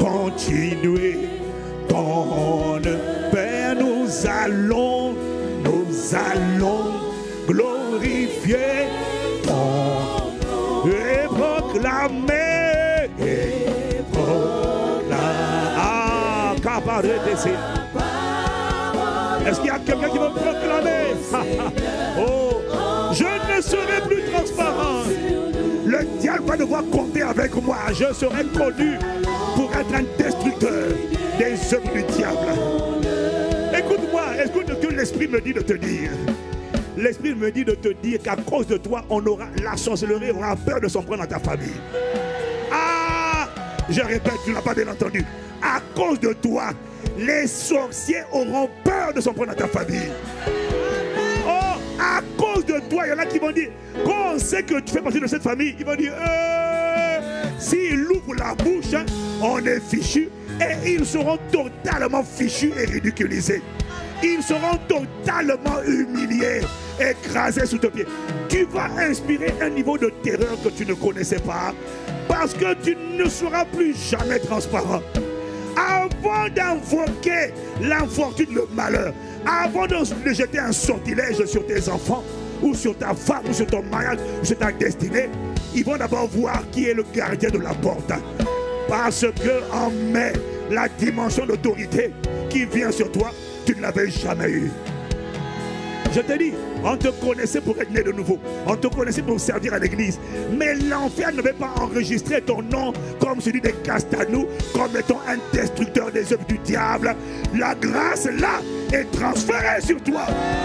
continuer ton Père, nous allons, nous allons glorifier ton nom et proclamer, et proclamer. Ah, cabaret d'essai. Est-ce qu'il y a quelqu'un qui veut proclamer? Oh, je ne serai plus transparent. Le diable va devoir compter avec moi. Je serai connu pour être un destructeur des œuvres du diable. Écoute-moi, écoute ce que l'Esprit me dit de te dire. L'Esprit me dit de te dire qu'à cause de toi, on aura, la sorcellerie aura peur de s'en prendre dans ta famille. Ah, je répète, tu n'as pas bien entendu. À cause de toi, les sorciers auront peur de s'en prendre dans ta famille. Oh, à cause de toi, il y en a qui vont dire, quand on sait que tu fais partie de cette famille, ils vont dire, euh, s'ils ouvrent la bouche, hein, on est fichu. Et ils seront totalement fichus et ridiculisés. Ils seront totalement humiliés, écrasés sous tes pieds. Tu vas inspirer un niveau de terreur que tu ne connaissais pas, parce que tu ne seras plus jamais transparent. Avant d'invoquer l'infortune, le malheur, avant de jeter un sortilège sur tes enfants, ou sur ta femme, ou sur ton mariage, ou sur ta destinée, ils vont d'abord voir qui est le gardien de la porte. Parce que en mai, la dimension d'autorité qui vient sur toi, tu ne l'avais jamais eu. Je te dis, on te connaissait pour être né de nouveau. On te connaissait pour servir à l'église. Mais l'enfer ne veut pas enregistrer ton nom comme celui des Castanou, comme étant un destructeur des œuvres du diable. La grâce là est transférée sur toi.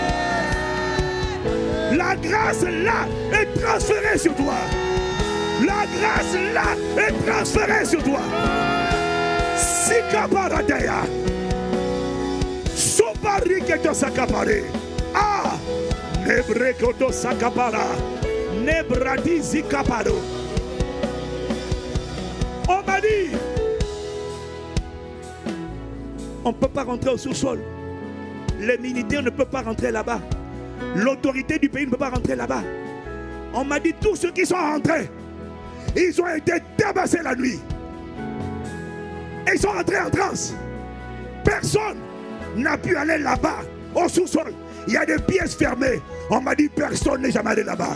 La grâce là est transférée sur toi. La grâce là est transférée sur toi. Sikabaradaya. Sobariketo sakapare. Ah, Nebrekoto sakapara. Nebradi zikaparo. On m'a dit, on ne peut pas rentrer au sous-sol. Les militaires ne peuvent pas rentrer là-bas. L'autorité du pays ne peut pas rentrer là-bas. On m'a dit, tous ceux qui sont rentrés, ils ont été tabassés la nuit. Et ils sont rentrés en transe. Personne n'a pu aller là-bas, au sous-sol. Il y a des pièces fermées. On m'a dit, personne n'est jamais allé là-bas.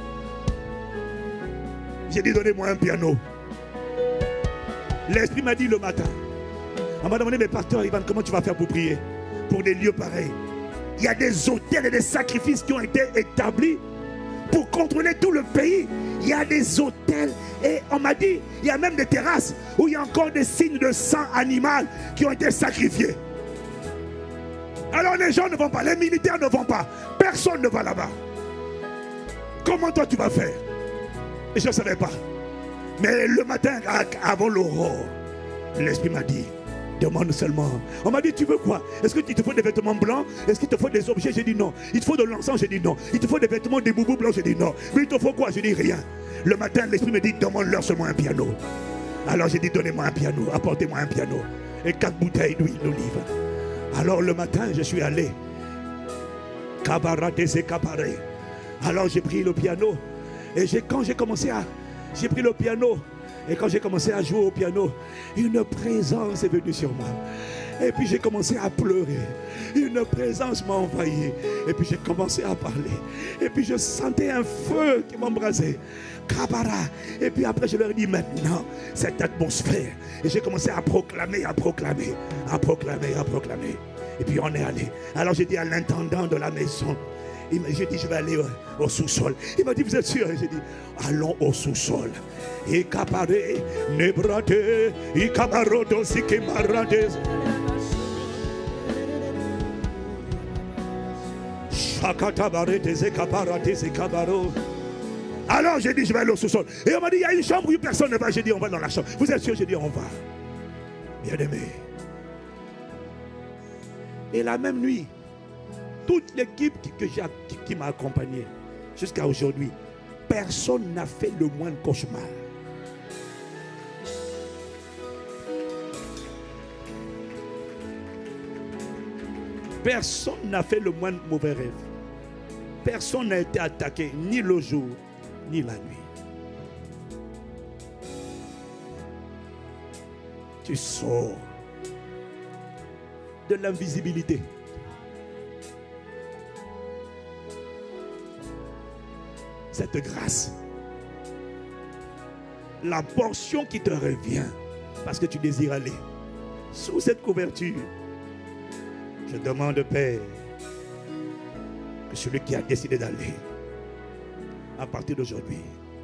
J'ai dit, donnez-moi un piano. L'Esprit m'a dit le matin. On m'a demandé, mais pasteur Ivan, comment tu vas faire pour prier pour des lieux pareils? Il y a des autels et des sacrifices qui ont été établis pour contrôler tout le pays. Il y a des hôtels et on m'a dit, il y a même des terrasses où il y a encore des signes de sang animal qui ont été sacrifiés. Alors les gens ne vont pas, les militaires ne vont pas, personne ne va là-bas. Comment toi tu vas faire? Et je ne savais pas. Mais le matin, avant l'aurore, l'Esprit m'a dit, demande seulement. On m'a dit, tu veux quoi? Est-ce qu'il te faut des vêtements blancs? Est-ce qu'il te faut des objets? J'ai dit non. Il te faut de l'encens? J'ai dit non. Il te faut des vêtements, des boubous blancs? J'ai dit non. Mais il te faut quoi? J'ai dit rien. Le matin, l'Esprit me dit, demande-leur seulement un piano. Alors j'ai dit, donnez-moi un piano, apportez-moi un piano. Et quatre bouteilles d'huile d'olive. Alors le matin, je suis allé. Alors j'ai pris le piano. Et quand j'ai commencé à... J'ai pris le piano. Et quand j'ai commencé à jouer au piano, une présence est venue sur moi. Et puis j'ai commencé à pleurer. Une présence m'a envahi. Et puis j'ai commencé à parler. Et puis je sentais un feu qui m'embrasait. Kabara. Et puis après je leur ai dit, maintenant, cette atmosphère. Et j'ai commencé à proclamer, à proclamer, à proclamer, à proclamer. Et puis on est allé. Alors j'ai dit à l'intendant de la maison, j'ai dit, je vais aller au, au sous-sol. Il m'a dit, vous êtes sûr? J'ai dit, allons au sous-sol. Et caparé, nebrate, et cabarodo, si kemarades. Alors j'ai dit, je vais aller au sous-sol. Et on m'a dit, il y a une chambre où personne ne va. J'ai dit, on va dans la chambre. Vous êtes sûr? J'ai dit, on va. Bien aimé. Et la même nuit, toute l'équipe qui, qui, qui m'a accompagné jusqu'à aujourd'hui, personne n'a fait le moindre cauchemar. Personne n'a fait le moindre mauvais rêve. Personne n'a été attaqué ni le jour ni la nuit. Tu sors de l'invisibilité. Cette grâce, la portion qui te revient parce que tu désires aller sous cette couverture. Je demande, Père, que celui qui a décidé d'aller, à partir d'aujourd'hui,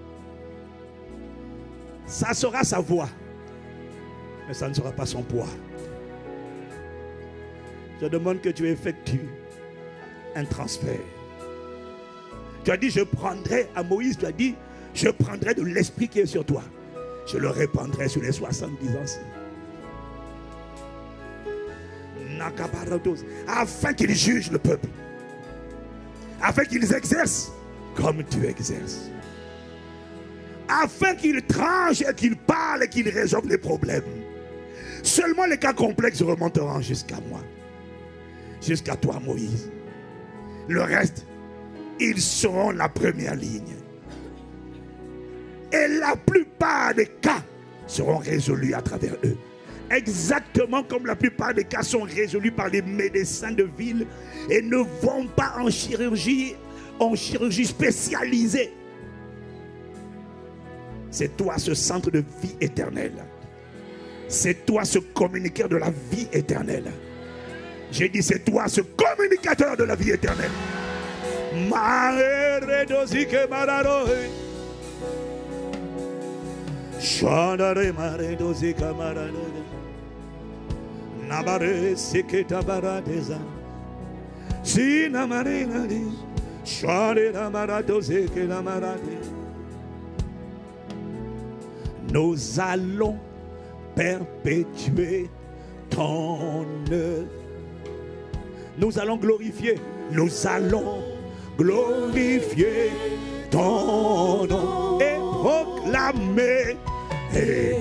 ça sera sa voix, mais ça ne sera pas son poids. Je demande que tu effectues un transfert. Tu as dit, je prendrai, à Moïse, tu as dit, je prendrai de l'esprit qui est sur toi. Je le répandrai sur les soixante-dix ans. Afin qu'ils jugent le peuple. Afin qu'ils exercent comme tu exerces. Afin qu'ils tranchent et qu'ils parlent et qu'ils résolvent les problèmes. Seulement les cas complexes remonteront jusqu'à moi. Jusqu'à toi, Moïse. Le reste, ils seront la première ligne. Et la plupart des cas seront résolus à travers eux. Exactement comme la plupart des cas sont résolus par les médecins de ville et ne vont pas en chirurgie, en chirurgie spécialisée. C'est toi ce centre de vie éternelle. C'est toi ce communicateur de la vie éternelle. J'ai dit c'est toi ce communicateur de la vie éternelle. Shandare mare dozi kamara nabare seketa baradeza sina marina di share ramara dozi ke la marade. Nous allons perpétuer ton œuvre. Nous allons glorifier. Nous allons glorifier ton nom et proclamer et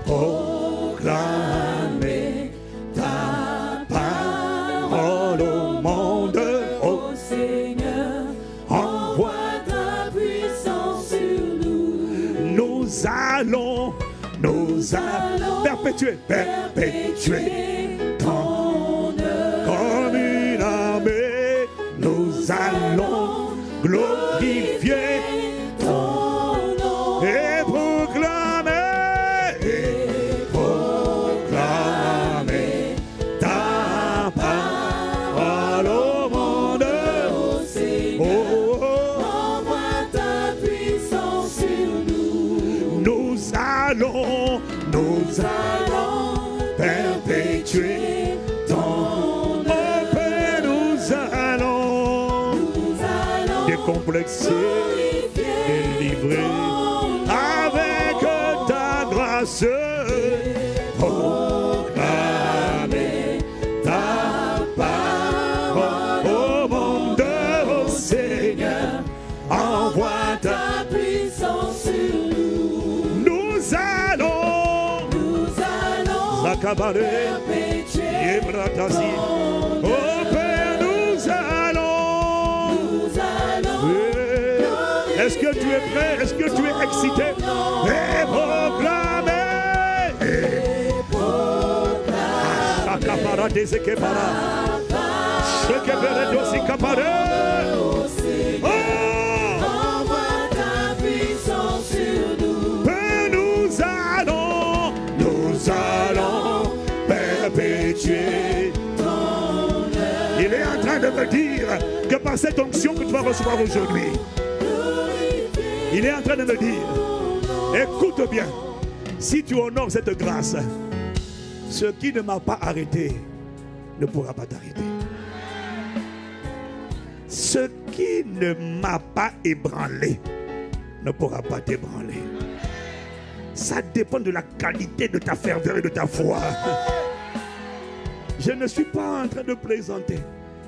proclamer ta parole au monde. Ô Seigneur, envoie ta puissance sur nous. Nous allons, nous allons perpétuer, perpétuer ton œuvre comme une armée. Nous allons glorifier ton nom et proclamer, et proclamer ta parole au monde. Ô Seigneur, Oh, oh. envoie ta puissance sur nous. Nous allons, nous allons Allons perpétuer ton ton nom. Père, nous allons nous allons décomplexer, délivrer avec ta grâce, proclamer ta parole au monde. Ô Seigneur, envoie ta. ta puissance sur nous. Nous allons Nous allons Zakabaré, perpétuer Yebratasi. ton Oh Père, nous allons. Nous allons Eh, Est-ce que tu es prêt? Est-ce que tu es excité? Et proclamer. et proclamer Sakapara Dezekebara. Shekebere Dosikapare. Ô Seigneur, Oh, envoie ta puissance sur nous. Père, nous allons, nous allons perpétuer. Ton œuvre Il est en train de me dire que par cette onction que tu vas recevoir aujourd'hui, glorifiée. il est en train de me dire, écoute bien, si tu honores cette grâce, ce qui ne m'a pas arrêté ne pourra pas t'arrêter. Ce qui ne m'a pas ébranlé ne pourra pas t'ébranler. Ça dépend de la qualité de ta ferveur et de ta foi. Je ne suis pas en train de plaisanter.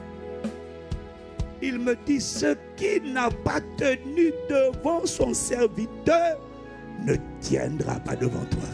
Il me dit, ce qui n'a pas tenu devant son serviteur ne tiendra pas devant toi.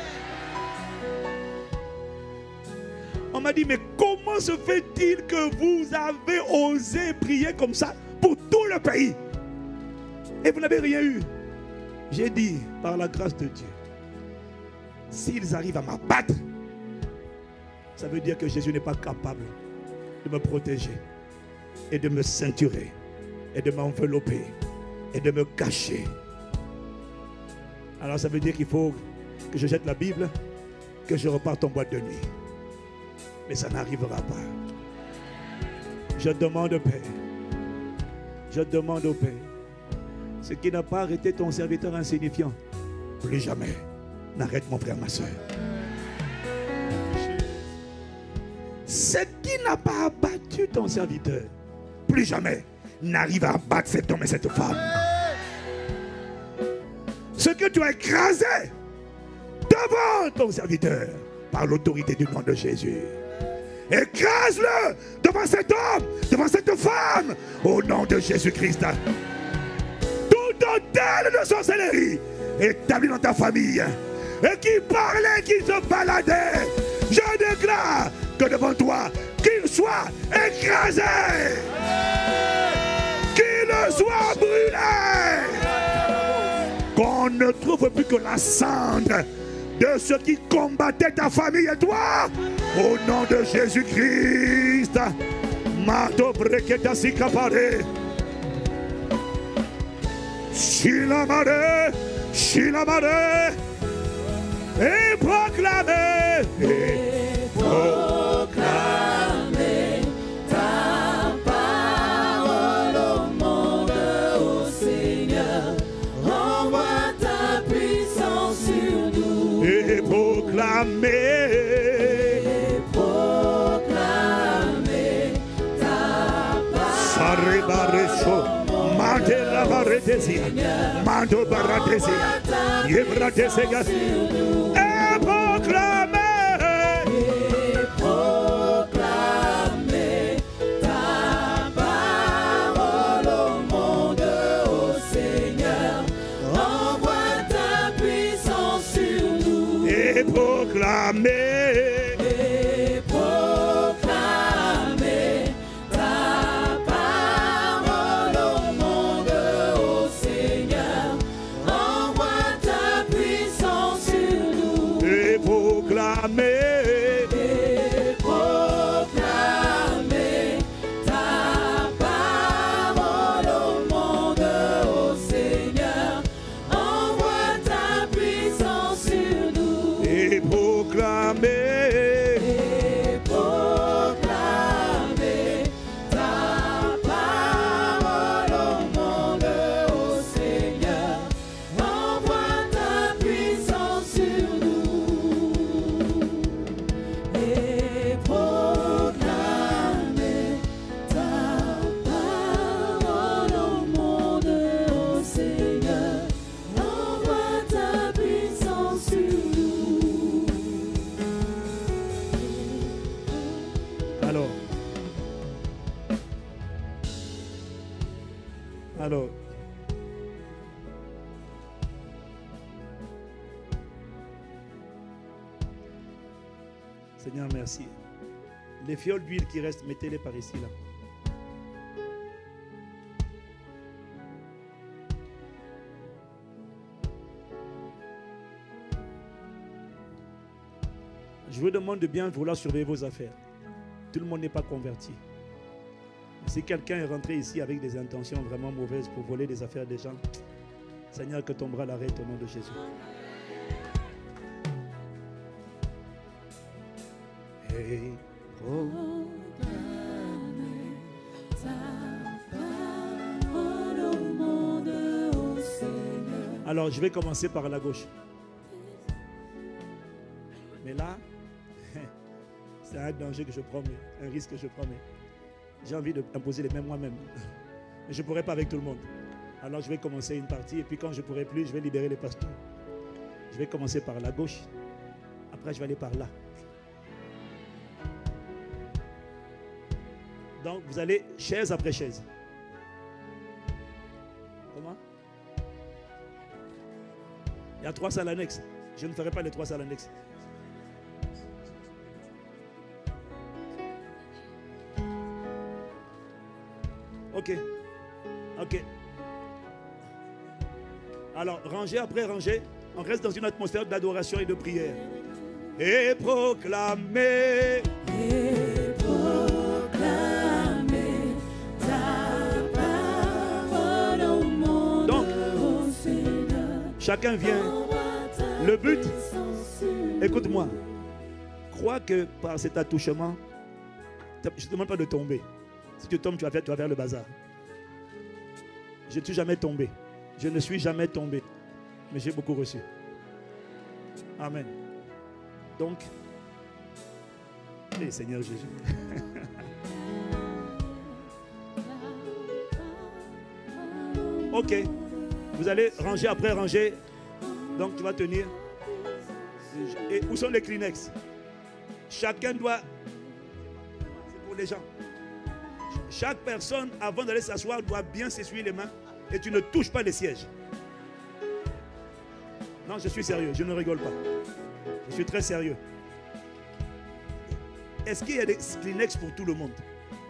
On m'a dit, mais comment se fait-il que vous avez osé prier comme ça pour tout le pays et vous n'avez rien eu? J'ai dit, par la grâce de Dieu, s'ils arrivent à m'abattre, ça veut dire que Jésus n'est pas capable de me protéger et de me ceinturer et de m'envelopper et de me cacher. Alors ça veut dire qu'il faut que je jette la Bible, que je reparte en boîte de nuit. Mais ça n'arrivera pas. Je demande au Père, je demande au Père, ce qui n'a pas arrêté ton serviteur insignifiant, plus jamais n'arrête mon frère, ma soeur. Ce qui n'a pas abattu ton serviteur, plus jamais n'arrive à abattre cet homme et cette femme. Ce que tu as écrasé devant ton serviteur, par l'autorité du nom de Jésus, écrase-le devant cet homme, devant cette femme, au nom de Jésus-Christ. Tout hôtel de sorcellerie établi dans ta famille et qui parlait, qui se baladait, je déclare que devant toi, qu'il soit écrasé, qu'il soit brûlé, qu'on ne trouve plus que la cendre de ceux qui combattaient ta famille et toi, au nom de Jésus-Christ. Mato breketa sikapare, shilamare, shilamare, et proclamer, et proclamer ta parole au monde, ô Seigneur. Envoie ta puissance sur nous. et proclamer, Et proclamer ta parole. Sarebareso, Mandela Baretesia, Mando Baratesia, Yebratesia, et proclamer, Et proclamer ta parole au monde, ô Seigneur. Envoie ta puissance sur nous. et proclamer, Et proclamer ta parole au monde, ô Seigneur. Envoie ta puissance sur nous. et proclamer, Et proclamer ta parole au monde, ô Seigneur. Envoie ta puissance sur nous. et proclamer, Et proclamer ta parole au monde, ô Seigneur. Envoie ta puissance sur nous. Et proclamer ta parole au monde, ô Seigneur. Envoie ta puissance sur nous. alors, alors, Seigneur, merci. Les fioles d'huile qui restent, mettez-les par ici, là. Je vous demande de bien vouloir surveiller vos affaires. Tout le monde n'est pas converti. Si quelqu'un est rentré ici avec des intentions vraiment mauvaises pour voler des affaires des gens, Seigneur, que ton bras l'arrête au nom de Jésus. Hey, oh. Alors, je vais commencer par la gauche. Mais là, c'est un danger que je prends, un risque que je prends. J'ai envie d'imposer les mêmes moi-même. Mais je ne pourrai pas avec tout le monde. Alors, je vais commencer une partie. Et puis, quand je ne pourrai plus, je vais libérer les pasteurs. Je vais commencer par la gauche. Après, je vais aller par là. Donc, vous allez chaise après chaise. Comment? Il y a trois salles annexes. Je ne ferai pas les trois salles annexes. Ok. Ok. Alors, rangée après rangée. On reste dans une atmosphère d'adoration et de prière. Et proclamer. Et proclamer ta parole au monde. Donc, ô Seigneur. chacun vient. Le but, écoute-moi. Crois que par cet attouchement, je ne te demande pas de tomber. Si tu tombes, tu vas faire, tu vas faire le bazar. Je ne suis jamais tombé. Je ne suis jamais tombé. Mais j'ai beaucoup reçu. Amen. Donc, hey, Seigneur Jésus. Ok. Vous allez ranger après ranger. Donc, tu vas tenir. Et où sont les Kleenex? Chacun doit... C'est pour les gens. Chaque personne, avant d'aller s'asseoir, doit bien s'essuyer les mains. Et tu ne touches pas les sièges. Non, je suis sérieux. Je ne rigole pas. Je suis très sérieux. Est-ce qu'il y a des Kleenex pour tout le monde?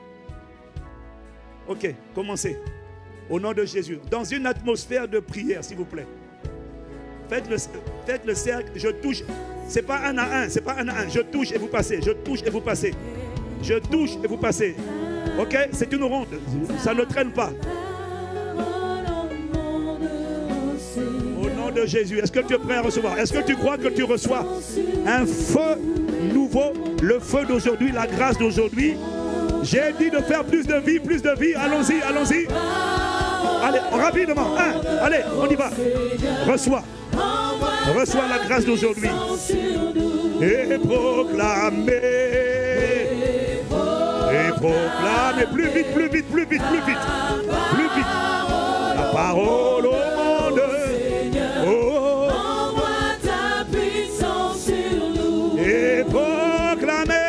Ok, commencez. Au nom de Jésus. Dans une atmosphère de prière, s'il vous plaît. Faites le, faites le cercle. Je touche. Ce n'est pas un à un. C'est pas un à un. Je touche et vous passez. Je touche et vous passez. Je touche et vous passez. Ok, c'est une ronde. Ça ne traîne pas. Au nom de Jésus, est-ce que tu es prêt à recevoir? Est-ce que tu crois que tu reçois un feu nouveau? Le feu d'aujourd'hui, la grâce d'aujourd'hui. J'ai dit de faire plus de vie, plus de vie. Allons-y, allons-y. Allez, rapidement. Un. Allez, on y va. Reçois. Reçois la grâce d'aujourd'hui. Et proclamer. Et proclamer. Plus vite, plus vite, plus vite, plus vite. Plus vite. La parole au monde. Oh. Et proclamer.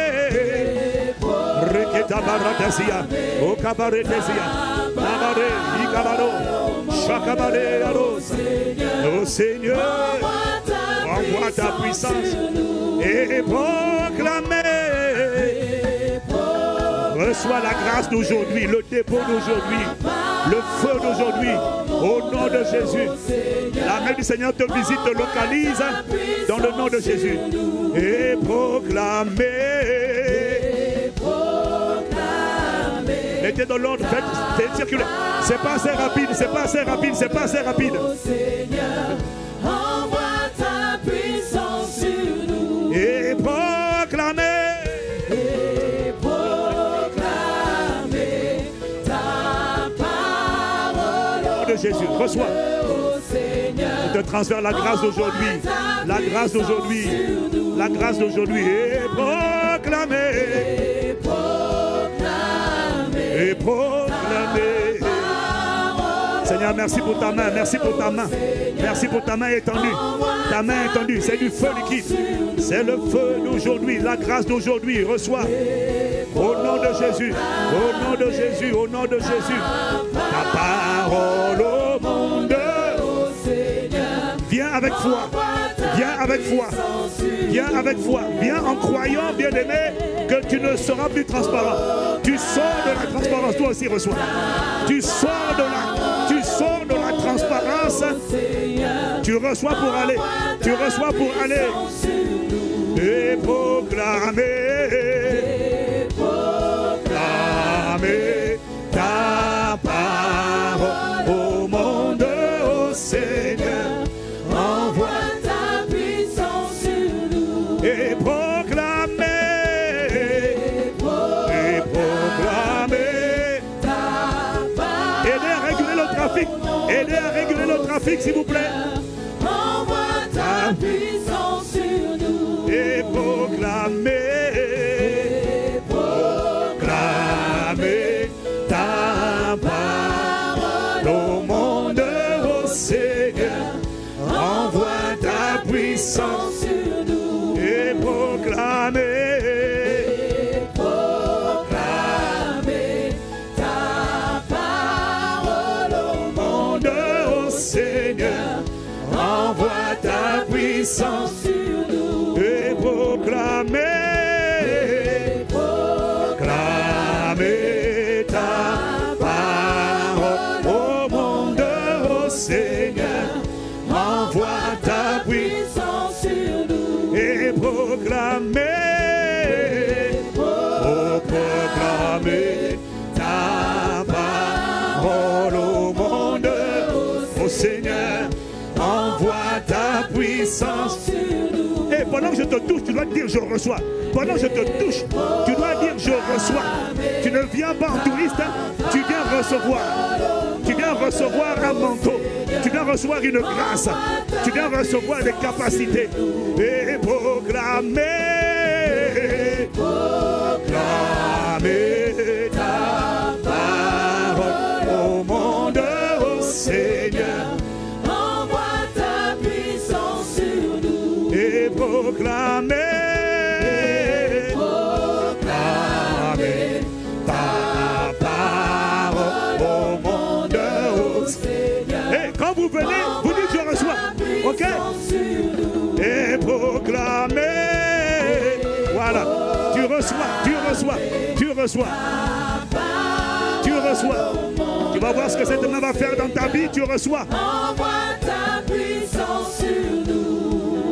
Reketa baratesia. O kabaretesia. Nabare, ikabaro. Chakabare aros. Ô Seigneur, envoie ta puissance et proclamer. Reçois la grâce d'aujourd'hui, le dépôt d'aujourd'hui, le feu d'aujourd'hui, au nom de Jésus. La main du Seigneur te visite, te localise dans le nom de Jésus. Et proclamer. Mettez dans l'ordre, faites, faites circuler. C'est pas assez rapide, c'est pas assez rapide, c'est pas assez rapide. Et proclamer. Et proclamer ta parole. Au nom de Jésus, reçois. Je te transfère la grâce d'aujourd'hui. La grâce d'aujourd'hui. La grâce d'aujourd'hui. Et proclamer. Et proclamer. Seigneur, merci pour ta main, merci pour ta main. Merci pour ta main étendue. Ta main étendue, c'est du feu liquide. C'est le feu d'aujourd'hui, la grâce d'aujourd'hui. Reçois. Au nom de Jésus, au nom de Jésus, au nom de Jésus. Ta parole au monde. Viens avec foi. Viens avec foi. Viens avec foi. Viens en croyant, bien-aimé, que tu ne seras plus transparent. Tu sors de la transparence. Toi aussi reçois. Tu sors de la, tu sors de la transparence. Tu reçois pour aller. Tu reçois pour aller. Et proclamer. Proclamer ta parole au monde, au Seigneur. Envoie ta puissance sur nous. et proclamer. Et proclamer. Aidez à réguler le trafic. Aidez à réguler le trafic, s'il vous plaît. Envoie ta puissance sur nous. Et proclamer. Et Proclamer ta parole au monde, au Seigneur. Envoie ta puissance sur nous. et proclamer. Envoie ta puissance sur nous et proclamer, proclamer ta parole au monde, au Seigneur. Envoie ta puissance. Et pendant que je te touche, tu dois dire je reçois. Pendant que je te touche, tu dois dire je reçois. Tu ne viens pas en touriste, hein? Tu viens recevoir. Tu viens recevoir un manteau. Tu viens recevoir une grâce. Tu viens recevoir des capacités. Et proclamer, proclamer ta parole au monde, au Seigneur. Envoie ta puissance sur nous. Et proclamer, proclamer ta parole au monde, au Seigneur. Et quand vous venez, vous dites je reçois. Ok? Et proclamer. Voilà. Tu reçois, tu reçois, tu reçois. Tu reçois. Tu vas voir ce que cette main va faire dans ta vie, tu reçois. Envoie ta puissance sur nous.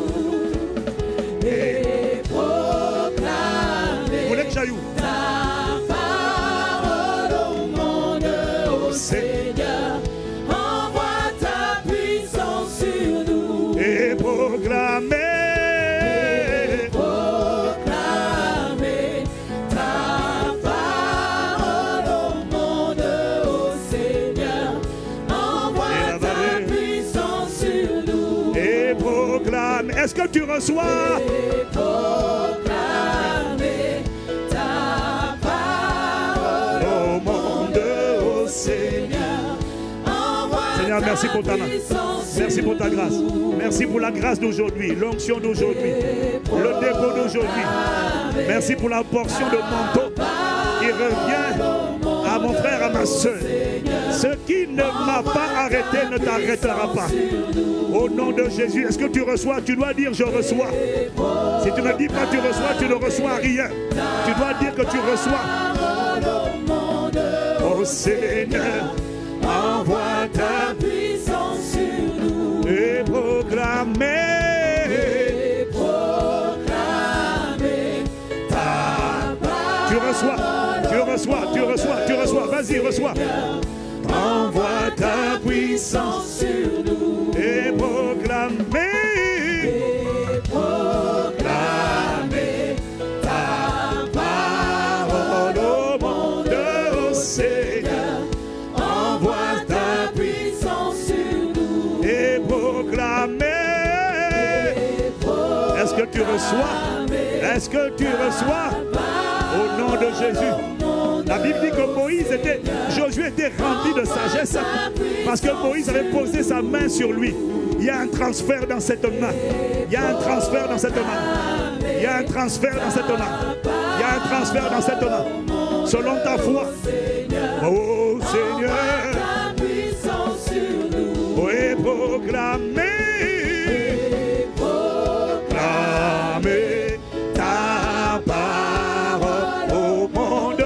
Et proclamer. Vous voulez que j'aille où? Ta parole au monde, au Seigneur. Envoie ta puissance sur nous. Et proclamer. Et proclamer ta parole au monde, au Seigneur. Envoie ta puissance sur nous. Et proclame. Est-ce que tu reçois? Et proclamer ta parole Au monde, au Seigneur. Envoie Seigneur, merci pour ta main. Merci pour ta grâce. Merci pour la grâce d'aujourd'hui, l'onction d'aujourd'hui, le dépôt d'aujourd'hui. Merci pour la portion de manteau qui revient à mon frère, à ma soeur. Ce qui ne m'a pas arrêté ne t'arrêtera pas. Au nom de Jésus, est-ce que tu reçois? Tu dois dire je reçois. Si tu ne dis pas tu reçois, tu ne reçois rien. Tu dois dire que tu reçois. Oh Seigneur, envoie ta puissance sur nous. et proclamer. Et proclamer ta Tu reçois, tu reçois, tu reçois, tu reçois. Vas-y, reçois. Envoie ta puissance sur nous. et proclamer. Et proclamer ta Parole au monde, au Seigneur. envoie ta puissance sur nous. Et proclamer. Est-ce que tu reçois? Est-ce que tu reçois? Au nom de Jésus. La Bible dit que Moïse était, Josué était rempli de sagesse parce que Moïse avait posé sa main sur lui. Il y a un transfert dans cette main. Il y a un transfert dans cette main. Il y a un transfert dans cette main. Il y a un transfert dans cette main. Selon ta foi. Oh Seigneur. Ta puissance sur nous. Oh, et proclamer. Proclamer ta parole au monde.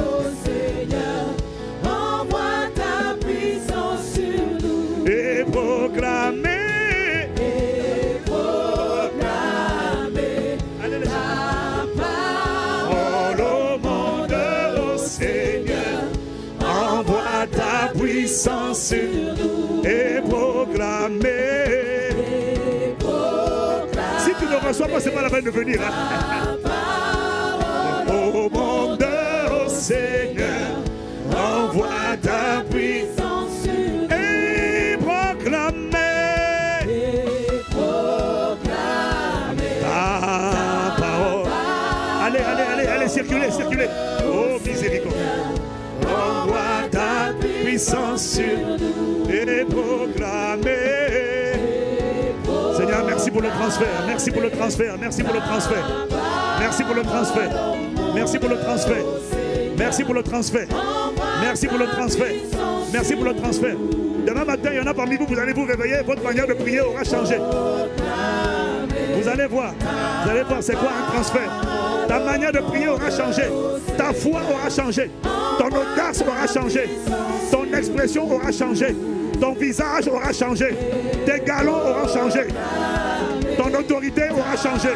Envoie ta puissance sur nous. Et proclamer. Et proclamer Allez, les gens. ta parole Parole au monde, au Seigneur. Envoie ta puissance sur nous. Et proclamer. et proclamer Si tu ne reçois pas, c'est pas la peine de venir. Hein? ta parole Au monde, au Seigneur. Envoie ta puissance. puissance sur nous. Et proclamer Et proclamer ta parole. Allez, allez, allez, allez, circulez, circulez. Oh, miséricorde. Envoie ta puissance sur nous et proclamer. Seigneur, merci pour le transfert. Merci pour le transfert. Merci pour le transfert. Merci pour le transfert. Merci pour le transfert. Merci pour le transfert. Merci pour le transfert. Merci pour le transfert. Demain matin, il y en a parmi vous, vous allez vous réveiller, votre manière de prier aura changé. Vous allez voir, vous allez voir c'est quoi un transfert. Ta manière de prier aura changé. Ta foi aura changé. Ton audace aura changé. Ton expression aura changé. Ton visage aura changé. Tes galons auront changé. Ton autorité aura changé.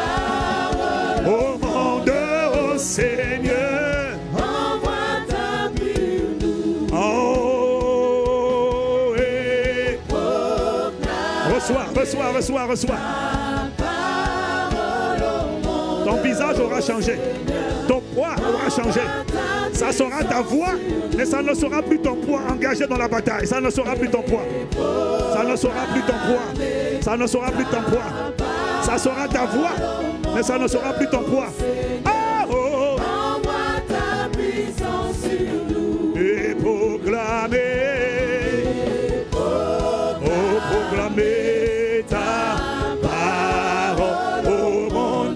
Au monde, au Seigneur. envoie ta puissance. Oh, et reçois, reçois. reçois, reçois, reçois. Ton visage aura changé. Ton poids aura changé. Ça sera ta voix, mais ça ne sera plus ton poids engagé dans la bataille. Ça ne sera plus ton poids. Ça ne sera plus ton poids. Ça ne sera plus ton poids. Ça sera ta voix, mais ça ne sera plus ton poids. Oh, oh, oh. Et proclamer, oh, proclamer ta parole au monde.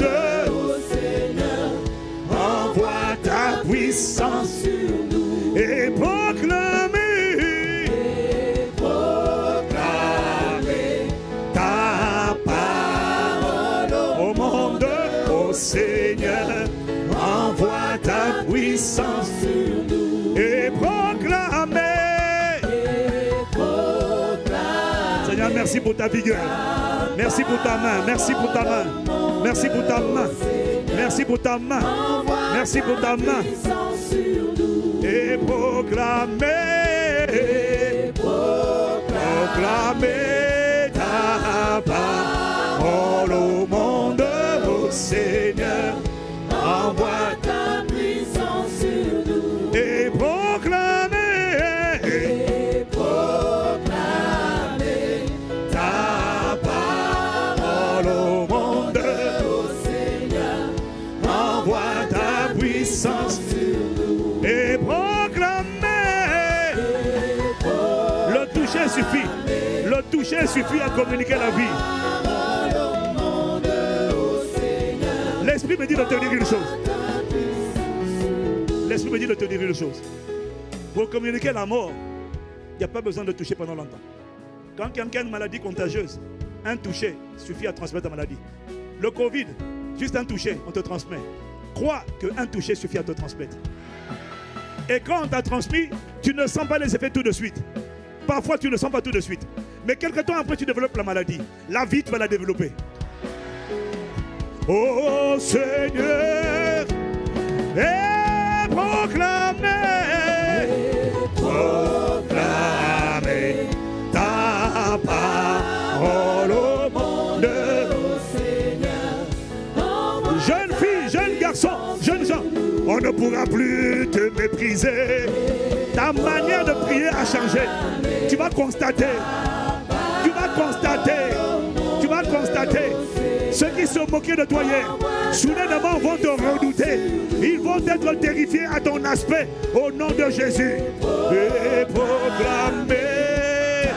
Envoie ta puissance et proclamer, et proclamer ta parole au monde, ô Seigneur. Envoie ta puissance et proclamer, et proclamer. Seigneur, merci pour ta vigueur. Merci pour ta main. Merci pour ta main. Merci pour ta main. Merci pour ta main. Merci pour ta main. Et proclamer, et proclamer ta parole au monde, ô Seigneur. Envoie ta puissance sur nous. Et proclamer, et proclamer ta parole au monde, ô Seigneur. Envoie ta puissance sur nous. Et proclamer, et proclamer. Le toucher suffit. Le toucher suffit à communiquer la vie. L'Esprit me dit de te dire une chose. L'Esprit me dit de te dire une chose. Pour communiquer la mort, il n'y a pas besoin de toucher pendant longtemps. Quand quelqu'un a une maladie contagieuse, un toucher suffit à transmettre la maladie. Le Covid, juste un toucher, on te transmet. Crois qu'un toucher suffit à te transmettre. Et quand on t'a transmis, tu ne sens pas les effets tout de suite. Parfois, tu ne sens pas tout de suite. Mais quelque temps après, tu développes la maladie. La vie, tu vas la développer. Oh Seigneur, et proclamer, proclamer ta parole au monde. Jeune fille, jeune garçon, jeunes gens, on ne pourra plus te mépriser. Ta manière de prier a changé. Tu vas constater, tu vas constater, tu vas constater. Ceux qui se moquaient de toi hier, soudainement vont te redouter. Ils vont être terrifiés à ton aspect au nom de Jésus. Et proclamer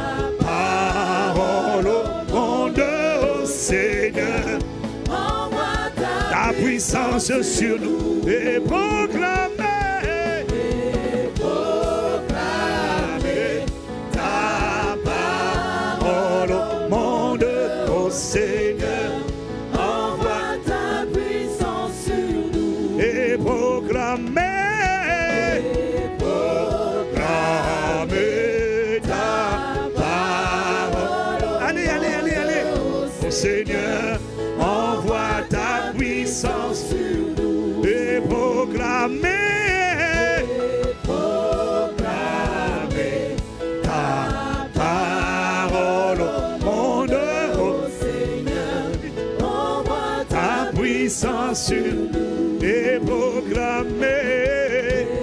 parole au monde, ô Seigneur. Ta puissance sur nous. Et proclamer, et proclamer ta parole au monde, ô Seigneur. Proclamer, proclamer ta parole. Allez, allez, allez, allez. Oh Seigneur, envoie ta puissance et proclamer, proclamer ta parole au monde. Oh Seigneur, envoie ta puissance sur nous. Et proclamer,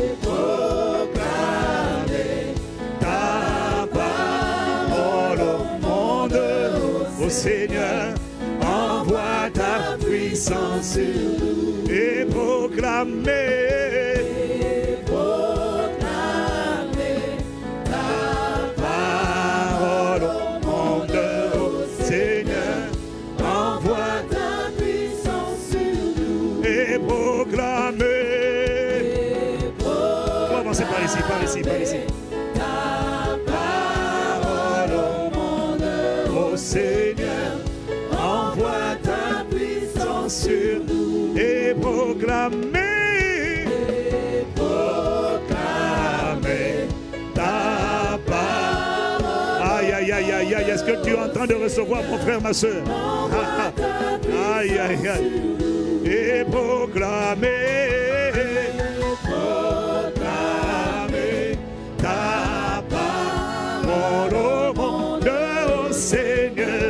proclamer ta parole au monde, ô Seigneur, envoie ta puissance et proclamer, proclamer ta parole au monde, ô Seigneur, envoie ta puissance et proclamer. Commencez par ici, par ici, par ici. Ta parole au monde, ô Seigneur, envoie ta puissance sur nous et proclamer, et proclamer ta parole. Aïe, aïe, aïe, aïe, aïe, est-ce que tu es en train de recevoir mon frère, ma soeur? Aïe, aïe, aïe. Et proclamer, proclamer ta parole au monde, ô Seigneur.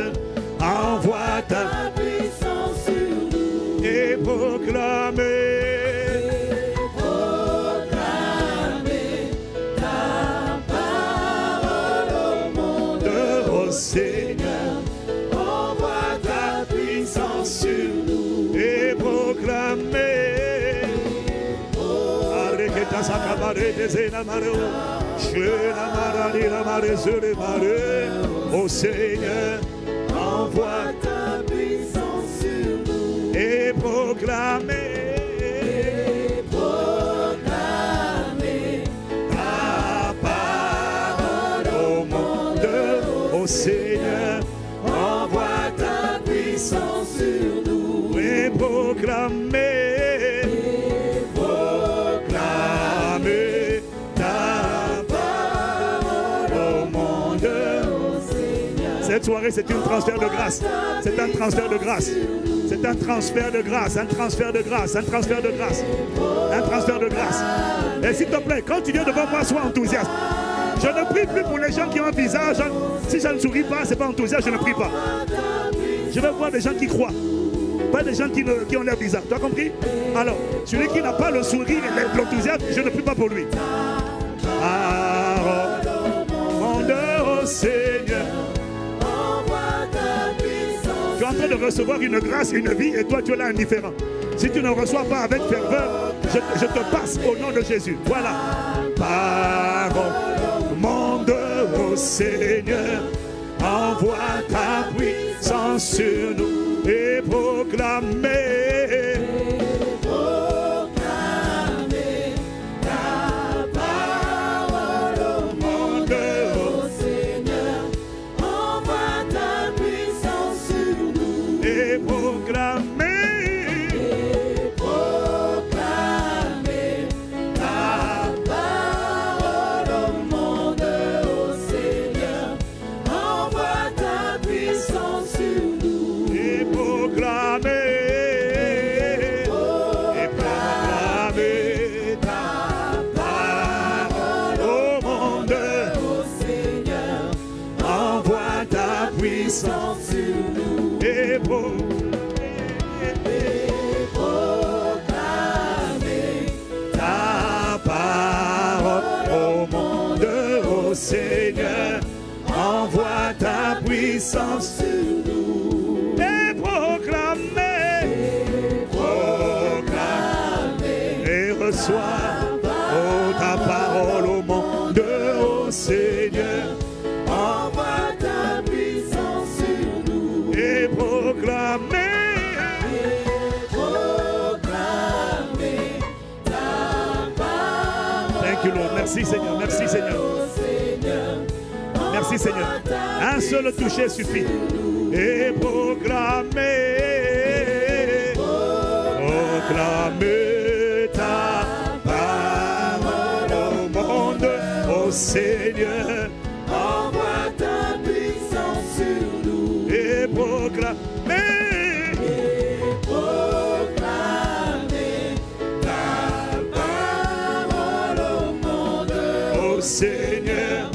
Ô Seigneur, envoie ta puissance sur nous et proclamer, et proclamer ta parole au monde. Ô Seigneur, envoie ta puissance sur nous et proclamer, et proclamer ta parole au monde. Cette soirée, c'est un transfert de grâce. C'est un transfert de grâce. C'est un transfert de grâce, un transfert de grâce, un transfert de grâce, un transfert de grâce. Et s'il te plaît, quand tu viens devant moi, sois enthousiaste. Je ne prie plus pour les gens qui ont un visage. Si je ne souris pas, ce n'est pas enthousiaste, je ne prie pas. Je veux voir des gens qui croient, pas des gens qui, ne, qui ont l'air bizarre. Tu as compris? Alors, celui qui n'a pas le sourire et l'enthousiasme, je ne prie pas pour lui. Parole, mon Dieu, oh Seigneur. Tu es en train de recevoir une grâce, une vie, et toi tu es là indifférent. Si tu ne reçois pas avec ferveur, je, je te passe au nom de Jésus. Voilà. Parole, mon Dieu, ô Seigneur, envoie ta puissance sur nous et proclamer. Seigneur, envoie ta puissance sur nous et proclamer, et proclamer, et reçois oh, ta parole au monde, ô Seigneur, envoie ta puissance sur nous et proclamer, et proclamer ta parole. Thank you, Lord. Merci, Seigneur. Merci, Seigneur. Merci Seigneur. Un seul toucher suffit. Et proclamer, proclamer ta parole au monde, ô Seigneur. Envoie ta puissance sur nous. Et proclamer, et proclamer ta parole au monde, ô Seigneur.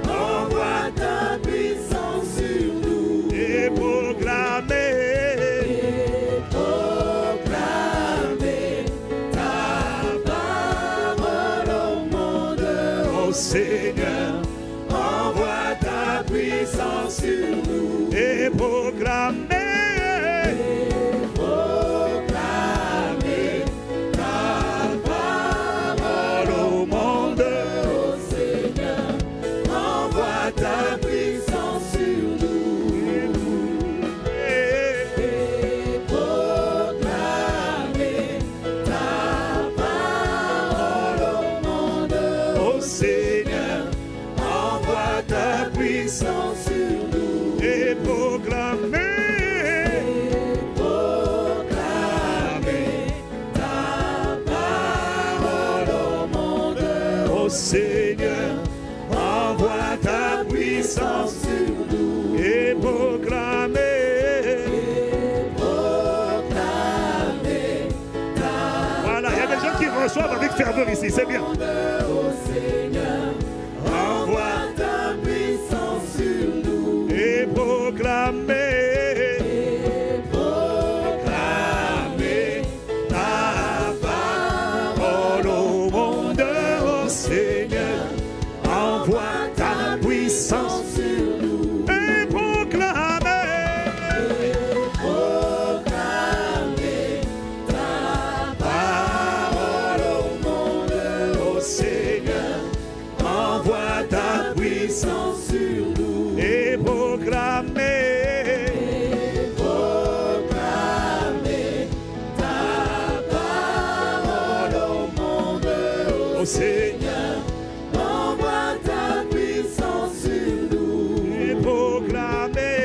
Seigneur, envoie ta puissance sur nous et proclamer, et proclamer ta parole au monde. Oh Seigneur, envoie ta puissance sur nous et proclamer ta parole au monde. Oh Seigneur, ta puissance sur nous et proclamer, et proclamer ta parole au monde. Oh Seigneur, envoie ta puissance sur nous et proclamer, et proclamer ta. Voilà, il y a des gens qui reçoivent avec ferveur ici, c'est bien. Oh Seigneur, envoie ta puissance sur nous et proclamer, et proclamer ta parole au monde. Oh Seigneur, envoie ta puissance sur nous et proclamer, et proclamer ta parole au monde. Oh Seigneur, Seigneur, envoie ta puissance sur nous. et proclamer,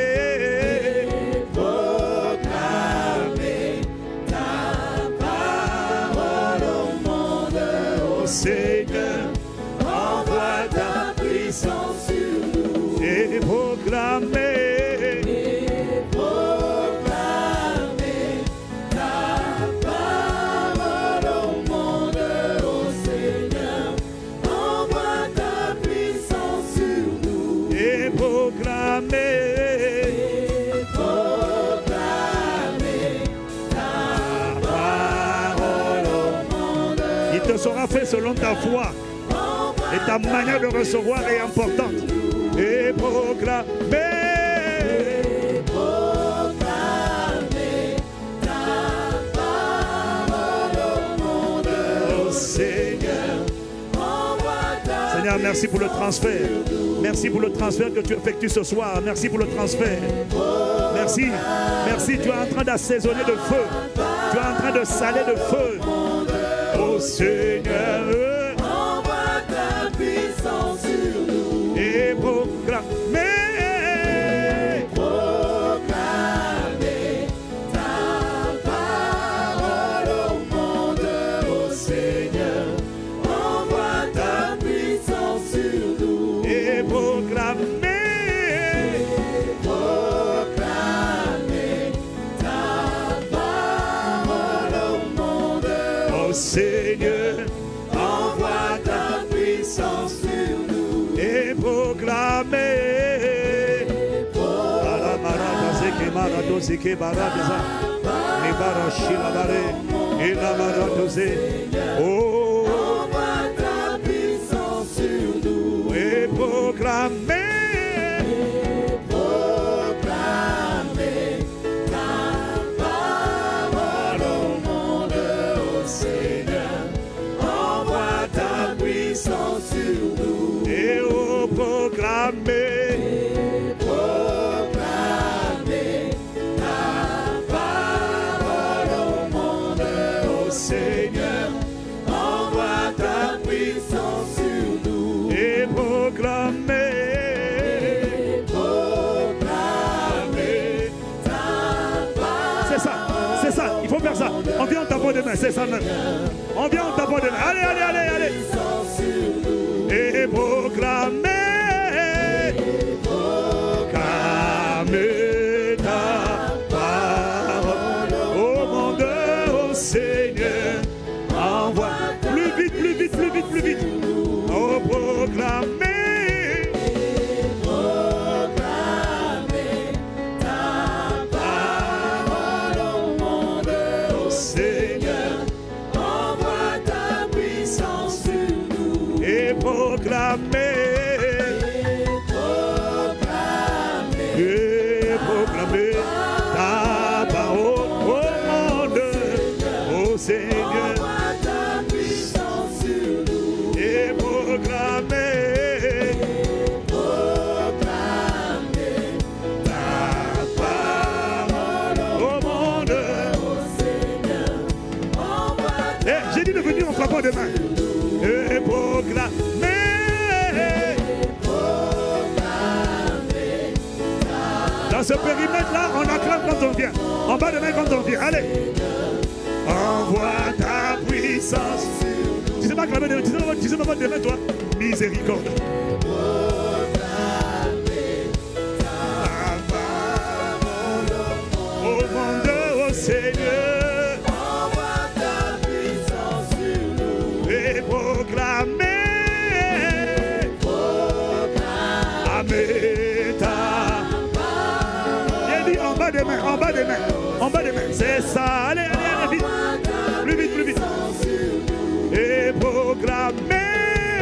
Proclamer ta parole au monde. ô Seigneur, Envoie ta puissance sur nous. et proclamer, Et proclamer ta parole au monde. Ô Seigneur, envoie ta puissance sur nous. et proclamer, Et proclamer ta parole au monde. il te sera fait selon ta foi. Et ta manière de recevoir est importante. Et proclamer, Et proclamer ta parole au monde. ô Seigneur. Envoie ta Seigneur, merci pour le transfert. Merci pour le transfert que tu effectues ce soir. Merci pour le transfert. Merci. Merci, tu es en train d'assaisonner de feu. Tu es en train de saler de feu. Ô Seigneur. Envoie ta puissance sur nous. Et proclamer, Proclamer ta parole au monde. Ô Seigneur, envoie ta puissance sur nous. et proclamer, Proclamer ta parole au monde. ô Seigneur. Envoie ta puissance sur nous. Et proclamer, oh, Envoie ta puissance sur nous. et proclamer, Proclamer ta parole au monde. Ô Seigneur, envoie ta puissance sur nous. et oh, proclamer, Proclamer ta parole au monde. Ô Seigneur, envoie ta puissance sur nous. et proclamer, Proclamer ta parole. c'est ça, c'est ça, il faut faire ça. On vient en tapant des mains, c'est ça même. On vient en tapant des mains. Allez, allez, allez, allez. Puissance sur nous. Et proclamer, proclamer ta parole au monde, ô Seigneur. Envoie plus vite, plus vite, plus vite, plus vite. Oh, proclamer, Proclamer ta parole au monde. Ô Seigneur, envoie ta puissance sur nous. et proclamer, Proclamer et proclamer ta parole au monde, ô Seigneur. envoie ta puissance sur nous. Et proclamer, Proclamer ta parole au monde. Ô Seigneur, envoie ta Eh, j'ai dit de venir en frappant des mains. Et proclamer, dans ce périmètre-là, on acclame quand on vient. En bas de main quand on vient. Allez. Envoie ta puissance. Tu sais pas acclamer des mains. Tu sais pas, tu sais pas des mains, toi. Miséricorde. Ta parole au monde, ô Seigneur. envoie ta puissance sur nous. Et proclamer, Amen, ta. J'ai dit en bas des mains, en bas des mains, en bas des mains. C'est ça. Allez, allez, allez, vite. Plus vite, plus vite. Et proclamer,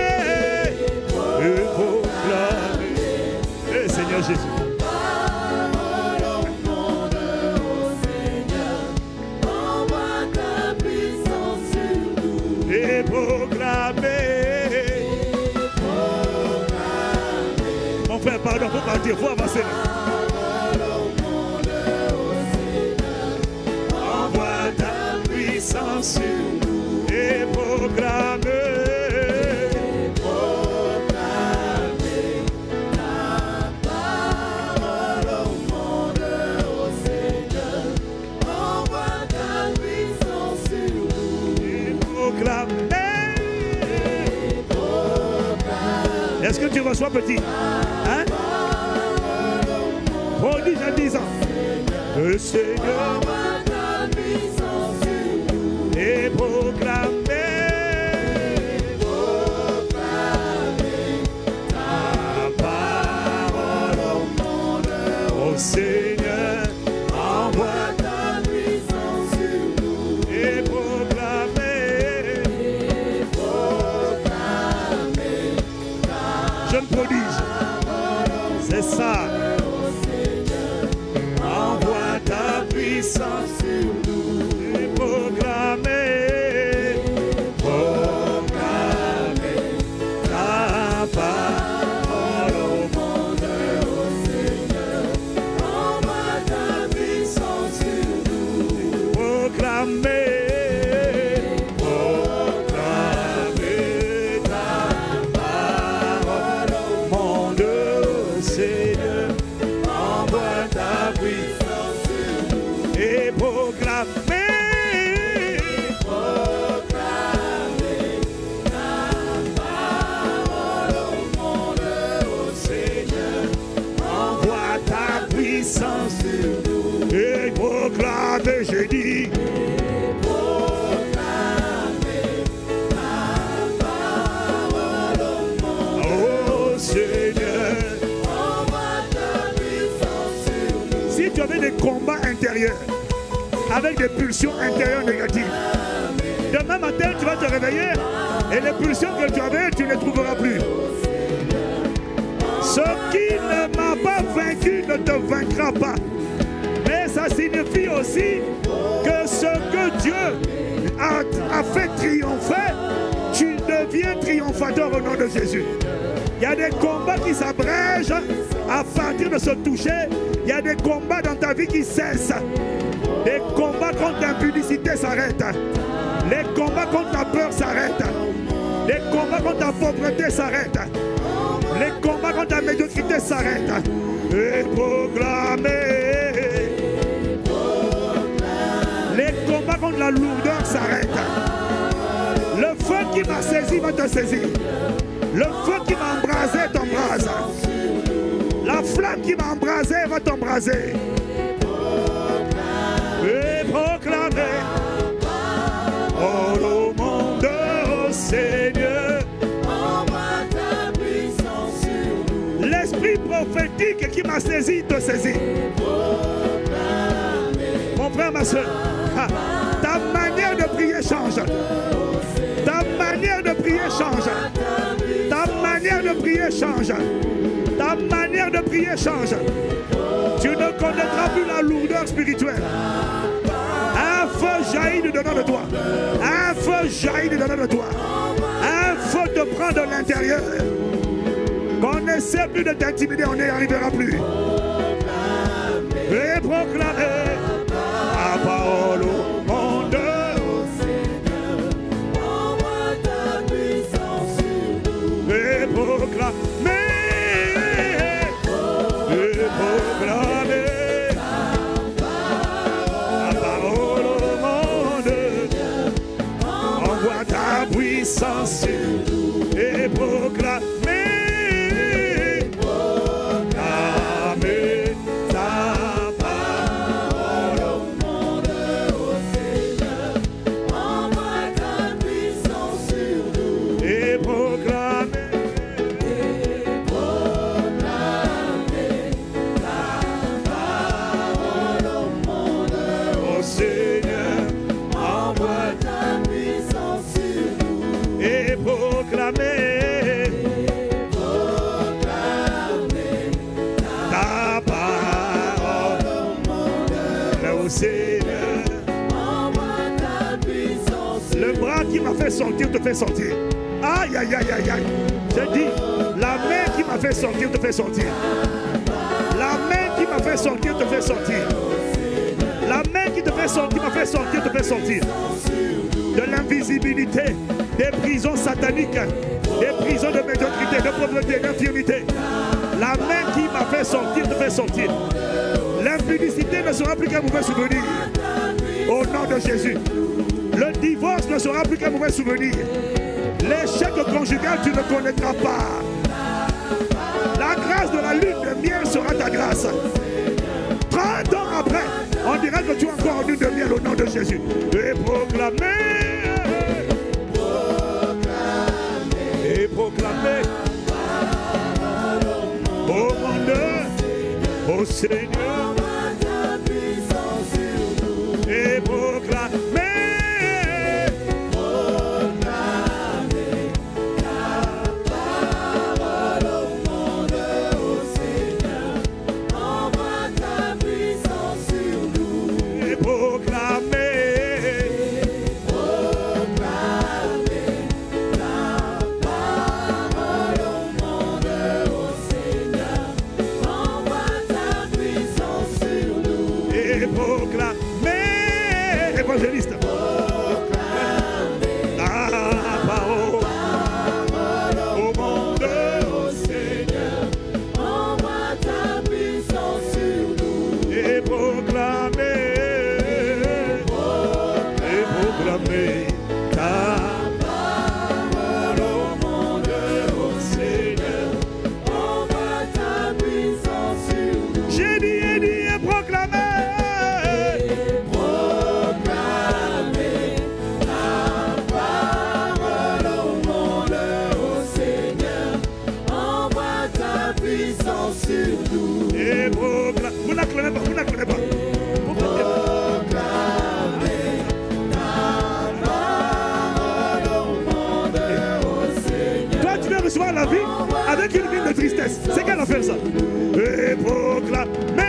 et proclamer. Et Seigneur Jésus. Parole au monde, ô Seigneur, envoie ta puissance sur nous. Et proclamer. Mon frère, pardon, faut partir, faut avancer. Envoie ta puissance sur nous et proclamer. tu reçois, petit? Hein? Prodige en disant, le Seigneur est proclamé. Seigneur, envoie ta puissance sur nous et proclamer, et proclamer jeune prodige, c'est ça. Envoie ta puissance sur nous et proclamer, proclamer ta parole au monde, au Seigneur. Proclamer, proclamer ta parole au monde, Seigneur. Envoie ta puissance sur nous et proclamer, proclamer ta parole au monde, Seigneur. Envoie ta puissance sur nous et proclamer, j'ai dit. Si tu avais des combats intérieurs, avec des pulsions intérieures négatives, demain matin tu vas te réveiller et les pulsions que tu avais, tu ne les trouveras plus. Ce qui ne m'a pas vaincu ne te vaincra pas. Mais ça signifie aussi que ce que Dieu a, a fait triompher, tu deviens triomphateur au nom de Jésus. Il y a des combats qui s'abrègent à partir de ce toucher. Il y a des combats dans ta vie qui cessent. Les combats contre l'impudicité s'arrêtent. Les combats contre la peur s'arrêtent. Les combats contre la pauvreté s'arrêtent. Les combats contre la médiocrité s'arrêtent. Et proclamer. Les combats contre la lourdeur s'arrêtent. Le feu qui m'a saisi va te saisir. Le feu qui m'a embrasé t'embrase. La flamme qui m'a embrasé va t'embraser. Et proclamer oh, au monde, oh Seigneur. L'esprit prophétique qui m'a saisi te saisit. Mon frère, ma soeur, ta manière de prier change. Ta manière de prier change. Ta manière de prier change. Ta manière de prier change. Tu ne connaîtras plus la lourdeur spirituelle. Un feu jaillit de dedans de toi. Un feu jaillit de dedans de toi. Un feu te prend de l'intérieur. Qu'on n'essaie plus de t'intimider, on n'y arrivera plus. Et proclamer la parole au monde. Et proclamer, et proclamer la parole au monde. Envoie ta puissance et proclamer, proclamer ta parole au monde, au Seigneur. Envoie ta puissance sur nous et proclamer. Proclamer, proclamer ta parole au monde, au Seigneur. Envoie ta puissance. Le bras qui m'a fait sortir te fait sortir. Aïe, aïe, aïe, aïe, aïe. J'ai dit, la main qui m'a fait sortir te fait sortir. La main qui m'a fait sortir te fait sortir. La main qui te fait sortir m'a fait sortir te fait sortir. De l'invisibilité, des prisons sataniques, des prisons de médiocrité, de pauvreté, d'infirmité. La main qui m'a fait sortir te fait sortir. L'impudicité ne sera plus qu'un mauvais souvenir. Au nom de Jésus. Le divorce ne sera plus qu'un mauvais souvenir. L'échec conjugal, tu ne connaîtras pas. de la lune de miel sera ta grâce. trente ans après, on dira que tu es encore en lune de miel au nom de Jésus. Et proclamer, et proclamer au monde, au Seigneur, et proclamer. Évangéliste. Ta parole au monde, au Seigneur, envoie ta puissance sur nous. Et proclamer, et proclamer ta parole au monde, au Seigneur, envoie ta puissance sur nous. J'ai dit, et dit, et proclamer. Et proclamer, vous n'acclamez pas, vous n'acclamez pas. Proclamer ta parole au monde, au Seigneur. Toi, tu viens recevoir la vie avec une vie de tristesse. C'est quelle affaire ça? Et proclamer.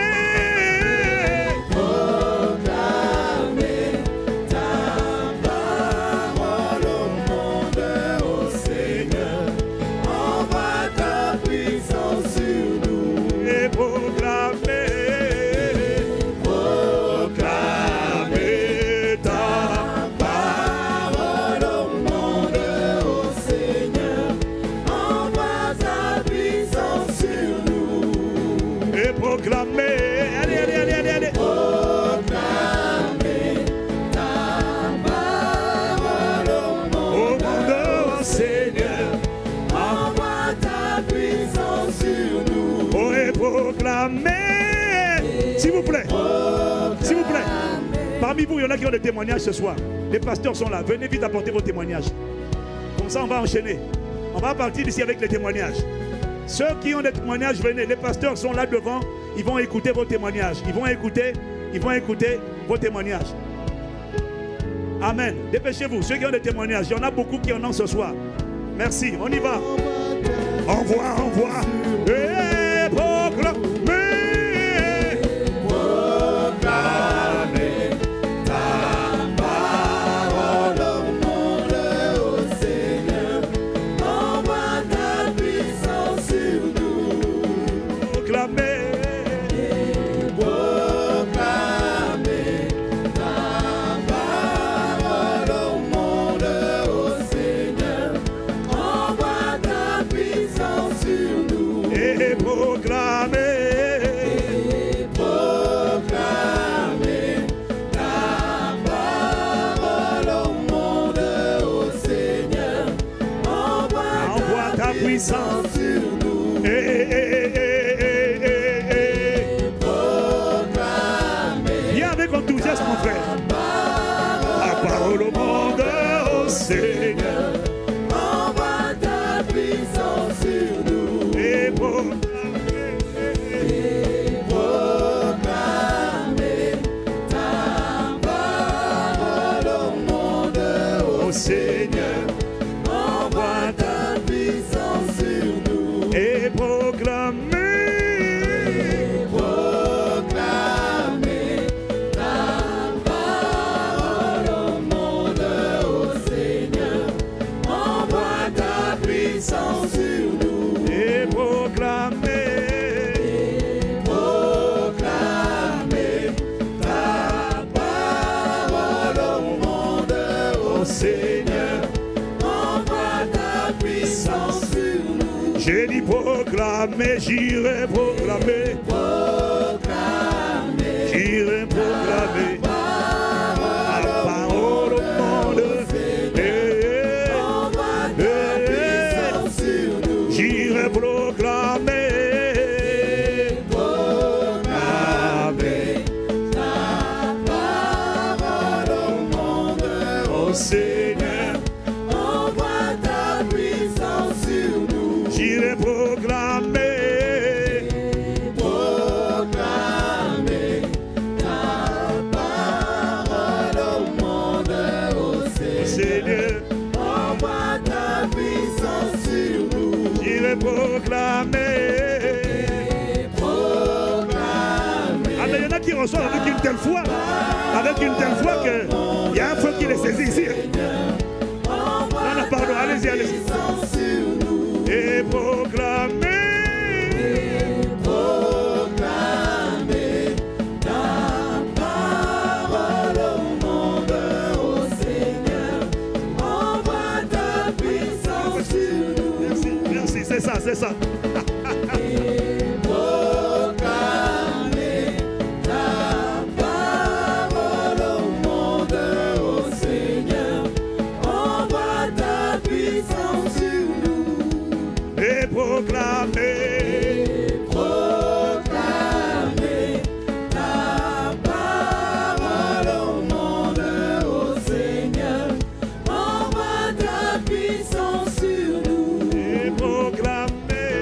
Allez, allez, allez, allez, allez. Proclamer ta parole au monde, au Seigneur. Envoie ta puissance sur nous. Oh, et proclamer. S'il vous plaît. S'il vous plaît. Parmi vous, il y en a qui ont des témoignages ce soir. Les pasteurs sont là. Venez vite apporter vos témoignages. Comme ça, on va enchaîner. On va partir d'ici avec les témoignages. Ceux qui ont des témoignages, venez. Les pasteurs sont là devant. Ils vont écouter vos témoignages. Ils vont écouter, ils vont écouter vos témoignages. Amen. Dépêchez-vous. Ceux qui ont des témoignages, il y en a beaucoup qui en ont ce soir. Merci. On y va. Envoie, envoie. Et proclamer. Proclamer ta parole au monde, au Seigneur. Envoie ta puissance sur nous. Proclamer. Puissance sur nous. Et, et, et, et, et, et, proclamer. Viens avec enthousiasme, mon frère. La parole au monde, au Seigneur. Envoie ta puissance sur nous. Et proclamer. Et proclamer ta parole au monde, au Seigneur. Envoie ta et proclamer, proclamer ta parole au monde, au Seigneur. Envoie ta puissance sur nous. Et proclamer, et proclamer ta parole au monde, au Seigneur. Envoie ta puissance sur nous. J'ai dit proclamer, j'irai proclamer, proclamer, j'irai proclamer la parole au monde. J'irai proclamer Seigneur, envoie ta puissance sur nous. j'irai proclamer, Proclamer ta parole au monde, ô Seigneur. Seigneur, Envoie ta puissance sur nous. j'irai proclamer. Proclamer. Ah, mais il y en a qui reçoivent avec une telle foi, avec une telle foi que il y a un feu qui les saisit ici. Non, non, pardon, allez-y, allez-y. Et proclamer, Proclamer ta parole au monde, ô Seigneur. Envoie ta puissance sur nous. merci, merci, c'est ça, c'est ça. Proclamer ta parole au monde, ô Seigneur. Envoie ta puissance sur nous. Et proclamer, Proclamer ta parole au monde, ô Seigneur. Envoie ta puissance sur nous. et proclamer,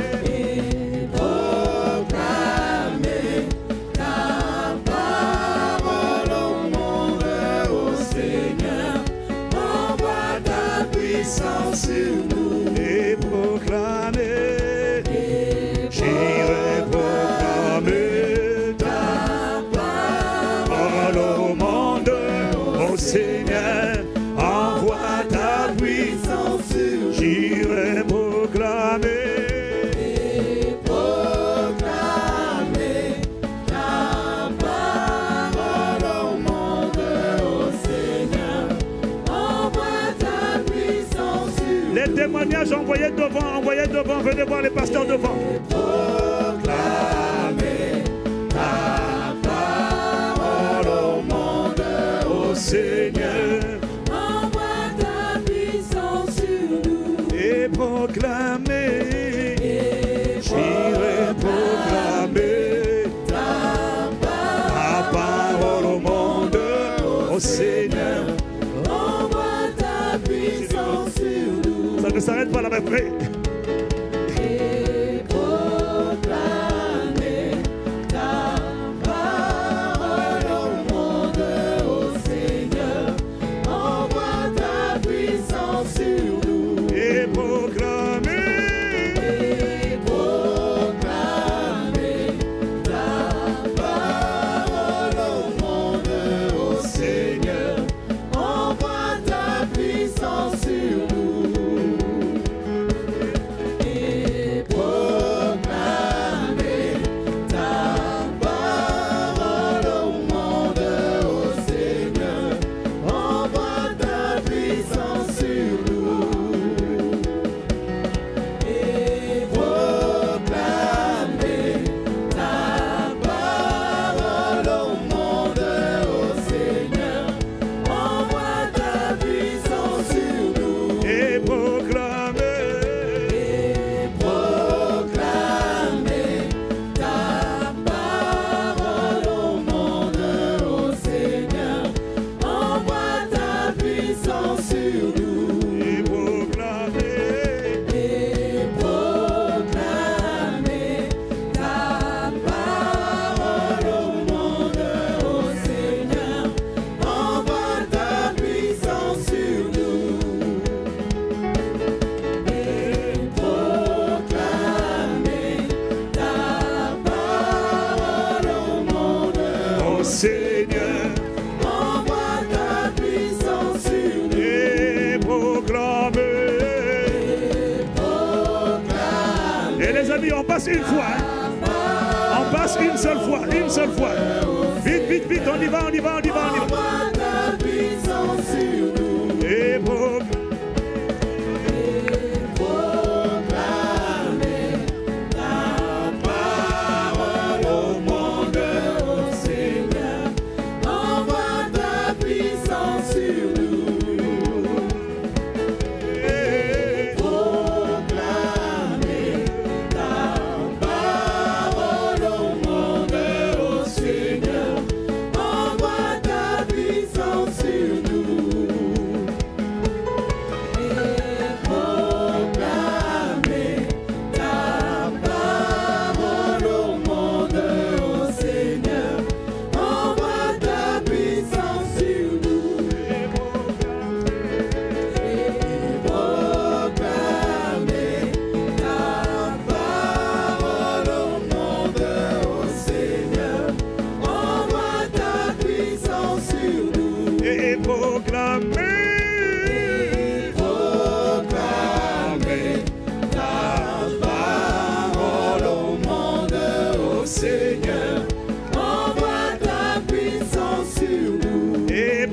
Proclamer ta parole au monde, ô Seigneur. Envoie ta puissance sur nous. et proclamer, j'irai proclamer ta parole au monde, ô Seigneur, envoie ta puissance, j'irai proclamer. Proclamer ta parole au monde, ô Seigneur. Envoie ta puissance sur nous. Les témoignages envoyés devant, envoyés devant, venez voir les pasteurs devant. Proclamer ta parole au monde, ô Seigneur, envoie ta puissance sur nous. et proclamer, j'irai proclamer Ta ta parole au monde, ô Seigneur. envoie ta puissance sur nous. Ça ne s'arrête pas là, mais frère. Et proclamer ta parole au monde, ô Seigneur. Envoie ta puissance sur nous. Et proclamer, Et proclamer ta parole au monde, ô Seigneur. Envoie ta puissance sur nous. Et proclamer ta parole au monde, ô Seigneur. Envoie ta puissance sur nous. Et proclamer ta parole au monde, ô Seigneur. Envoie ta puissance sur nous. et proclamer, Et proclamer ta parole au monde, ô Seigneur. Envoie ta puissance sur nous. et proclamer, Et proclamer ta parole au monde, ô Seigneur. Envoie ta puissance sur nous. Et proclamer ta parole au monde, ô Seigneur, envoie ta puissance sur nous. et proclamer. Et proclamer Et les amis, on passe une fois. hein. On passe une seule fois, une seule fois. Vite, vite, vite, on y va, on y va, on y va, on y va. envoie ta puissance sur nous. Et proclamer. Et proclamer ta parole au monde, ô Seigneur. Envoie ta puissance sur nous. Et Proclamer ta parole au monde, ô Seigneur. Envoie ta puissance. proclamer, proclamer ta parole au monde, ô Seigneur. Envoie ta puissance sur nous. et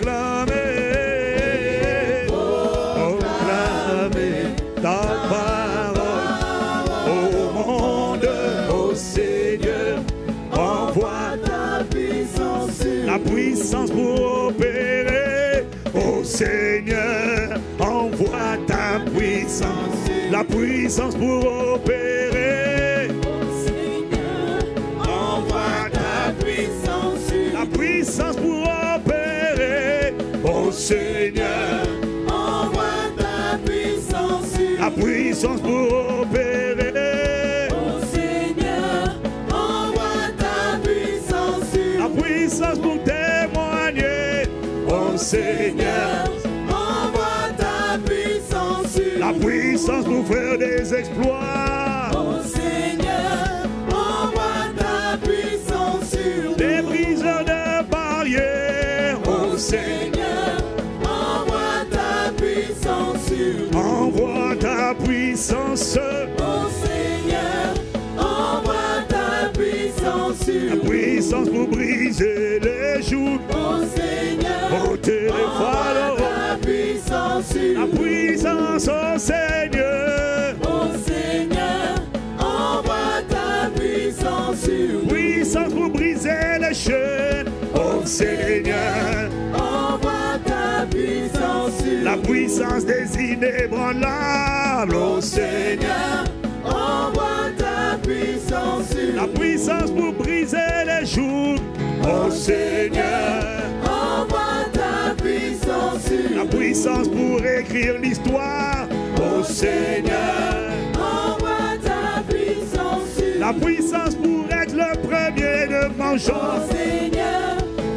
proclamer, proclamer ta parole au monde, ô Seigneur. Envoie ta puissance sur la puissance pour opérer, ô Seigneur. Envoie ta puissance, la puissance pour opérer, Seigneur. Envoie ta puissance sur la puissance pour opérer, ô Seigneur. Envoie ta puissance sur La puissance pour opérer, ô Seigneur. Envoie ta puissance sur la puissance pour témoigner, ô Seigneur. Envoie ta puissance sur La puissance pour faire des exploits, ô Seigneur. Envoie ta puissance sur des briseurs de barrières, ô Seigneur. Envoie ta puissance sur Envoie ta puissance, ô Seigneur. Envoie ta puissance la sur puissance pour briser les joues, ô Seigneur. ôter les Envoie fardeaux, ta puissance sur la puissance, ô Seigneur. ô Seigneur. Envoie ta puissance sur Puissance pour briser les chaînes, ô Seigneur. Envoie ta puissance sur La puissance des inébranlables, ô Seigneur. Envoie ta puissance sur La puissance pour briser les joues, ô Seigneur. Envoie ta puissance sur La puissance pour écrire l'histoire, ô Seigneur. Envoie ta puissance sur La puissance pour être le premier de ô vengeance, Seigneur.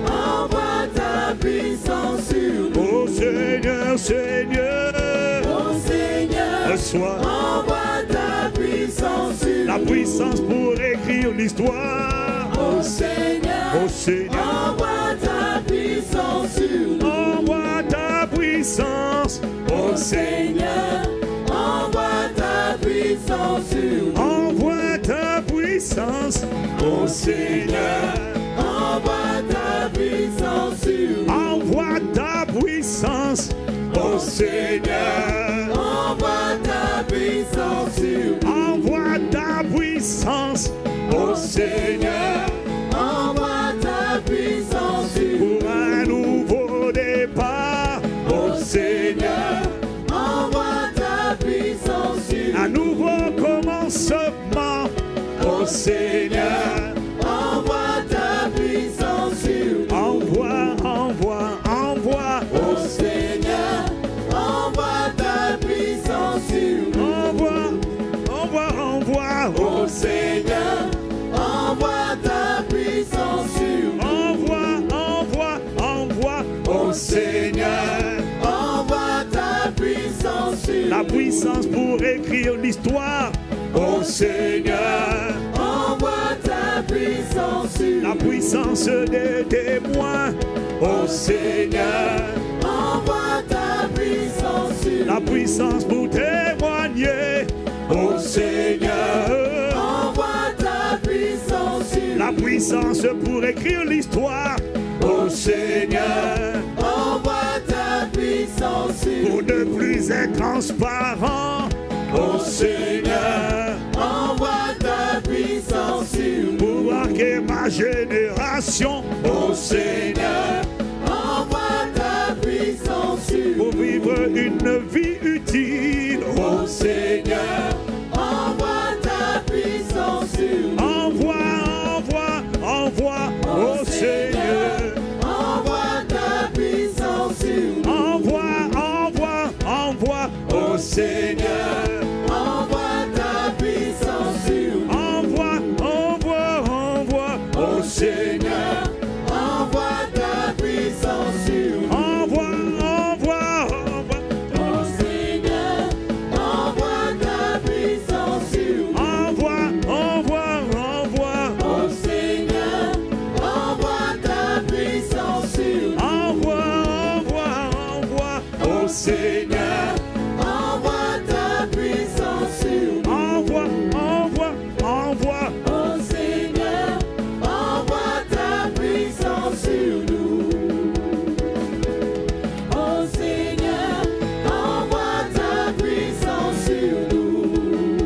Envoie ta puissance sur ô Seigneur, Seigneur. ô Seigneur. Reçois Envoie ta puissance sur la puissance pour écrire l'histoire, ô Seigneur. ô Seigneur. Envoie ta puissance sur Envoie ta puissance, ô Seigneur. Seigneur. Envoie ta puissance sur Envoie ta puissance, ô Seigneur. Envoie ta puissance sur Envoie ta puissance, ô Seigneur. Envoie ta puissance sur Envoie ta puissance, ô Seigneur. Envoie ta puissance sur Pour un nouveau départ, ô Seigneur. Envoie ta puissance sur Un nouveau commencement, ô Seigneur. Envoie ta puissance sur Envoie, envoie, envoie, ô Seigneur. Envoie ta puissance sur envoie, envoie, envoie, ô ô Seigneur. Envoie ta puissance sur envoie, envoie, envoie, ô Seigneur. Envoie ta puissance sur La puissance pour écrire l'histoire, ô Seigneur. Envoie ta puissance sur La puissance des témoins, ô Seigneur. Envoie ta puissance sur La puissance pour témoigner, ô Seigneur. Envoie ta puissance sur La puissance pour écrire l'histoire, ô Seigneur. Envoie ta puissance sur Pour ne plus être transparent, ô Seigneur. Envoie ta puissance sur Pour marquer ma génération, ô Seigneur. Envoie ta puissance sur Pour vivre une vie utile, ô Seigneur. Envoie ta puissance sur Envoie, envoie, envoie, ô Seigneur. Envoie ta puissance sur Envoie, envoie, envoie, ô Seigneur. Envoie ta puissance sur Envoie, envoie, envoie, ô Seigneur. Envoie ta puissance sur Envoie, envoie, envoie, ô Seigneur. Envoie ta puissance sur envoie, envoie, envoie, ô Seigneur. Envoie ta puissance sur envoie, envoie, Seigneur, envoie ta puissance sur nous. envoie, envoie, envoie. Oh Seigneur, envoie ta puissance sur nous. Oh Seigneur, envoie ta puissance sur nous.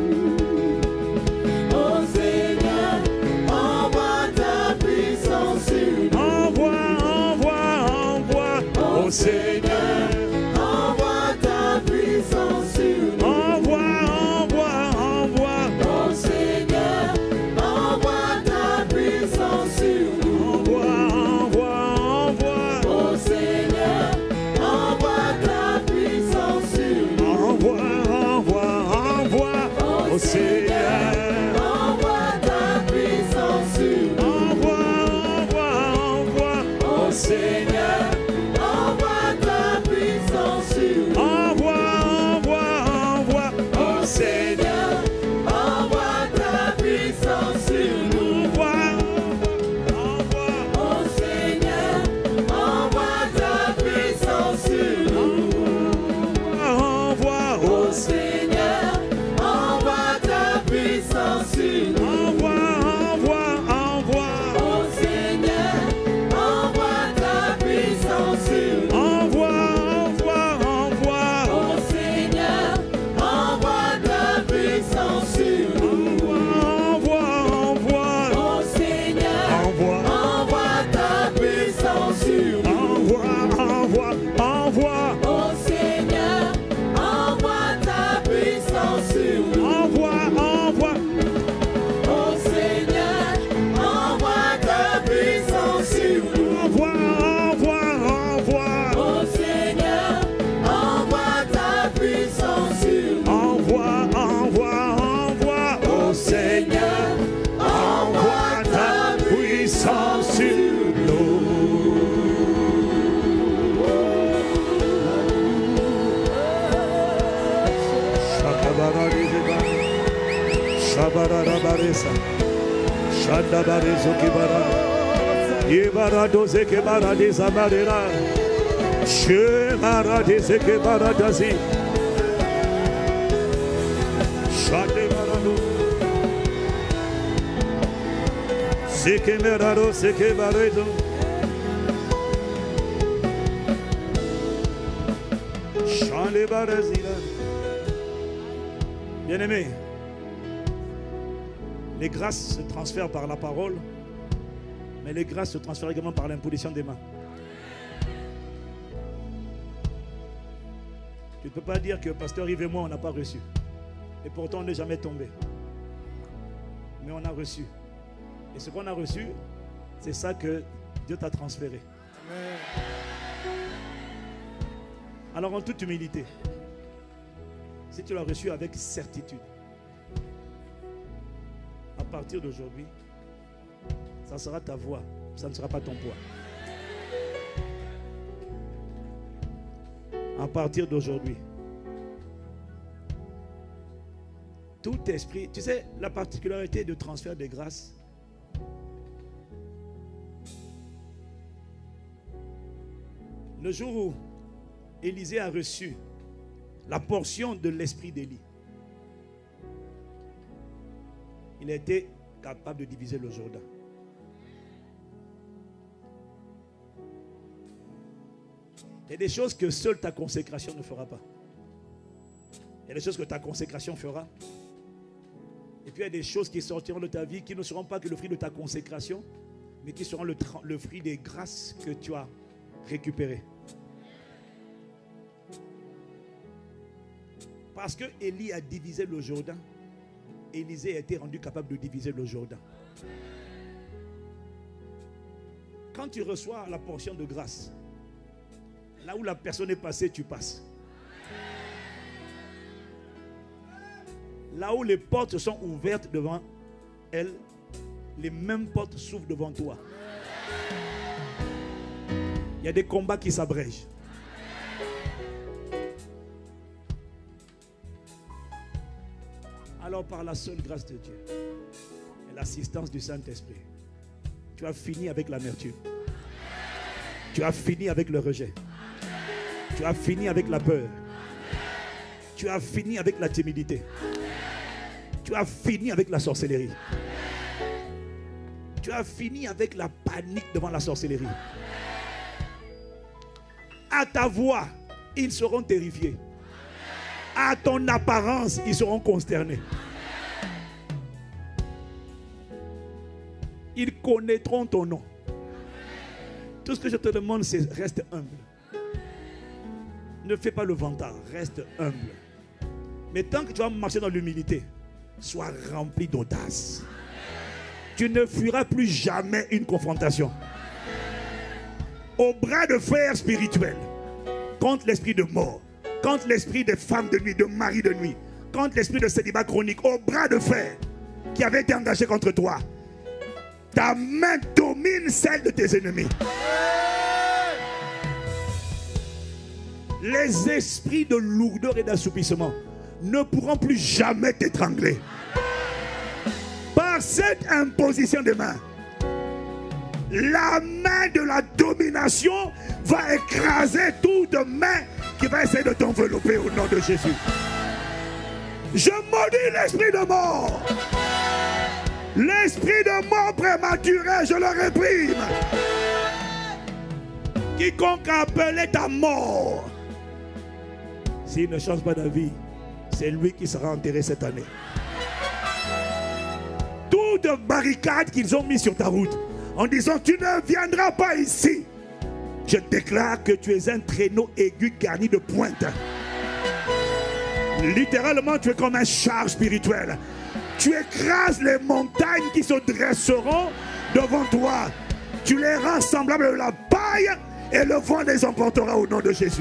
Oh Seigneur, envoie ta puissance sur nous. Envoie, envoie, envoie. Oh Seigneur, Envoie ta puissance sur nous. envoie, envoie, envoie. Oh Seigneur, envoie ta puissance sur nous. Envoie, envoie, envoie. Oh Seigneur, envoie ta puissance sur nous. Envoie, envoie, envoie. Oh Seigneur, envoie ta puissance sur nous. envoie, envoie, envoie. Oh Seigneur, Envoie ta puissance sur nous. envoie, envoie, envoie. Oh Seigneur, Envoie ta puissance sur nous. envoie, envoie. Oh Seigneur, envoie ta puissance sur nous. Envoie, Oh oh Seigneur, envoie ta puissance sur nous. envoie, envoie, envoie. Oh Seigneur, envoie ta puissance sur nous. Envoie, envoie, envoie. Oh Seigneur, envoie ta puissance sur nous. Envoie, envoie, Oh Seigneur, envoie. envoie ta puissance sur nous. Envoie, envoie, envoie. Oh Seigneur, envoie ta puissance sur nous. Envoie, envoie. Oh Seigneur, envoie ta puissance sur nous. Envoie, envoie, envoie. Oh Seigneur, envoie ta puissance sur nous. Envoie, envoie, envoie. Oh Seigneur, envoie ta puissance sur nous. Shakabarabizeba. Shabararabaresa. Shandabarezo kibara. Ibaradoze kibaradeza barera. Shemaradeze kibaradazi. Shadebarado. Sekemerado sekebaredo. Shandebarazira. Bien-aimés, les grâces se transfèrent par la parole, mais les grâces se transfèrent également par l'imposition des mains. Tu ne peux pas dire que pasteur Yves et moi, on n'a pas reçu. Et pourtant, on n'est jamais tombé. Mais on a reçu. Et ce qu'on a reçu, c'est ça que Dieu t'a transféré. Alors, en toute humilité, si tu l'as reçu avec certitude, à partir d'aujourd'hui, ça sera ta voix, ça ne sera pas ton poids. À partir d'aujourd'hui, tout esprit, tu sais, la particularité de transfert des grâces, le jour où Élisée a reçu la portion de l'esprit d'Élie, il a été capable de diviser le Jourdain. Il y a des choses que seule ta consécration ne fera pas. Il y a des choses que ta consécration fera. Et puis il y a des choses qui sortiront de ta vie qui ne seront pas que le fruit de ta consécration, mais qui seront le, le fruit des grâces que tu as récupérées. Parce que Élie a divisé le Jourdain, Élisée a été rendu capable de diviser le Jourdain. Quand tu reçois la portion de grâce, là où la personne est passée, tu passes. Là où les portes sont ouvertes devant elle, les mêmes portes s'ouvrent devant toi. Il y a des combats qui s'abrègent. Alors par la seule grâce de Dieu et l'assistance du Saint-Esprit, tu as fini avec l'amertume. Tu as fini avec le rejet. Tu as fini avec la peur. Tu as fini avec la timidité. Tu as fini avec la sorcellerie. Tu as fini avec la panique devant la sorcellerie. À ta voix, ils seront terrifiés. À ton apparence, ils seront consternés. Ils connaîtront ton nom. Tout ce que je te demande, c'est reste humble. Ne fais pas le vantard, reste humble. Mais tant que tu vas marcher dans l'humilité, sois rempli d'audace. Tu ne fuiras plus jamais une confrontation. Au bras de fer spirituel, contre l'esprit de mort, contre l'esprit des femmes de nuit, de mari de nuit, contre l'esprit de célibat chronique, au bras de fer qui avait été engagé contre toi, ta main domine celle de tes ennemis. Les esprits de lourdeur et d'assoupissement ne pourront plus jamais t'étrangler. Par cette imposition de main, la main de la domination va écraser toute main qui va essayer de t'envelopper au nom de Jésus. Je maudis l'esprit de mort. L'esprit de mort prématuré, je le réprime. Quiconque a appelé ta mort, s'il ne change pas d'avis, c'est lui qui sera enterré cette année. Toute barricade qu'ils ont mis sur ta route en disant tu ne viendras pas ici, je déclare que tu es un traîneau aigu garni de pointes. Littéralement, tu es comme un char spirituel. Tu écrases les montagnes qui se dresseront devant toi. Tu les rends semblables à la paille et le vent les emportera au nom de Jésus.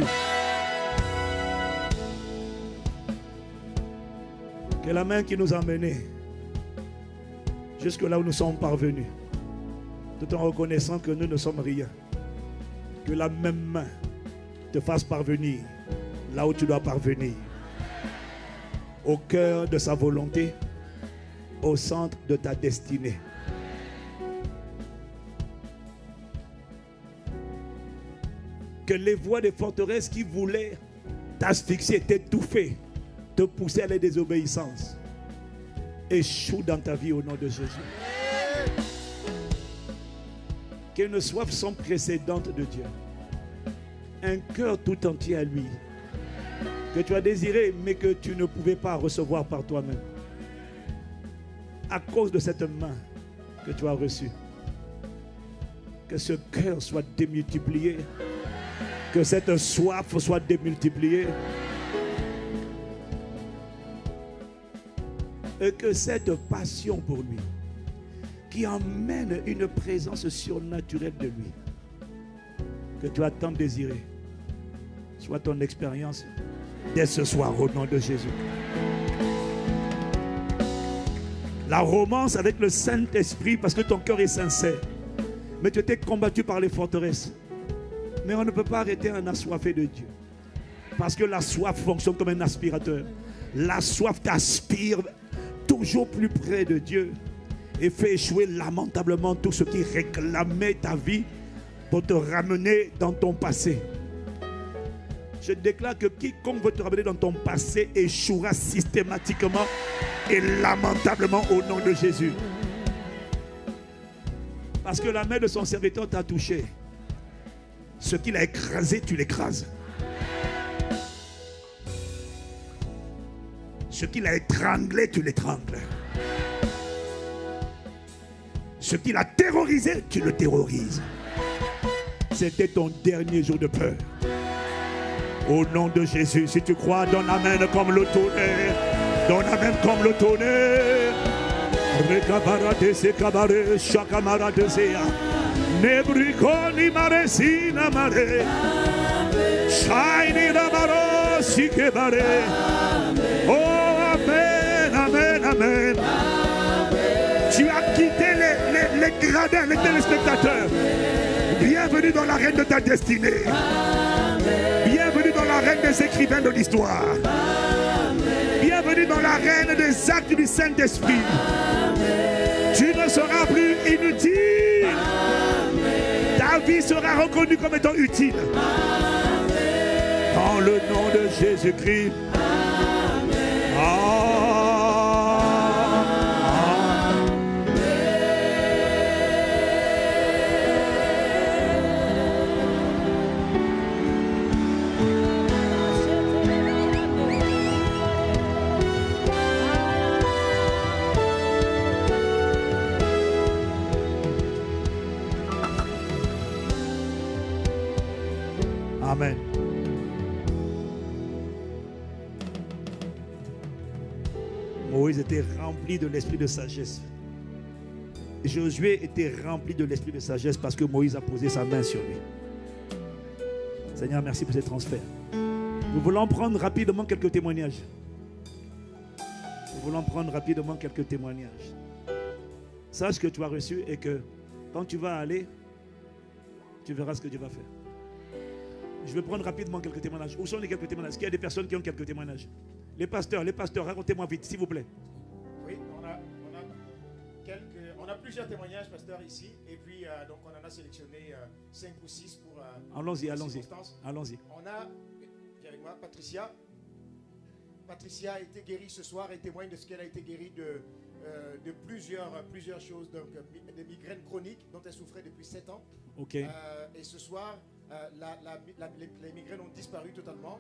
Que la main qui nous a menés jusque là où nous sommes parvenus, tout en reconnaissant que nous ne sommes rien, que la même main te fasse parvenir là où tu dois parvenir, au cœur de sa volonté, au centre de ta destinée. Que les voies des forteresses qui voulaient t'asphyxier, t'étouffer, te pousser à la désobéissance, échoue dans ta vie au nom de Jésus. Qu'une soif sans précédent de Dieu, un cœur tout entier à lui, que tu as désiré mais que tu ne pouvais pas recevoir par toi-même, à cause de cette main que tu as reçue. Que ce cœur soit démultiplié, que cette soif soit démultipliée, et que cette passion pour lui, qui emmène une présence surnaturelle de lui, que tu as tant désiré, soit ton expérience dès ce soir au nom de Jésus. La romance avec le Saint-Esprit, parce que ton cœur est sincère, mais tu étais combattu par les forteresses. Mais on ne peut pas arrêter un assoiffé de Dieu, parce que la soif fonctionne comme un aspirateur. La soif t'aspire toujours plus près de Dieu et fait échouer lamentablement tout ce qui réclamait ta vie pour te ramener dans ton passé. Je déclare que quiconque veut te ramener dans ton passé échouera systématiquement et lamentablement au nom de Jésus. Parce que la main de son serviteur t'a touché. Ce qu'il a écrasé, tu l'écrases. Ce qu'il a étranglé, tu l'étrangles. Ce qu'il a terrorisé, tu le terrorises. C'était ton dernier jour de peur. Au nom de Jésus, si tu crois, donne amen comme le tonnerre. Donne amen comme le tonnerre. Rekabara se kabare, shakamara de sea. Nebrikoni maresina mare. Shiny ramaro sikebare. Oh, amen, amen, amen. Tu as quitté les, les, les gradins, les téléspectateurs. Bienvenue dans l'arène de ta destinée. Bienvenue dans l'arène des écrivains de l'histoire. Bienvenue dans l'arène des actes du Saint-Esprit. Tu ne seras plus inutile. Ta vie sera reconnue comme étant utile. Dans le nom de Jésus-Christ. Amen. Amen. Moïse était rempli de l'esprit de sagesse. Josué était rempli de l'esprit de sagesse parce que Moïse a posé sa main sur lui. Seigneur, merci pour ces transferts. Nous voulons prendre rapidement quelques témoignages. Nous voulons prendre rapidement quelques témoignages. Sache ce que tu as reçu et que quand tu vas aller, tu verras ce que Dieu va faire. Je vais prendre rapidement quelques témoignages. Où sont les quelques témoignages? Est-ce qu'il y a des personnes qui ont quelques témoignages? Les pasteurs, les pasteurs, racontez-moi vite, s'il vous plaît. Oui, on a, on a, quelques, on a plusieurs témoignages, pasteur, ici. Et puis, euh, donc, on en a sélectionné euh, cinq ou six pour... Euh, allons-y, allons-y. Allons-y. On a, viens avec moi, Patricia. Patricia a été guérie ce soir et témoigne de ce qu'elle a été guérie de, euh, de plusieurs, plusieurs choses. Donc, des migraines chroniques dont elle souffrait depuis sept ans. Ok. Euh, et ce soir... Euh, la, la, la, les, les migraines ont disparu totalement.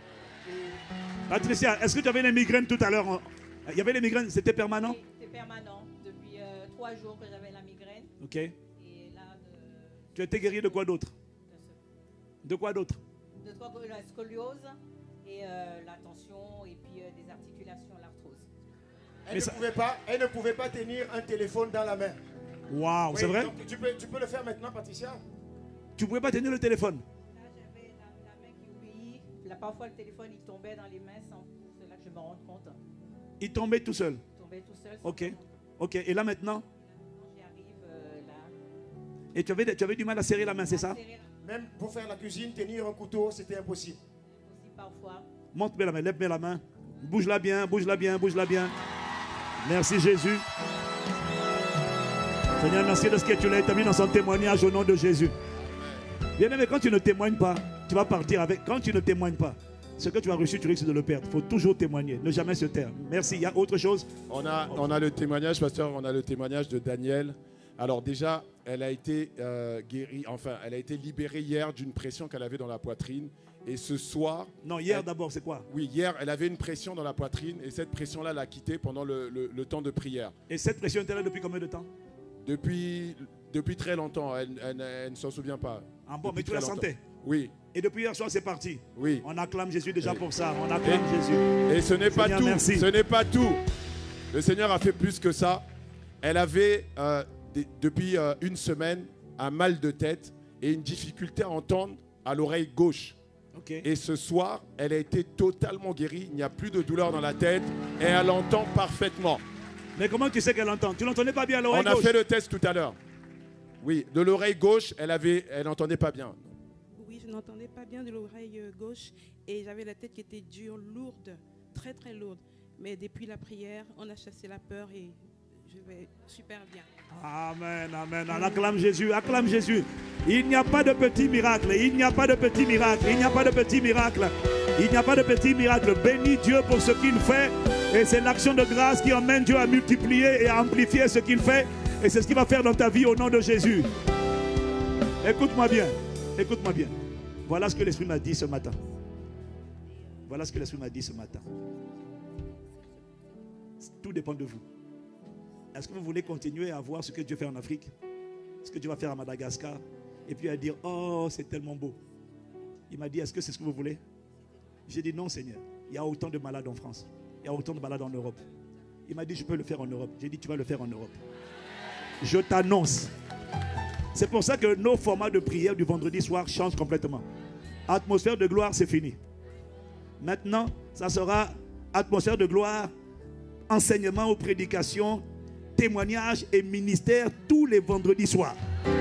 Et... Patricia, est-ce que tu avais les migraines tout à l'heure? Il y avait les migraines, c'était permanent? C'était permanent. Depuis euh, trois jours que j'avais la migraine. Ok. Et là, de... Tu as été guéri de quoi d'autre? De, de quoi d'autre? De quoi, la scoliose et euh, la tension et puis euh, des articulations, l'arthrose. Elle, ne ça... pouvait pas, elle ne pouvait pas tenir un téléphone dans la main. Waouh, wow, c'est vrai? Donc, tu, peux, tu peux le faire maintenant, Patricia? Tu ne pouvais pas tenir le téléphone? Là, j'avais la, la main qui obéit. Là, parfois, le téléphone, il tombait dans les mains sans pour cela que je me rende compte. Il tombait tout seul? Il tombait tout seul. Ok. Ok. Et là, maintenant? J'y arrive euh, là. Et tu avais, tu avais du mal à serrer la main, c'est ça? Même pour faire la cuisine, tenir un couteau, c'était impossible. Impossible parfois. Monte-moi la main, lève-moi la main. Bouge-la bien, bouge-la bien, bouge-la bien. Merci Jésus. Seigneur, merci de ce que tu l'as établi dans son témoignage au nom de Jésus. Bien aimé, quand tu ne témoignes pas, tu vas partir avec. Quand tu ne témoignes pas, ce que tu as reçu, tu risques de le perdre. Il faut toujours témoigner, ne jamais se taire. Merci. Il y a autre chose? On a, on a le témoignage, pasteur, on a le témoignage de Daniel. Alors déjà, elle a été euh, guérie, enfin, elle a été libérée hier d'une pression qu'elle avait dans la poitrine. Et ce soir... Non, hier elle, d'abord, c'est quoi? Oui, hier, elle avait une pression dans la poitrine et cette pression-là l'a quittée pendant le, le, le temps de prière. Et cette pression était là depuis combien de temps? Depuis, depuis très longtemps, elle, elle, elle ne s'en souvient pas. Ah bon, mais tu la sentais? Oui. Et depuis hier soir, c'est parti? Oui. On acclame Jésus déjà oui. pour ça. On acclame et, Jésus. Et ce n'est pas tout. Merci. Ce n'est pas tout. Le Seigneur a fait plus que ça. Elle avait, euh, des, depuis euh, une semaine, un mal de tête et une difficulté à entendre à l'oreille gauche. Okay. Et ce soir, elle a été totalement guérie. Il n'y a plus de douleur dans la tête et elle entend parfaitement. Mais comment tu sais qu'elle entend? Tu n'entendais pas bien à l'oreille gauche? On a fait le test tout à l'heure. Oui, de l'oreille gauche, elle avait, elle n'entendait pas bien. Oui, je n'entendais pas bien de l'oreille gauche et j'avais la tête qui était dure, lourde, très très lourde. Mais depuis la prière, on a chassé la peur et je vais super bien. Amen, amen. On acclame Jésus, acclame Jésus. Il n'y a pas de petit miracle, il n'y a pas de petit miracle, il n'y a pas de petit miracle. Il n'y a pas de petit miracle. Bénis Dieu pour ce qu'il fait. Et c'est l'action de grâce qui emmène Dieu à multiplier et à amplifier ce qu'il fait. Et c'est ce qu'il va faire dans ta vie au nom de Jésus. Écoute-moi bien, écoute-moi bien. Voilà ce que l'Esprit m'a dit ce matin. Voilà ce que l'Esprit m'a dit ce matin. Tout dépend de vous. Est-ce que vous voulez continuer à voir ce que Dieu fait en Afrique? Ce que Dieu va faire à Madagascar? Et puis à dire, oh, c'est tellement beau. Il m'a dit, est-ce que c'est ce que vous voulez? J'ai dit, non Seigneur. Il y a autant de malades en France. Il y a autant de malades en Europe. Il m'a dit, je peux le faire en Europe. J'ai dit, tu vas le faire en Europe. Je t'annonce. C'est pour ça que nos formats de prière du vendredi soir changent complètement. Atmosphère de gloire, c'est fini. Maintenant, ça sera atmosphère de gloire, enseignement ou prédication, témoignage et ministère tous les vendredis soirs.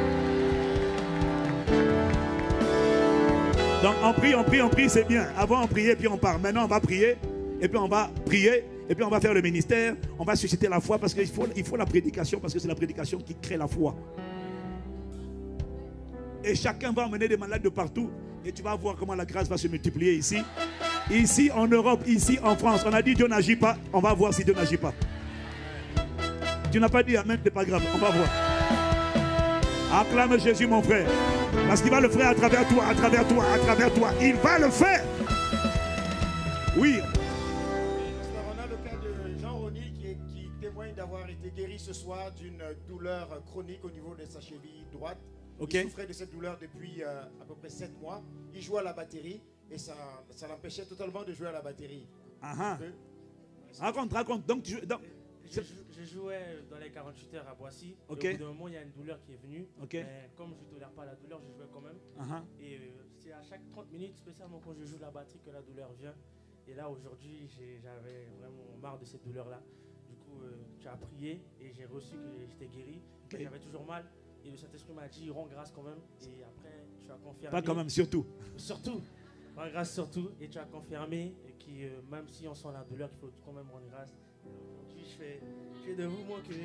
Donc on prie, on prie, on prie, c'est bien. Avant on priait, puis on part. Maintenant on va prier, et puis on va prier, et puis on va faire le ministère. On va susciter la foi parce qu'il faut, il faut la prédication, parce que c'est la prédication qui crée la foi. Et chacun va emmener des malades de partout. Et tu vas voir comment la grâce va se multiplier ici. Ici en Europe, ici en France. On a dit Dieu n'agit pas. On va voir si Dieu n'agit pas. Tu n'as pas dit amen, c'est pas grave. On va voir. Acclame Jésus, mon frère. Parce qu'il va le faire à travers toi, à travers toi, à travers toi. Il va le faire. Oui. On a le cas de Jean-Rony qui, qui témoigne d'avoir été guéri ce soir d'une douleur chronique au niveau de sa cheville droite. Okay. Il souffrait de cette douleur depuis euh, à peu près sept mois. Il jouait à la batterie et ça, ça l'empêchait totalement de jouer à la batterie. Uh-huh. Raconte, raconte. Donc, tu, donc, je, je jouais dans les quarante-huit heures à Boissy. Okay. Au bout d'un moment, il y a une douleur qui est venue. Okay. Mais comme je ne tolère pas la douleur, je jouais quand même. Uh-huh. Et euh, c'est à chaque trente minutes, spécialement quand je joue la batterie, que la douleur vient. Et là, aujourd'hui, j'avais vraiment marre de cette douleur-là. Du coup, euh, tu as prié et j'ai reçu que j'étais guéri. Okay. J'avais toujours mal. Et le Saint-Esprit m'a dit, rends grâce quand même. Et après, tu as confirmé. Pas quand même, surtout. Surtout. Rends grâce surtout. Et tu as confirmé que euh, même si on sent la douleur, il faut quand même rendre grâce. Aujourd'hui, je fais, je fais de vous, moi, que...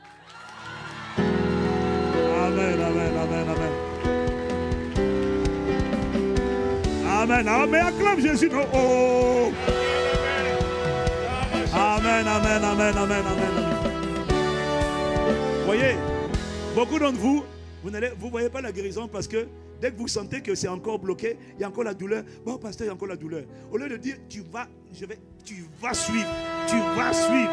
Amen, amen, amen, amen. Amen, amen. Acclame Jésus. Oh, oh. Amen, amen, amen, amen, amen. Voyez, beaucoup d'entre vous, vous ne vous voyez pas la guérison parce que dès que vous sentez que c'est encore bloqué, il y a encore la douleur. Bon, pasteur, il y a encore la douleur. Au lieu de dire, tu vas, je vais, tu vas suivre, tu vas suivre.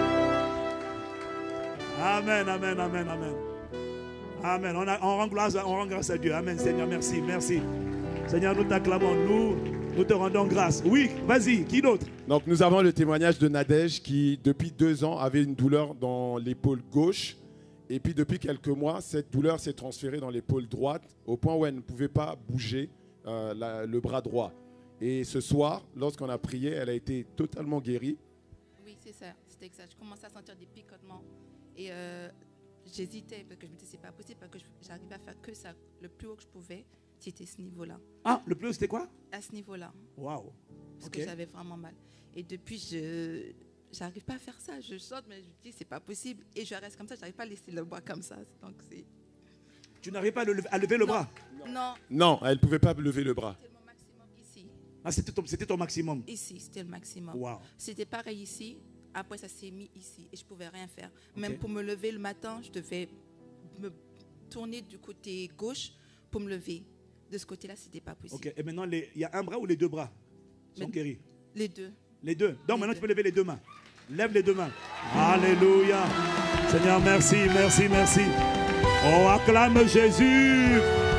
Amen, amen, amen, amen. Amen. On, a, on, rend grâce, on rend grâce à Dieu. Amen, Seigneur, merci, merci. Seigneur, nous t'acclamons, nous, nous te rendons grâce. Oui, vas-y, qui d'autre? Donc nous avons le témoignage de Nadège qui, depuis deux ans, avait une douleur dans l'épaule gauche. Et puis depuis quelques mois, cette douleur s'est transférée dans l'épaule droite au point où elle ne pouvait pas bouger euh, la, le bras droit. Et ce soir, lorsqu'on a prié, elle a été totalement guérie. Oui, c'est ça, c'est exact. Je commençais à sentir des picotements. Et euh, j'hésitais parce que je me disais c'est pas possible parce que j'arrivais à faire que ça. Le plus haut que je pouvais, c'était ce niveau-là. Ah, le plus haut c'était quoi? À ce niveau-là. Waouh. Parce okay. que j'avais vraiment mal. Et depuis, je j'arrive pas à faire ça. Je saute, mais je me dis c'est pas possible. Et je reste comme ça. J'arrive pas à laisser le bras comme ça. Donc c'est. Tu n'arrives pas à lever, à lever le non, bras? Non. Non, elle ne pouvait pas lever le bras. C'était mon maximum ici. Ah, c'était ton, c'était ton maximum? Ici, c'était le maximum. Wow. C'était pareil ici. Après, ça s'est mis ici et je ne pouvais rien faire. Okay. Même pour me lever le matin, je devais me tourner du côté gauche pour me lever. De ce côté-là, ce n'était pas possible. Ok. Et maintenant, il y a un bras ou les deux bras sont Mais, guéris? Les deux. Les deux. Donc les maintenant, deux. tu peux lever les deux mains. Lève les deux mains. Alléluia. Seigneur, merci, merci, merci. Oh, acclame Jésus.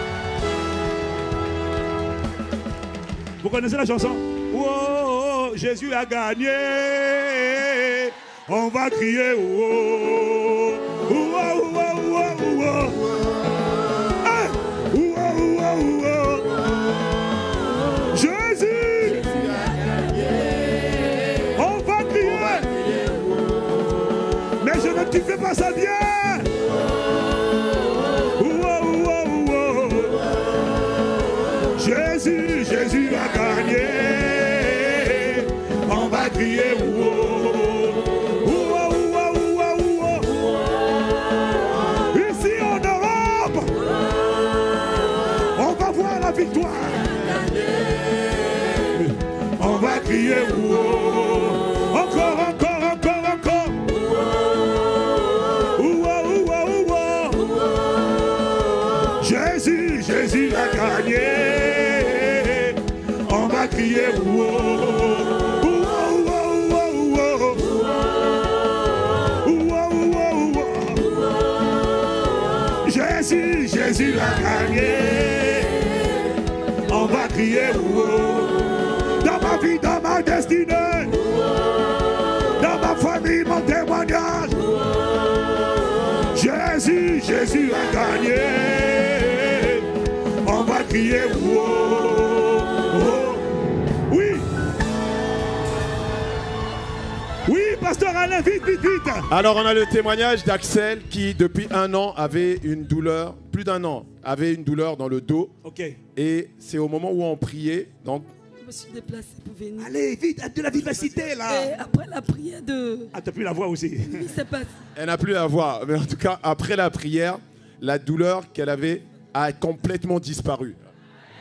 Vous connaissez la chanson? Oh, Jésus a gagné. On va crier. Oh, oh, oh, oh, oh, oh. Hey. Oh, oh, oh, oh. Jésus. Jésus a gagné. On va crier. Mais je ne tu fais pas ça bien. Oh, oh, oh, oh. Jésus, Jésus a gagné. On va crier. Oh, oh, oh, oh, oh. Ici en Europe, on va voir la victoire. On va crier. Oh, encore, encore, encore, encore. Oh, oh, oh, oh. Jésus, Jésus a gagné. On va crier. Oh. Jésus, Jésus a gagné. On va crier oh. Dans ma vie, dans ma destinée, dans ma famille, mon témoignage. Jésus, Jésus a gagné. On va crier oh. Oh. Oui. Oui, pasteur Alain, vite, vite, vite. Alors on a le témoignage d'Axel qui depuis un an avait une douleur, plus d'un an, avait une douleur dans le dos. Ok. Et c'est au moment où on priait, donc... Je me suis déplacée pour venir. Allez, vite, de la vivacité là. Et après la prière de... Ah, t'as plus la voix aussi. Oui, c'est pas... Elle n'a plus la voix, mais en tout cas, après la prière, la douleur qu'elle avait a complètement disparu.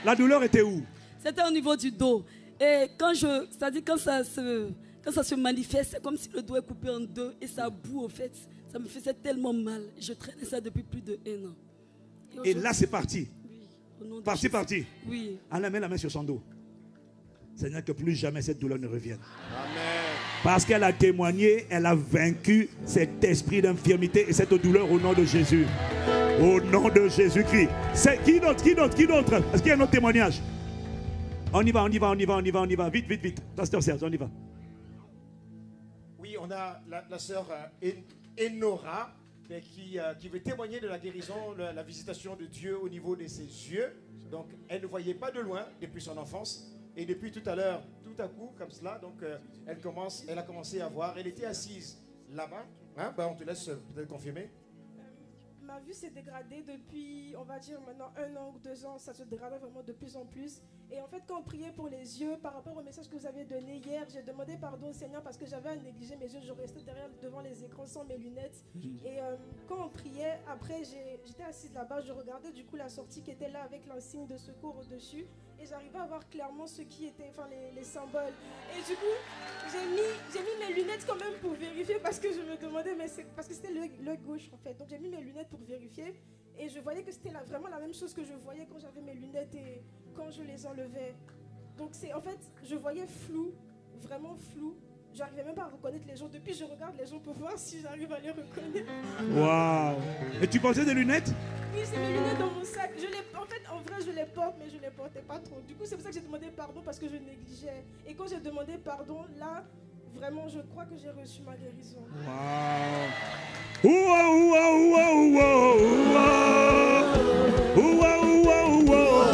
La douleur était où? C'était au niveau du dos. Et quand je, c'est-à-dire quand ça se, quand ça se manifeste, c'est comme si le dos est coupé en deux et ça boue au fait. Ça me faisait tellement mal. Je traînais ça depuis plus de un an. Et là, c'est parti. Oui. Parti, parti. Oui. Allah met la main sur son dos. Seigneur, que plus jamais cette douleur ne revienne. Amen. Parce qu'elle a témoigné, elle a vaincu cet esprit d'infirmité et cette douleur au nom de Jésus. Au nom de Jésus-Christ. C'est qui d'autre? Qui d'autre? Qui d'autre? Est-ce qu'il y a un autre témoignage? On y va, on y va, on y va, on y va, on y va. Vite, vite, vite. Pasteur Serge, on y va. Oui, on a la, la sœur euh, En- Enora mais qui, euh, qui veut témoigner de la guérison, la, la visitation de Dieu au niveau de ses yeux. Donc, elle ne voyait pas de loin depuis son enfance. Et depuis tout à l'heure, tout à coup, comme cela, donc euh, elle, commence, elle a commencé à voir. Elle était assise là-bas. Hein, ben, on te laisse euh, peut-être confirmer. Ma vue s'est dégradée depuis, on va dire maintenant un an ou deux ans, ça se dégrade vraiment de plus en plus. Et en fait, quand on priait pour les yeux, par rapport au message que vous avez donné hier, j'ai demandé pardon au Seigneur parce que j'avais à négliger mes yeux, je restais derrière devant les écrans sans mes lunettes. Et euh, quand on priait, après j'ai- j'étais assise là-bas, je regardais du coup la sortie qui était là avec l'insigne de secours au-dessus. Et j'arrivais à voir clairement ce qui était, enfin les, les symboles. Et du coup, j'ai mis, j'ai mis mes lunettes quand même pour vérifier parce que je me demandais, mais c'est parce que c'était l'œil l'œil gauche en fait. Donc j'ai mis mes lunettes pour vérifier et je voyais que c'était la- vraiment la même chose que je voyais quand j'avais mes lunettes et quand je les enlevais. Donc c'est en fait, je voyais flou, vraiment flou. J'arrivais même pas à reconnaître les gens. Depuis, je regarde les gens pour voir si j'arrive à les reconnaître. Waouh. Et tu portais des lunettes? Oui, c'est mes lunettes dans mon sac. Je les, en fait, en vrai, je les porte, mais je les portais pas trop. Du coup, c'est pour ça que j'ai demandé pardon parce que je négligeais. Et quand j'ai demandé pardon, là, vraiment, je crois que j'ai reçu ma guérison. Waouh. Ouah, ouah, ouah, ouah, ouah. Ouah, ouah, ouah.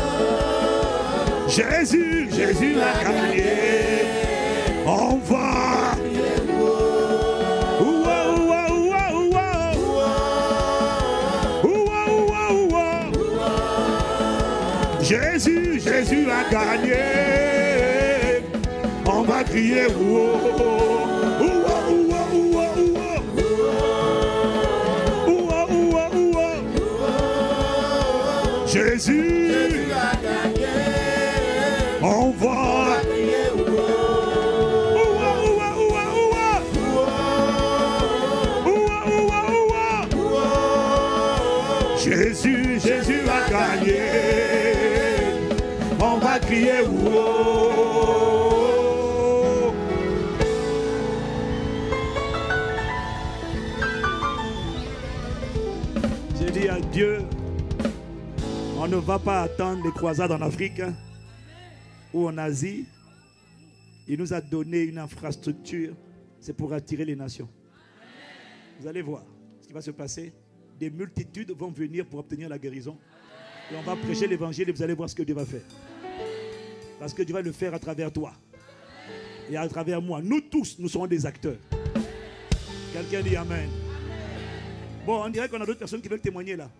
Jésus, Jésus a gagné. On va. Ouah, ouah, ouah, ouah. Ouah, ouah, ouah. Jésus, Jésus a gagné. On va crier ouah. Ouah, ouah, ouah, ouah. Ouah, ouah, ouah. Jésus a gagné. On va crier ouah, ouah, ouah, ouah. Ouah, ouah, ouah. Jésus, Jésus a gagné. On va crier ouah. J'ai dit à Dieu, on ne va pas attendre les croisades en Afrique hein, ou en Asie. Il nous a donné une infrastructure, c'est pour attirer les nations. Vous allez voir ce qui va se passer. Des multitudes vont venir pour obtenir la guérison. Et on va prêcher l'évangile et vous allez voir ce que Dieu va faire. Parce que Dieu va le faire à travers toi. Et à travers moi. Nous tous, nous serons des acteurs. Quelqu'un dit Amen. Bon, on dirait qu'on a d'autres personnes qui veulent témoigner là.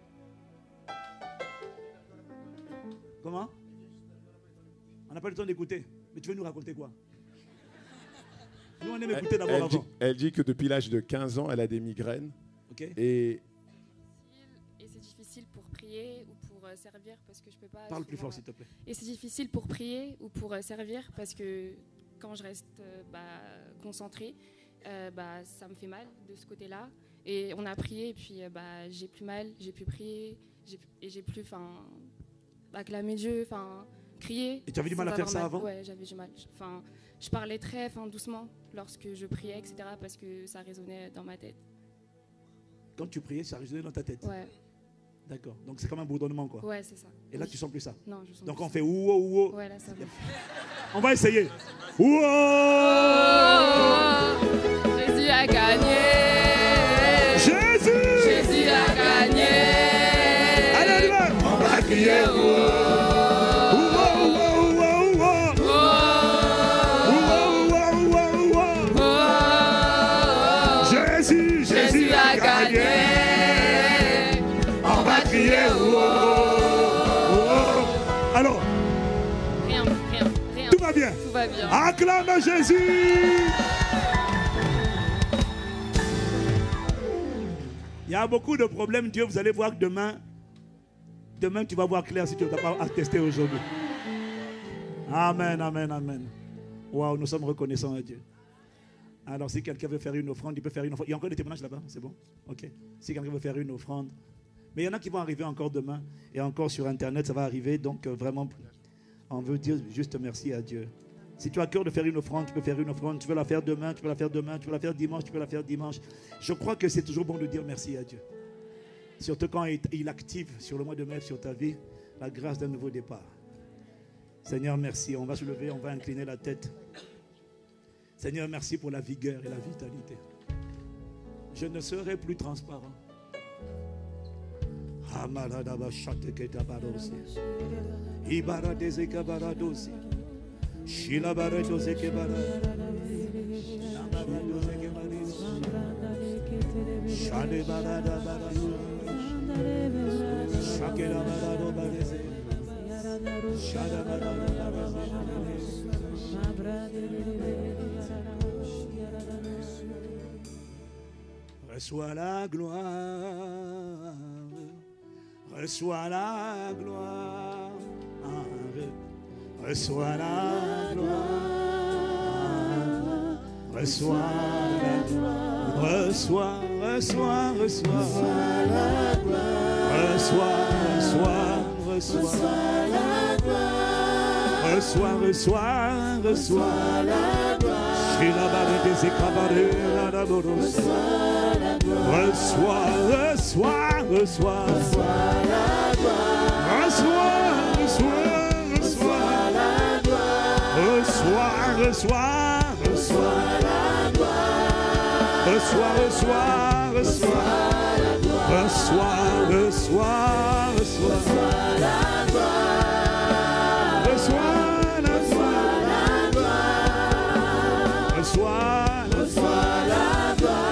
Comment? On n'a pas le temps d'écouter. Mais tu veux nous raconter quoi? Nous, on aime écouter d'abord Elle dit, avant. elle dit que depuis l'âge de quinze ans, elle a des migraines. Ok. Et Et c'est difficile pour prier ou pour euh, servir parce que je peux pas. Parle plus souvent- fort, s'il te plaît. Et c'est difficile pour prier ou pour euh, servir parce que quand je reste euh, bah, concentrée, euh, bah, ça me fait mal de ce côté-là. Et on a prié et puis euh, bah, j'ai plus mal, j'ai pu prier j'ai- et j'ai plus, enfin, acclamer Dieu, enfin, crier. Et tu avais du mal à sans faire avoir ça mal. avant? Ouais, j'avais du mal. Enfin, je parlais très, enfin, doucement lorsque je priais, et cetera parce que ça résonnait dans ma tête. Quand tu priais, ça résonnait dans ta tête. Ouais. D'accord. Donc c'est comme un bourdonnement, quoi. Ouais, c'est ça. Et là, Oui. tu sens plus ça. Non, je sens Donc plus on ça. fait ouah, ouah. Ouais, là, ça va. On va essayer. Ouah. Jésus a gagné. Jésus. Jésus a gagné. Allez, on y va. On va crier ouah. Ouah, ouah, ouah, ouah. Ouah, ouah, ouah, ouah. Jésus, Jésus a gagné. On va crier ouah. Ouah. Alors, Rien, rien, rien. tout va bien. Tout va bien. Acclame Jésus. Il y a beaucoup de problèmes, Dieu. Vous allez voir que demain, Demain, tu vas voir clair si tu ne t'as pas attesté aujourd'hui. Amen, amen, amen. Waouh, nous sommes reconnaissants à Dieu. Alors, si quelqu'un veut faire une offrande, il peut faire une offrande. Il y a encore des témoignages là-bas, c'est bon? Ok. Si quelqu'un veut faire une offrande. Mais il y en a qui vont arriver encore demain. Et encore sur Internet, ça va arriver. Donc, euh, vraiment, on veut dire juste merci à Dieu. Si tu as cœur de faire une offrande, tu peux faire une offrande. Tu veux la faire demain, tu peux la faire demain, tu peux la faire dimanche, tu peux la faire dimanche. Je crois que c'est toujours bon de dire merci à Dieu. Surtout quand il active sur le mois de mai, sur ta vie, la grâce d'un nouveau départ. Seigneur, merci. On va se lever, on va incliner la tête. Seigneur, merci pour la vigueur et la vitalité. Je ne serai plus transparent. Reçois la gloire, reçois la gloire, reçois la gloire, reçois la gloire, reçois, reçois, reçois la gloire, reçois, reçois, reçois la gloire, reçois, reçois, reçois la gloire. Reçois, reçois, reçois, reçois la gloire. Reçois, reçois, reçois la gloire. Reçois, reçois, reçois la gloire. Reçois, reçois, reçois la gloire. Reçois, reçois, reçois la gloire. Reçois, reçois la gloire. Reçois, reçois la gloire.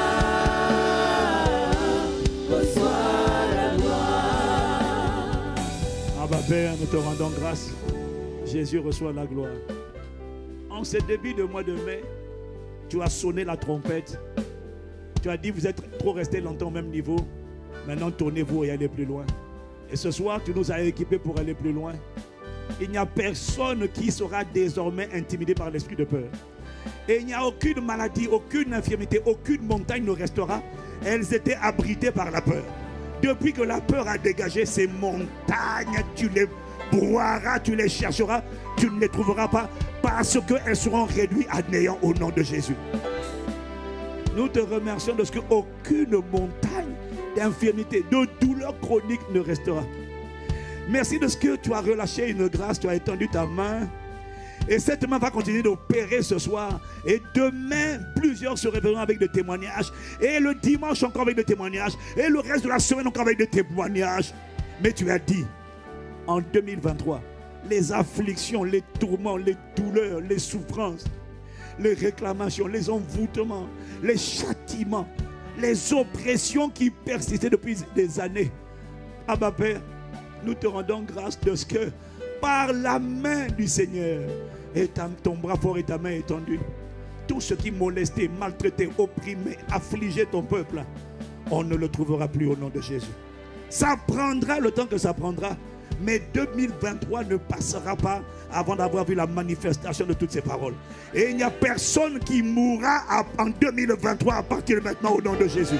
Père, nous te rendons grâce. Jésus reçoit la gloire. En ce début de mois de mai, tu as sonné la trompette. Tu as dit, vous êtes trop restés longtemps au même niveau. Maintenant, tournez-vous et allez plus loin. Et ce soir, tu nous as équipés pour aller plus loin. Il n'y a personne qui sera désormais intimidé par l'esprit de peur. Et il n'y a aucune maladie, aucune infirmité, aucune montagne ne restera. Elles étaient abritées par la peur. Depuis que la peur a dégagé ces montagnes, tu les broieras, tu les chercheras, tu ne les trouveras pas parce qu'elles seront réduites à néant au nom de Jésus. Nous te remercions de ce qu'aucune montagne d'infirmité, de douleur chronique ne restera. Merci de ce que tu as relâché une grâce, tu as étendu ta main. Et cette main va continuer d'opérer ce soir. Et demain, plusieurs se réveilleront avec des témoignages. Et le dimanche encore avec des témoignages. Et le reste de la semaine encore avec des témoignages. Mais tu as dit, en deux mille vingt-trois, les afflictions, les tourments, les douleurs, les souffrances, les réclamations, les envoûtements, les châtiments, les oppressions qui persistaient depuis des années. Abba Père, nous te rendons grâce de ce que par la main du Seigneur et ta, ton bras fort et ta main étendue, tout ce qui molestait, maltraitait, opprimait, affligeait ton peuple, on ne le trouvera plus au nom de Jésus. Ça prendra le temps que ça prendra, mais deux mille vingt-trois ne passera pas avant d'avoir vu la manifestation de toutes ces paroles. Et il n'y a personne qui mourra en deux mille vingt-trois à partir de maintenant au nom de Jésus.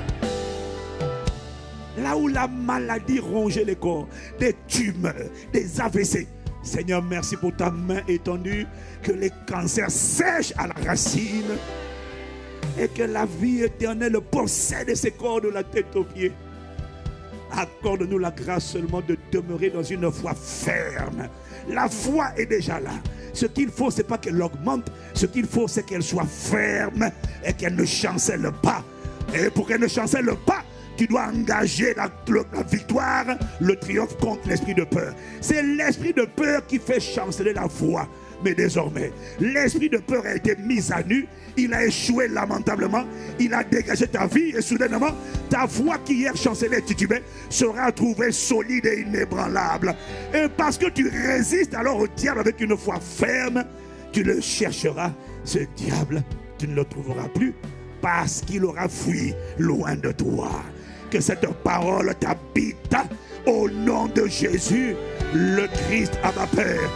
Là où la maladie rongeait les corps, des tumeurs, des A V C. Seigneur, merci pour ta main étendue, que les cancers sèchent à la racine et que la vie éternelle possède ces corps de la tête aux pieds. Accorde-nous la grâce seulement de demeurer dans une foi ferme. La foi est déjà là. Ce qu'il faut, ce n'est pas qu'elle augmente. Ce qu'il faut, c'est qu'elle soit ferme et qu'elle ne chancelle pas. Et pour qu'elle ne chancelle pas, tu dois engager la, la victoire, le triomphe contre l'esprit de peur. C'est l'esprit de peur qui fait chanceler la foi. Mais désormais, l'esprit de peur a été mis à nu. Il a échoué lamentablement. Il a dégagé ta vie et soudainement, ta foi qui hier chancelait et titubait sera trouvée solide et inébranlable. Et parce que tu résistes alors au diable avec une foi ferme, tu le chercheras. Ce diable, tu ne le trouveras plus parce qu'il aura fui loin de toi. Que cette parole t'habite Au nom de Jésus, le Christ à ma Père.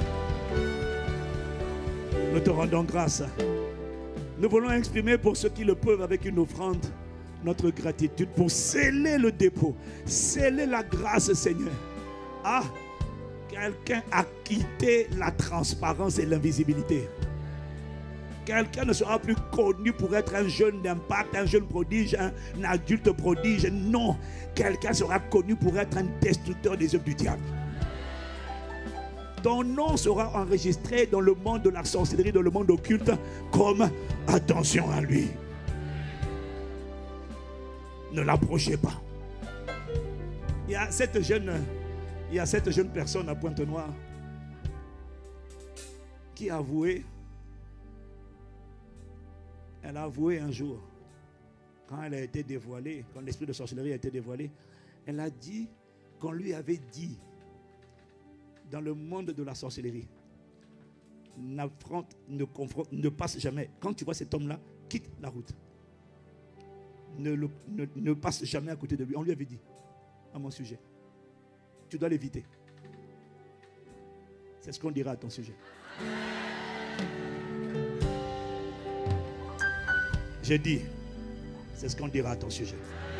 Nous te rendons grâce. Nous voulons exprimer pour ceux qui le peuvent avec une offrande notre gratitude pour sceller le dépôt, sceller la grâce, Seigneur. Ah, quelqu'un a quitté la transparence et l'invisibilité. Quelqu'un ne sera plus connu pour être un jeune d'impact, un jeune prodige, un, un adulte prodige. Non, quelqu'un sera connu pour être un destructeur des œuvres du diable. Ton nom sera enregistré dans le monde de la sorcellerie, dans le monde occulte, comme attention à lui. Ne l'approchez pas. Il y a cette jeune, il y a cette jeune personne à Pointe-Noire qui a avoué, elle a avoué un jour, quand elle a été dévoilée, quand l'esprit de sorcellerie a été dévoilé, elle a dit qu'on lui avait dit, dans le monde de la sorcellerie, n'affronte, ne confronte, ne passe jamais. Quand tu vois cet homme-là, quitte la route. Ne, le, ne, ne passe jamais à côté de lui. On lui avait dit, à mon sujet, tu dois l'éviter. C'est ce qu'on dira à ton sujet. J'ai dit, c'est ce qu'on dira à ton sujet.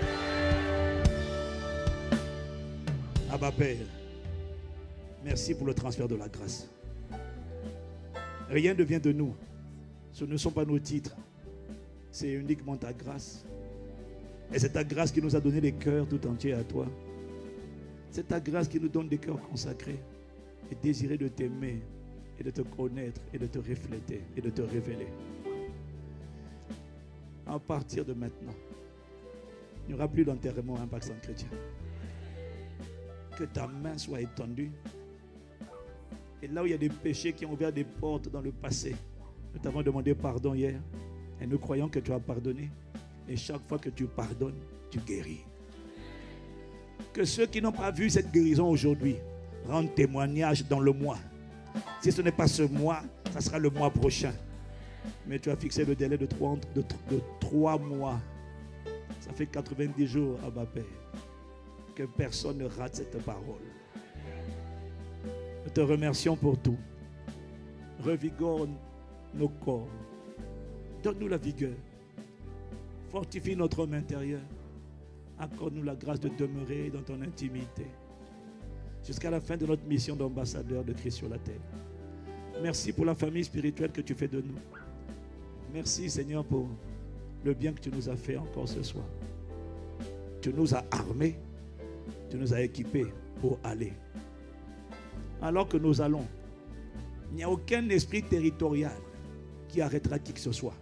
Abba Père, merci pour le transfert de la grâce. Rien ne vient de nous. Ce ne sont pas nos titres. C'est uniquement ta grâce. Et c'est ta grâce qui nous a donné les cœurs tout entiers à toi. C'est ta grâce qui nous donne des cœurs consacrés et désirés de t'aimer et de te connaître et de te refléter et de te révéler. À partir de maintenant, il n'y aura plus d'enterrement Impact Centre Chrétien. Que ta main soit étendue. Et là où il y a des péchés qui ont ouvert des portes dans le passé, nous t'avons demandé pardon hier et nous croyons que tu as pardonné. Et chaque fois que tu pardonnes, tu guéris. Que ceux qui n'ont pas vu cette guérison aujourd'hui rendent témoignage dans le mois. Si ce n'est pas ce mois, ça sera le mois prochain. Mais tu as fixé le délai de trois, de, de trois mois. Ça fait quatre-vingt-dix jours, Abba Père. Que personne ne rate cette parole. Nous te remercions pour tout. Revigore nos corps. Donne-nous la vigueur. Fortifie notre homme intérieur. Accorde-nous la grâce de demeurer dans ton intimité. Jusqu'à la fin de notre mission d'ambassadeur de Christ sur la terre. Merci pour la famille spirituelle que tu fais de nous. Merci Seigneur pour le bien que tu nous as fait encore ce soir. Tu nous as armés. Tu nous as équipés pour aller. Alors que nous allons, il n'y a aucun esprit territorial qui arrêtera qui que ce soit.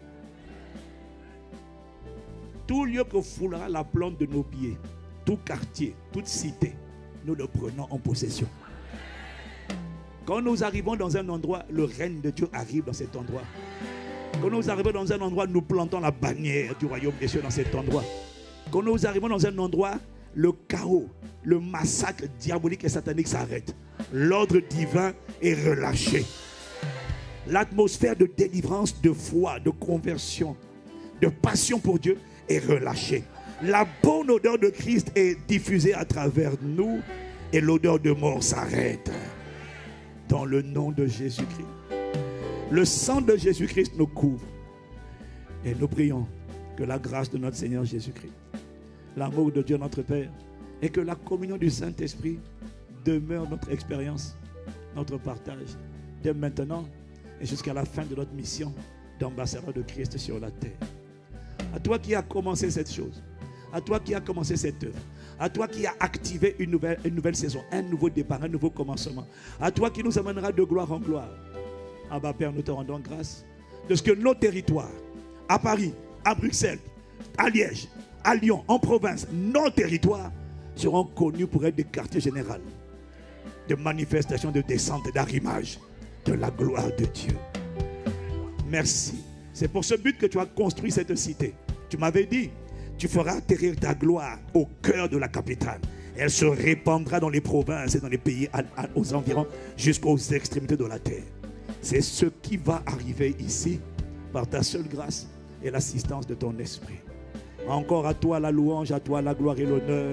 Tout lieu que foulera la plante de nos pieds, tout quartier, toute cité, nous le prenons en possession. Quand nous arrivons dans un endroit, le règne de Dieu arrive dans cet endroit. Quand nous arrivons dans un endroit, nous plantons la bannière du royaume des cieux dans cet endroit. Quand nous arrivons dans un endroit, le chaos, le massacre diabolique et satanique s'arrête. L'ordre divin est relâché. L'atmosphère de délivrance, de foi, de conversion, de passion pour Dieu est relâchée. La bonne odeur de Christ est diffusée à travers nous et l'odeur de mort s'arrête. Dans le nom de Jésus-Christ. Le sang de Jésus-Christ nous couvre. Et nous prions que la grâce de notre Seigneur Jésus-Christ, l'amour de Dieu notre Père et que la communion du Saint-Esprit demeure notre expérience, notre partage, dès maintenant et jusqu'à la fin de notre mission d'ambassadeur de Christ sur la terre. À toi qui as commencé cette chose, à toi qui as commencé cette œuvre, à toi qui as activé une nouvelle, une nouvelle saison, un nouveau départ, un nouveau commencement, à toi qui nous amènera de gloire en gloire. Abba Père, nous te rendons grâce de ce que nos territoires, à Paris, à Bruxelles, à Liège, à Lyon, en province, nos territoires seront connus pour être des quartiers généraux de manifestations, de descente et d'arrimage de la gloire de Dieu. Merci. C'est pour ce but que tu as construit cette cité. Tu m'avais dit, tu feras atterrir ta gloire au cœur de la capitale. Elle se répandra dans les provinces et dans les pays à, à, aux environs jusqu'aux extrémités de la terre. C'est ce qui va arriver ici par ta seule grâce et l'assistance de ton esprit. Encore à toi la louange, à toi la gloire et l'honneur.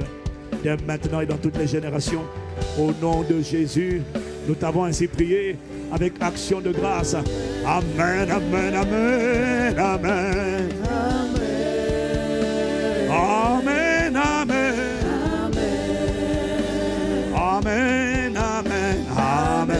dès maintenant et dans toutes les générations. Au nom de Jésus, nous t'avons ainsi prié avec action de grâce. Amen, amen, amen, amen. Amen, amen. Amen, amen, amen.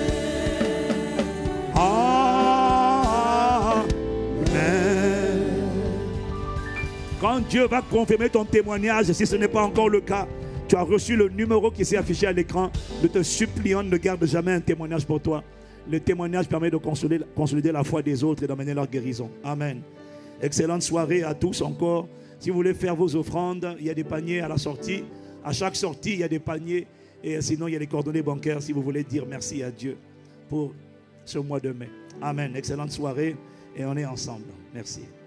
Amen. Quand Dieu va confirmer ton témoignage, si ce n'est pas encore le cas, tu as reçu le numéro qui s'est affiché à l'écran. Nous te supplions, ne garde jamais un témoignage pour toi. Le témoignage permet de consolider, consolider la foi des autres et d'amener leur guérison. Amen. Excellente soirée à tous encore. Si vous voulez faire vos offrandes, il y a des paniers à la sortie. À chaque sortie, il y a des paniers. Et sinon, il y a les coordonnées bancaires si vous voulez dire merci à Dieu pour ce mois de mai. Amen. Excellente soirée et on est ensemble. Merci.